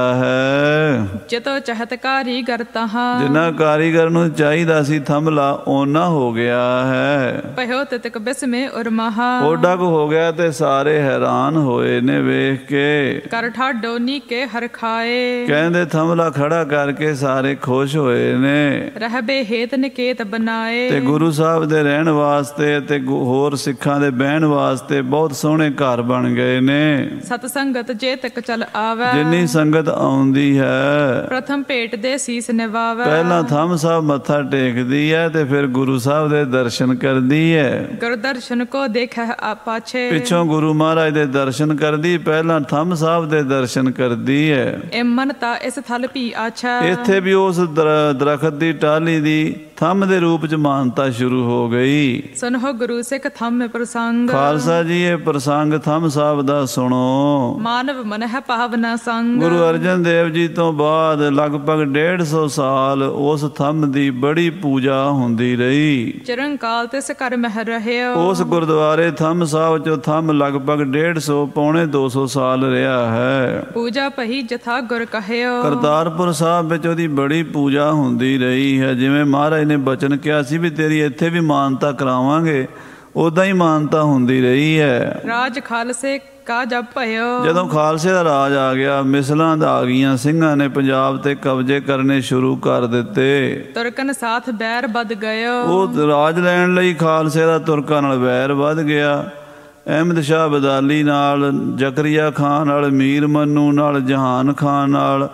S1: ਹੈ।
S2: ਜਿਤੋ ਚਹਤ ਕਾਰੀਗਰ ਤਹਾਂ।
S1: ਜਿੰਨਾ ਕਾਰੀਗਰ ਨੂੰ ਚਾਹੀਦਾ ਸੀ ਥੰਮਲਾ ਓਨਾ ਹੋ ਗਿਆ ਹੈ।
S2: ਪਹਿਓ ਤਿਤਕ ਬਿਸਮੇ ਉਰਮਹਾ।
S1: ਓਡਾ ਕੁ ਹੋ ਗਿਆ ਤੇ ਸਾਰੇ ਹੈਰਾਨ ਹੋਏ ਨੇ ਵੇਖ ਕੇ।
S2: ਕਰ ਠਾਡੋ ਨੀਕੇ ਹਰ ਖਾਏ।
S1: ਕਹਿੰਦੇ ਥੰਮਲਾ ਖੜਾ ਕਰਕੇ ਸਾਰੇ ਖੁਸ਼ ਹੋਏ ਨੇ।
S2: ਰਹਿਬੇ ਹੇਤ ਨਿਕੇਤ ਬਣਾਏ।
S1: ਤੇ ਗੁਰੂ ਸਾਹਿਬ ਦੇ ਰਹਿਣ ਵਾਸਤੇ ਤੇ ਹੋਰ ਸਿੱਖਾਂ ਦੇ ਬਹਿਣ ਵਾਸਤੇ ਬਹੁਤ ਸੋਹਣੇ ਘਰ ਬਣ ਗਏ ਨੇ।
S2: ਸਤ ਸੰਗਤ ਜੇ ਤੱਕ ਚਲ ਆਵੈ।
S1: ਜਿੰਨੀ ਸੰਗਤ ਆਉਂਦੀ ਹੈ
S2: ਪ੍ਰਥਮ ਭੇਟ ਦੇ ਸੀਸ ਨਿਵਾਵੈ।
S1: ਪਹਿਲਾਂ ਥੰਮ ਸਾਹਿਬ ਮੱਥਾ ਟੇਕਦੀ ਹੈ ਤੇ ਫਿਰ ਗੁਰੂ ਸਾਹਿਬ ਦੇ ਦਰਸ਼ਨ ਕਰਦੀ ਹੈ।
S2: ਗੁਰ ਦਰਸ਼ਨ ਕੋ ਦੇਖੈ ਪਾਛੇ।
S1: ਪਿੱਛੋਂ ਗੁਰੂ ਮਹਾਰਾਜ ਦੇ ਦਰਸ਼ਨ ਕਰਦੀ, ਪਹਿਲਾਂ ਥੰਮ ਸਾਹਿਬ ਦੇ ਦਰਸ਼ਨ ਕਰਦੀ ਹੈ।
S2: ਇਹ ਮਨਤਾ ਇਸ ਥਲ ਭੀ ਆਛੈ।
S1: ਇੱਥੇ ਵੀ ਉਸ ਦਰਖਤ ਦੀ ਟਾਹਲੀ ਦੀ ਥੰਮ ਦੇ ਰੂਪ ਚ ਮਾਨਤਾ ਸ਼ੁਰੂ ਹੋ ਗਈ।
S2: ਸੁਨੋ ਗੁਰੂ ਸਿੱਖ ਥੰਮ ਪ੍ਰਸੰਗ।
S1: ਖਾਲਸਾ ਜੀ ਇਹ ਪ੍ਰਸੰਗ ਥੰਮ ਸਾਹਿਬ ਦਾ ਸੁਣੋ।
S2: ਮਾਨਵ ਮਨ ਹੈ ਪਾਵਨਾ ਸੰਗ।
S1: ਗੁਰੂ ਅਰਜਨ ਦੇਵ ਜੀ ਤੋਂ ਬਾਅਦ ਲਗਭਗ 150 ਸਾਲ ਉਸ ਥੰਮ ਦੀ ਬੜੀ ਪੂਜਾ ਹੁੰਦੀ ਰਹੀ।
S2: ਚਿਰੰਕਾਲ ਤਿਸ ਘਰ ਮਹਿ ਰਹਿਓ।
S1: ਉਸ ਗੁਰਦੁਆਰੇ ਥੰਮ ਸਾਹਿਬ ਚੋਂ ਥੰਮ ਲਗਭਗ 150 ਪੌਣੇ 200 ਸਾਲ ਰਿਹਾ ਹੈ।
S2: ਪੂਜਾ ਪਹੀ ਜਥਾ ਗੁਰ ਕਹਿਓ।
S1: ਕਰਤਾਰਪੁਰ ਸਾਹਿਬ ਵਿੱਚ ਉਹਦੀ ਬੜੀ ਪੂਜਾ ਹੁੰਦੀ ਰਹੀ ਹੈ। ਜਿਵੇਂ ਮਹਾਰਾਜ ਨੇ ਬਚਨ ਕਿਹਾ ਸੀ ਵੀ ਤੇਰੀ ਇੱਥੇ ਵੀ ਮਾਨਤਾ ਕਰਾਵਾਂਗੇ, ਉਦਾਂ ਹੀ ਮਾਨਤਾ ਹੁੰਦੀ ਰਹੀ ਹੈ।
S2: ਰਾਜ ਖਾਲਸੇ ਕਾ ਜਬ ਭਇਓ।
S1: ਜਦੋਂ ਖਾਲਸੇ ਦਾ ਰਾਜ ਆ ਗਿਆ, ਮਿਸਲਾਂ ਦਾ ਆ ਗਈਆਂ, ਸਿੰਘਾਂ ਨੇ ਪੰਜਾਬ ਤੇ ਕਬਜ਼ੇ ਕਰਨੇ ਸ਼ੁਰੂ ਕਰ ਦਿੱਤੇ।
S2: ਤੁਰਕਨ ਸਾਥ ਬੈਰ ਵੱਧ ਗਇਓ।
S1: ਉਹ ਰਾਜ ਲੈਣ ਲਈ ਖਾਲਸੇ ਦਾ ਤੁਰਕਾਂ ਨਾਲ ਵੈਰ ਵੱਧ ਗਿਆ। ਅਹਿਮਦ ਸ਼ਾਹ ਅਬਦਾਲੀ ਨਾਲ, ਜ਼ਕਰੀਆ ਖਾਨ ਨਾਲ, ਮੀਰ ਮੰਨੂ ਨਾਲ, ਜਹਾਨ ਖਾਨ ਨਾਲ,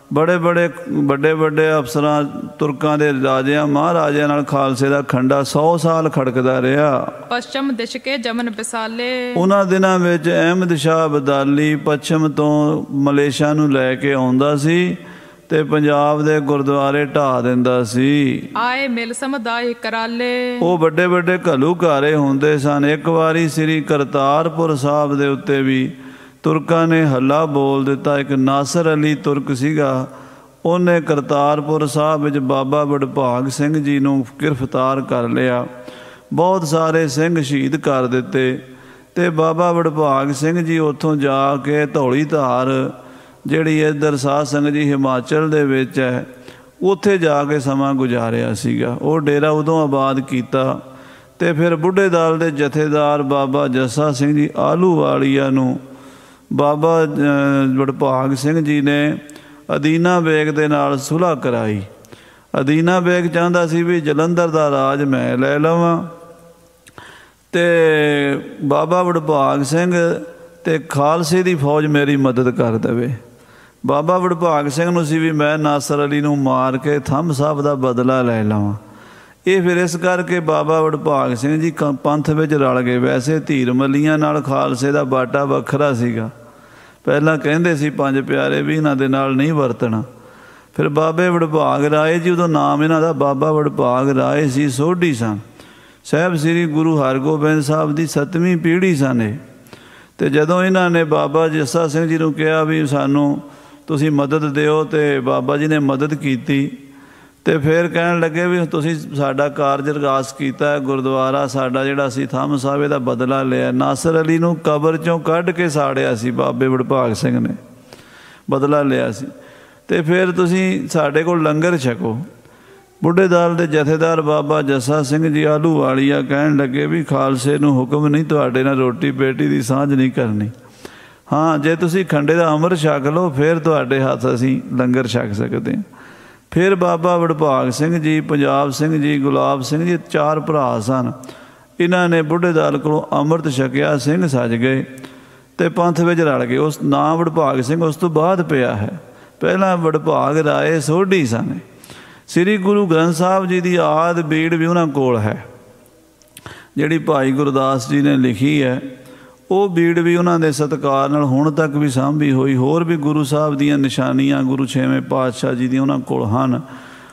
S1: ਵੱਡੇ ਵੱਡੇ ਅਫਸਰਾਂ, ਤੁਰਕਾਂ ਦੇ ਰਾਜਿਆਂ ਮਹਾਰਾਜਿਆਂ ਨਾਲ ਖਾਲਸੇ ਦਾ ਖੰਡਾ 100 ਸਾਲ ਖੜਕਦਾ ਰਿਹਾ।
S2: ਪਸ਼ਚਮ ਦਿਸ਼ ਕੇ ਜਮਨ ਵਿਸਾਲੇ।
S1: ਉਹਨਾਂ ਦਿਨਾਂ ਵਿੱਚ ਅਹਿਮਦ ਸ਼ਾਹ ਅਬਦਾਲੀ ਪੱਛਮ ਤੋਂ ਮਲੇਸ਼ੀਆ ਨੂੰ ਲੈ ਕੇ ਆਉਂਦਾ ਸੀ ਤੇ ਪੰਜਾਬ ਦੇ ਗੁਰਦੁਆਰੇ ਢਾਹ ਦਿੰਦਾ ਸੀ।
S2: ਆਏ ਮਿਲ ਸਮੁਦਾਇ ਕਰਾਲੇ।
S1: ਉਹ ਵੱਡੇ ਵੱਡੇ ਘੱਲੂਘਾਰੇ ਹੁੰਦੇ ਸਨ। ਇੱਕ ਵਾਰੀ ਸ੍ਰੀ ਕਰਤਾਰਪੁਰ ਸਾਹਿਬ ਦੇ ਉੱਤੇ ਵੀ ਤੁਰਕਾਂ ਨੇ ਹੱਲਾ ਬੋਲ ਦਿੱਤਾ। ਇੱਕ ਨਾਸਰ ਅਲੀ ਤੁਰਕ ਸੀਗਾ, ਉਹਨੇ ਕਰਤਾਰਪੁਰ ਸਾਹਿਬ ਵਿੱਚ ਬਾਬਾ ਵਡਭਾਗ ਸਿੰਘ ਜੀ ਨੂੰ ਗ੍ਰਿਫਤਾਰ ਕਰ ਲਿਆ। ਬਹੁਤ ਸਾਰੇ ਸਿੰਘ ਸ਼ਹੀਦ ਕਰ ਦਿੱਤੇ ਤੇ ਬਾਬਾ ਵਡਭਾਗ ਸਿੰਘ ਜੀ ਉੱਥੋਂ ਜਾ ਕੇ ਧੌਲੀ ਧਾਰ, ਜਿਹੜੀ ਇੱਧਰ ਸਾਧ ਸੰਗਤ ਜੀ ਹਿਮਾਚਲ ਦੇ ਵਿੱਚ ਹੈ, ਉੱਥੇ ਜਾ ਕੇ ਸਮਾਂ ਗੁਜ਼ਾਰਿਆ ਸੀਗਾ। ਉਹ ਡੇਰਾ ਉਦੋਂ ਆਬਾਦ ਕੀਤਾ ਤੇ ਫਿਰ ਬੁੱਢੇ ਦਲ ਦੇ ਜਥੇਦਾਰ ਬਾਬਾ ਜੱਸਾ ਸਿੰਘ ਜੀ ਆਹਲੂਵਾਲੀਆ ਨੂੰ ਬਾਬਾ ਵਡਭਾਗ ਸਿੰਘ ਜੀ ਨੇ ਅਦੀਨਾ ਬੇਗ ਦੇ ਨਾਲ ਸੁਲ੍ਹਾ ਕਰਾਈ। ਅਦੀਨਾ ਬੇਗ ਚਾਹੁੰਦਾ ਸੀ ਵੀ ਜਲੰਧਰ ਦਾ ਰਾਜ ਮੈਂ ਲੈ ਲਵਾਂ ਤੇ ਬਾਬਾ ਵਡਭਾਗ ਸਿੰਘ ਤੇ ਖਾਲਸੇ ਦੀ ਫੌਜ ਮੇਰੀ ਮਦਦ ਕਰ ਦੇਵੇ। ਬਾਬਾ ਵਡਭਾਗ ਸਿੰਘ ਨੂੰ ਸੀ ਵੀ ਮੈਂ ਨਾਸਰ ਅਲੀ ਨੂੰ ਮਾਰ ਕੇ ਥੰਮ ਸਾਹਿਬ ਦਾ ਬਦਲਾ ਲੈ ਲਵਾਂ। ਇਹ ਫਿਰ ਇਸ ਕਰਕੇ ਬਾਬਾ ਵਡਭਾਗ ਸਿੰਘ ਜੀ ਪੰਥ ਵਿੱਚ ਰਲ ਗਏ। ਵੈਸੇ ਧੀਰ ਮੱਲੀਆਂ ਨਾਲ ਖਾਲਸੇ ਦਾ ਬਾਟਾ ਵੱਖਰਾ ਸੀਗਾ। ਪਹਿਲਾਂ ਕਹਿੰਦੇ ਸੀ ਪੰਜ ਪਿਆਰੇ ਵੀ ਇਹਨਾਂ ਦੇ ਨਾਲ ਨਹੀਂ ਵਰਤਣਾ। ਫਿਰ ਬਾਬੇ ਵਡਭਾਗ ਰਾਏ ਜੀ, ਉਦੋਂ ਨਾਮ ਇਹਨਾਂ ਦਾ ਬਾਬਾ ਵਡਭਾਗ ਰਾਏ ਸੀ, ਸੋਢੀ ਸਨ। ਸਾਹਿਬ ਸ੍ਰੀ ਗੁਰੂ ਹਰਗੋਬਿੰਦ ਸਾਹਿਬ ਦੀ 7ਵੀਂ ਪੀੜ੍ਹੀ ਸਨ ਇਹ। ਤੇ ਜਦੋਂ ਇਹਨਾਂ ਨੇ ਬਾਬਾ ਜੱਸਾ ਸਿੰਘ ਜੀ ਨੂੰ ਕਿਹਾ ਵੀ ਸਾਨੂੰ ਤੁਸੀਂ ਮਦਦ ਦਿਓ, ਤੇ ਬਾਬਾ ਜੀ ਨੇ ਮਦਦ ਕੀਤੀ। ਤੇ ਫਿਰ ਕਹਿਣ ਲੱਗੇ ਵੀ ਤੁਸੀਂ ਸਾਡਾ ਕਾਰਜ ਰਗਾਸ ਕੀਤਾ, ਗੁਰਦੁਆਰਾ ਸਾਡਾ ਜਿਹੜਾ ਸੀ ਥੰਮ ਸਾਹਿਬ ਦਾ ਬਦਲਾ ਲਿਆ। ਨਾਸਰ ਅਲੀ ਨੂੰ ਕਬਰ 'ਚੋਂ ਕੱਢ ਕੇ ਸਾੜਿਆ ਸੀ ਬਾਬੇ ਵਡਭਾਗ ਸਿੰਘ ਨੇ, ਬਦਲਾ ਲਿਆ ਸੀ। ਤੇ ਫਿਰ ਤੁਸੀਂ ਸਾਡੇ ਕੋਲ ਲੰਗਰ ਛਕੋ। ਬੁੱਢੇ ਦਲ ਦੇ ਜਥੇਦਾਰ ਬਾਬਾ ਜੱਸਾ ਸਿੰਘ ਜੀ ਆਹਲੂਵਾਲੀਆ ਕਹਿਣ ਲੱਗੇ ਵੀ ਖਾਲਸੇ ਨੂੰ ਹੁਕਮ ਨਹੀਂ ਤੁਹਾਡੇ ਨਾਲ ਰੋਟੀ ਬੇਟੀ ਦੀ ਸਾਂਝ ਨਹੀਂ ਕਰਨੀ। ਹਾਂ, ਜੇ ਤੁਸੀਂ ਖੰਡੇ ਦਾ ਅੰਮ੍ਰਿਤ ਛਕ ਲਓ ਫਿਰ ਤੁਹਾਡੇ ਹੱਥ ਅਸੀਂ ਲੰਗਰ ਛਕ ਸਕਦੇ ਹਾਂ। ਫਿਰ ਬਾਬਾ ਵਡਭਾਗ ਸਿੰਘ ਜੀ, ਪੰਜਾਬ ਸਿੰਘ ਜੀ, ਗੁਲਾਬ ਸਿੰਘ ਜੀ, 4 ਭਰਾ ਸਨ। ਇਹਨਾਂ ਨੇ ਬੁੱਢੇ ਦਲ ਕੋਲੋਂ ਅੰਮ੍ਰਿਤ ਛਕਿਆ, ਸਿੰਘ ਸੱਜ ਗਏ ਤੇ ਪੰਥ ਵਿੱਚ ਰਲ ਗਏ। ਉਸ ਨਾਂ ਵਡਭਾਗ ਸਿੰਘ ਉਸ ਤੋਂ ਬਾਅਦ ਪਿਆ ਹੈ। ਪਹਿਲਾਂ ਵਡਭਾਗ ਰਾਏ ਸੋਢੀ ਸਨ। ਸ੍ਰੀ ਗੁਰੂ ਗ੍ਰੰਥ ਸਾਹਿਬ ਜੀ ਦੀ ਆਦ ਬੀੜ ਵੀ ਉਹਨਾਂ ਕੋਲ ਹੈ, ਜਿਹੜੀ ਭਾਈ ਗੁਰਦਾਸ ਜੀ ਨੇ ਲਿਖੀ ਹੈ। ਉਹ ਬੀੜ ਵੀ ਉਹਨਾਂ ਦੇ ਸਤਿਕਾਰ ਨਾਲ ਹੁਣ ਤੱਕ ਵੀ ਸਾਂਭੀ ਹੋਈ। ਹੋਰ ਵੀ ਗੁਰੂ ਸਾਹਿਬ ਦੀਆਂ ਨਿਸ਼ਾਨੀਆਂ ਗੁਰੂ 6ਵੇਂ ਪਾਤਸ਼ਾਹ ਜੀ ਦੀਆਂ ਉਹਨਾਂ ਕੋਲ ਹਨ।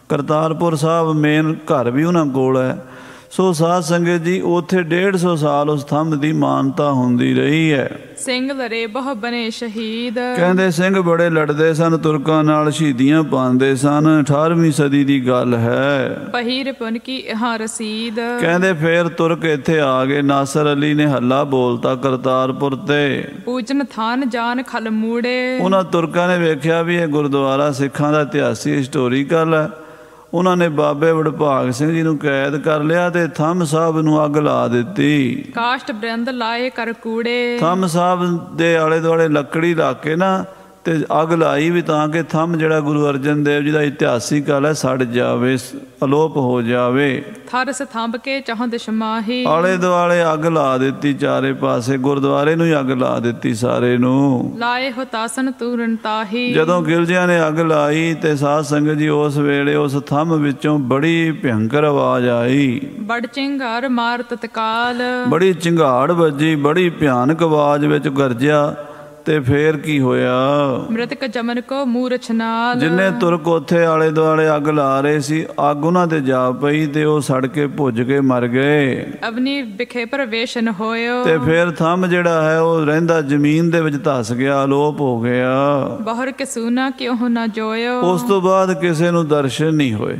S1: ਕਰਤਾਰਪੁਰ ਸਾਹਿਬ ਮੇਨ ਘਰ ਵੀ ਉਹਨਾਂ ਕੋਲ ਹੈ। ਸੋ ਸਾਧ ਸੰਗਤ ਜੀ ਉੱਥੇ 150 ਸਾਲ ਉਸ ਥੰਮ ਦੀ ਮਾਨਤਾ ਹੁੰਦੀ ਰਹੀ ਹੈ।
S2: ਸਿੰਘ ਲੜੇ ਬਹੁ ਬਣੇ ਸ਼ਹੀਦ।
S1: ਕਹਿੰਦੇ ਸਿੰਘ ਬੜੇ ਲੜਦੇ ਸਨ, ਤੁਰਕਾਂ ਨਾਲ ਸ਼ਹੀਦੀਆਂ ਪਾਉਂਦੇ ਸਨ। 18ਵੀਂ ਸਦੀ ਦੀ ਗੱਲ ਹੈ।
S2: ਬਹੀਰ ਪੁਨ ਕੀ ਇਹਾਂ ਰਸੀਦ।
S1: ਕਹਿੰਦੇ ਫੇਰ ਤੁਰਕ ਇੱਥੇ ਆ ਗਏ। ਨਾਸਰ ਅਲੀ ਨੇ ਹੱਲਾ ਬੋਲਤਾ ਕਰਤਾਰਪੁਰ ਤੇ।
S2: ਪੂਜਨ ਥਾਨ ਜਾਨ ਖਲ ਮੂੜੇ।
S1: ਉਹਨਾਂ ਤੁਰਕਾਂ ਨੇ ਵੇਖਿਆ ਵੀ ਇਹ ਗੁਰਦੁਆਰਾ ਸਿੱਖਾਂ ਦਾ ਇਤਿਹਾਸੀ ਹਿਸਟੋਰੀਕਲ ਹੈ। ਉਹਨਾਂ ਨੇ ਬਾਬੇ ਵਡਭਾਗ ਸਿੰਘ ਜੀ ਨੂੰ ਕੈਦ ਕਰ ਲਿਆ ਤੇ ਥੰਮ ਸਾਹਿਬ ਨੂੰ ਅੱਗ ਲਾ ਦਿੱਤੀ।
S2: ਕਾਸ਼ਟ ਬ੍ਰਿੰਦ ਲਾਏ ਕਰ ਕੂੜੇ।
S1: ਥੰਮ ਸਾਹਿਬ ਦੇ ਆਲੇ ਦੁਆਲੇ ਲੱਕੜੀ ਲਾ ਕੇ ਨਾ ਤੇ ਅੱਗ ਲਾਈ ਵੀ ਤਾਂ ਕਿ ਥੰਮ ਜਿਹੜਾ ਗੁਰੂ ਅਰਜਨ ਦੇਵ ਜੀ ਦਾ ਇਤਿਹਾਸਿਕ ਗੱਲ ਹੈ ਸੜ ਜਾਵੇ, ਅਲੋਪ ਹੋ ਜਾਵੇ।
S2: ਥਰਸ ਥੰਬ ਕੇ ਚਾਹੁੰਦ ਸ਼ਮਾਹੀ।
S1: ਆਲੇ ਦੁਆਲੇ ਅੱਗ ਲਾ ਦਿੱਤੀ ਚਾਰੇ ਪਾਸੇ, ਗੁਰਦੁਆਰੇ ਨੂੰ ਹੀ ਅੱਗ ਲਾ ਦਿੱਤੀ ਸਾਰੇ ਨੂੰ।
S2: ਲਾਏ ਹੋ ਤਾਸਨ ਤੂਰਨ ਤਾਹੀ।
S1: ਜਦੋਂ ਗਿਲਜਿਆਂ ਨੇ ਅੱਗ ਲਾਈ ਤੇ ਸਾਧ ਸੰਗਤ ਜੀ ਉਸ ਵੇਲੇ ਉਸ ਥੰਮ ਵਿੱਚੋਂ ਬੜੀ ਭਿਅੰਕਰ ਆਵਾਜ਼ ਆਈ।
S2: ਬੜ ਚਿੰਗਾਰ ਮਾਰ ਤਤਕਾਲ।
S1: ਬੜੀ ਚਿੰਗਾੜ ਵੱਜੀ, ਬੜੀ ਭਿਆਨਕ ਆਵਾਜ਼ ਵਿੱਚ ਗਰਜਿਆ। ਤੇ ਫੇਰ ਕੀ ਹੋਇਆ?
S2: ਮ੍ਰਿਤਕ ਜਮਨ ਕੋ ਮੂਰਛ ਨਾਲ।
S1: ਜਿੰਨੇ ਤੁਰਕ ਉੱਥੇ ਆਲੇ ਦੁਆਲੇ ਅੱਗ ਲਾ ਰਹੇ ਸੀ, ਅੱਗ ਉਹਨਾਂ ਤੇ ਜਾ ਪਈ ਤੇ ਉਹ ਸੜ ਕੇ ਭੁੱਜ ਕੇ ਮਰ ਗਏ।
S2: ਅਵਨੀ ਵਿਖੇ ਪ੍ਰਵੇਸ਼ਨ ਹੋਇਓ।
S1: ਤੇ ਫੇਰ ਥੰਮ ਜਿਹੜਾ ਹੈ ਉਹ ਰਹਿੰਦਾ ਜ਼ਮੀਨ ਦੇ ਵਿੱਚ ਧਸ ਗਿਆ, ਅਲੋਪ ਹੋ ਗਿਆ।
S2: ਬਹੁਰ ਕੇ ਸੂਨਾ ਕਿਉਂ ਨਾ ਜੋਇਓ।
S1: ਉਸ ਤੋਂ ਬਾਅਦ ਕਿਸੇ ਨੂੰ ਦਰਸ਼ਨ ਨਹੀਂ ਹੋਏ।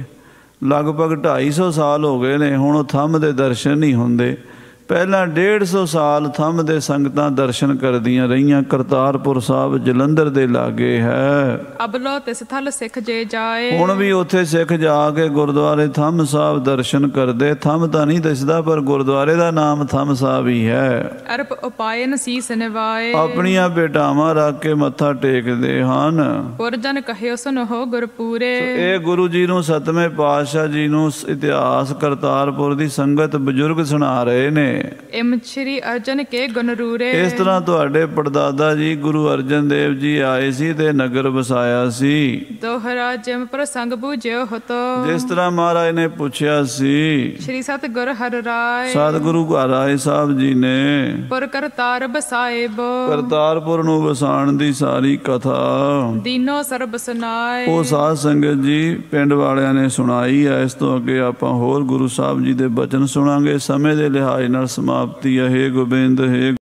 S1: ਲਗਭਗ 250 ਸਾਲ ਹੋ ਗਏ ਨੇ, ਹੁਣ ਉਹ ਥੰਮ ਦੇ ਦਰਸ਼ਨ ਨਹੀਂ ਹੁੰਦੇ। ਪਹਿਲਾਂ 150 ਸਾਲ ਥੰਮ ਦੇ ਸੰਗਤਾਂ ਦਰਸ਼ਨ ਕਰਦੀਆਂ ਰਹੀਆਂ। ਕਰਤਾਰਪੁਰ ਸਾਹਿਬ ਜਲੰਧਰ ਦੇ ਲਾਗੇ ਹੈ।
S2: ਅਬਲੋ ਤਿਸ ਥਲ ਸਿੱਖ ਜੇ ਜਾਏ।
S1: ਹੁਣ ਵੀ ਉੱਥੇ ਸਿੱਖ ਜਾ ਕੇ ਗੁਰਦੁਆਰੇ ਥੰਮ ਸਾਹਿਬ ਦਰਸ਼ਨ ਕਰਦੇ। ਥੰਮ ਤਾਂ ਨਹੀਂ ਦਿਸਦਾ ਪਰ ਗੁਰਦੁਆਰੇ ਦਾ ਨਾਮ ਥੰਮ ਸਾਹਿਬ ਹੀ ਹੈ।
S2: ਅਰਪ ਉਪਾਇਨ ਸੀਸ ਨਿਵਾਏ।
S1: ਆਪਣੀਆਂ ਬੇਟਾਵਾਂ ਰੱਖ ਕੇ ਮੱਥਾ ਟੇਕਦੇ ਹਨ।
S2: ਪੁਰਜਨ ਕਹਿਓ ਸੁਨੋ ਗੁਰਪੂਰੇ।
S1: ਇਹ ਗੁਰੂ ਜੀ ਨੂੰ 7ਵੇਂ ਪਾਤਸ਼ਾਹ ਜੀ ਨੂੰ ਇਤਿਹਾਸ ਕਰਤਾਰਪੁਰ ਦੀ ਸੰਗਤ ਬਜ਼ੁਰਗ ਸੁਣਾ ਰਹੇ ਨੇ।
S2: ਇਮ ਸ਼੍ਰੀ ਅਰਜਨ ਕੇ ਗੁਣ ਰੂਰੇ।
S1: ਇਸ ਤਰ੍ਹਾਂ ਤੁਹਾਡੇ ਪੜਦਾਦਾ ਜੀ ਗੁਰੂ ਅਰਜਨ ਦੇਵ ਜੀ ਆਏ ਸੀ ਤੇ ਨਗਰ ਵਸਾਇਆ ਸੀ।
S2: ਦੋਹਰਾ ਜਿਮ ਪ੍ਰਸੰਗ ਬੂਝਿਓ ਹਤੋ।
S1: ਜਿਸ ਤਰ੍ਹਾਂ ਮਹਾਰਾਜ ਨੇ ਪੁੱਛਿਆ ਸੀ।
S2: ਸ਼੍ਰੀ ਸਤਿਗੁਰ ਹਰਿ ਰਾਏ।
S1: ਸਤਿਗੁਰੂ ਘਰ ਆਏ ਸਾਹਿਬ ਜੀ ਨੇ
S2: ਪੁਰ ਕਰਤਾਰ ਬਸਾਏ ਬੋ।
S1: ਕਰਤਾਰਪੁਰ ਨੂੰ ਵਸਾਉਣ ਦੀ ਸਾਰੀ ਕਥਾ
S2: ਦੀਨੋ ਸਰਬ ਸੁਨਾਏ।
S1: ਉਹ ਸਾਧ ਸੰਗਤ ਜੀ ਪਿੰਡ ਵਾਲਿਆਂ ਨੇ ਸੁਣਾਈ ਹੈ। ਇਸ ਤੋਂ ਅੱਗੇ ਆਪਾਂ ਹੋਰ ਗੁਰੂ ਸਾਹਿਬ ਜੀ ਦੇ ਬਚਨ ਸੁਣਾਂਗੇ। ਸਮੇਂ ਦੇ ਲਿਹਾਜ਼ ਨਾਲ ਸਮਾਪਤੀ ਹੈ। ਹੇ ਗੋਬਿੰਦ, ਹੇ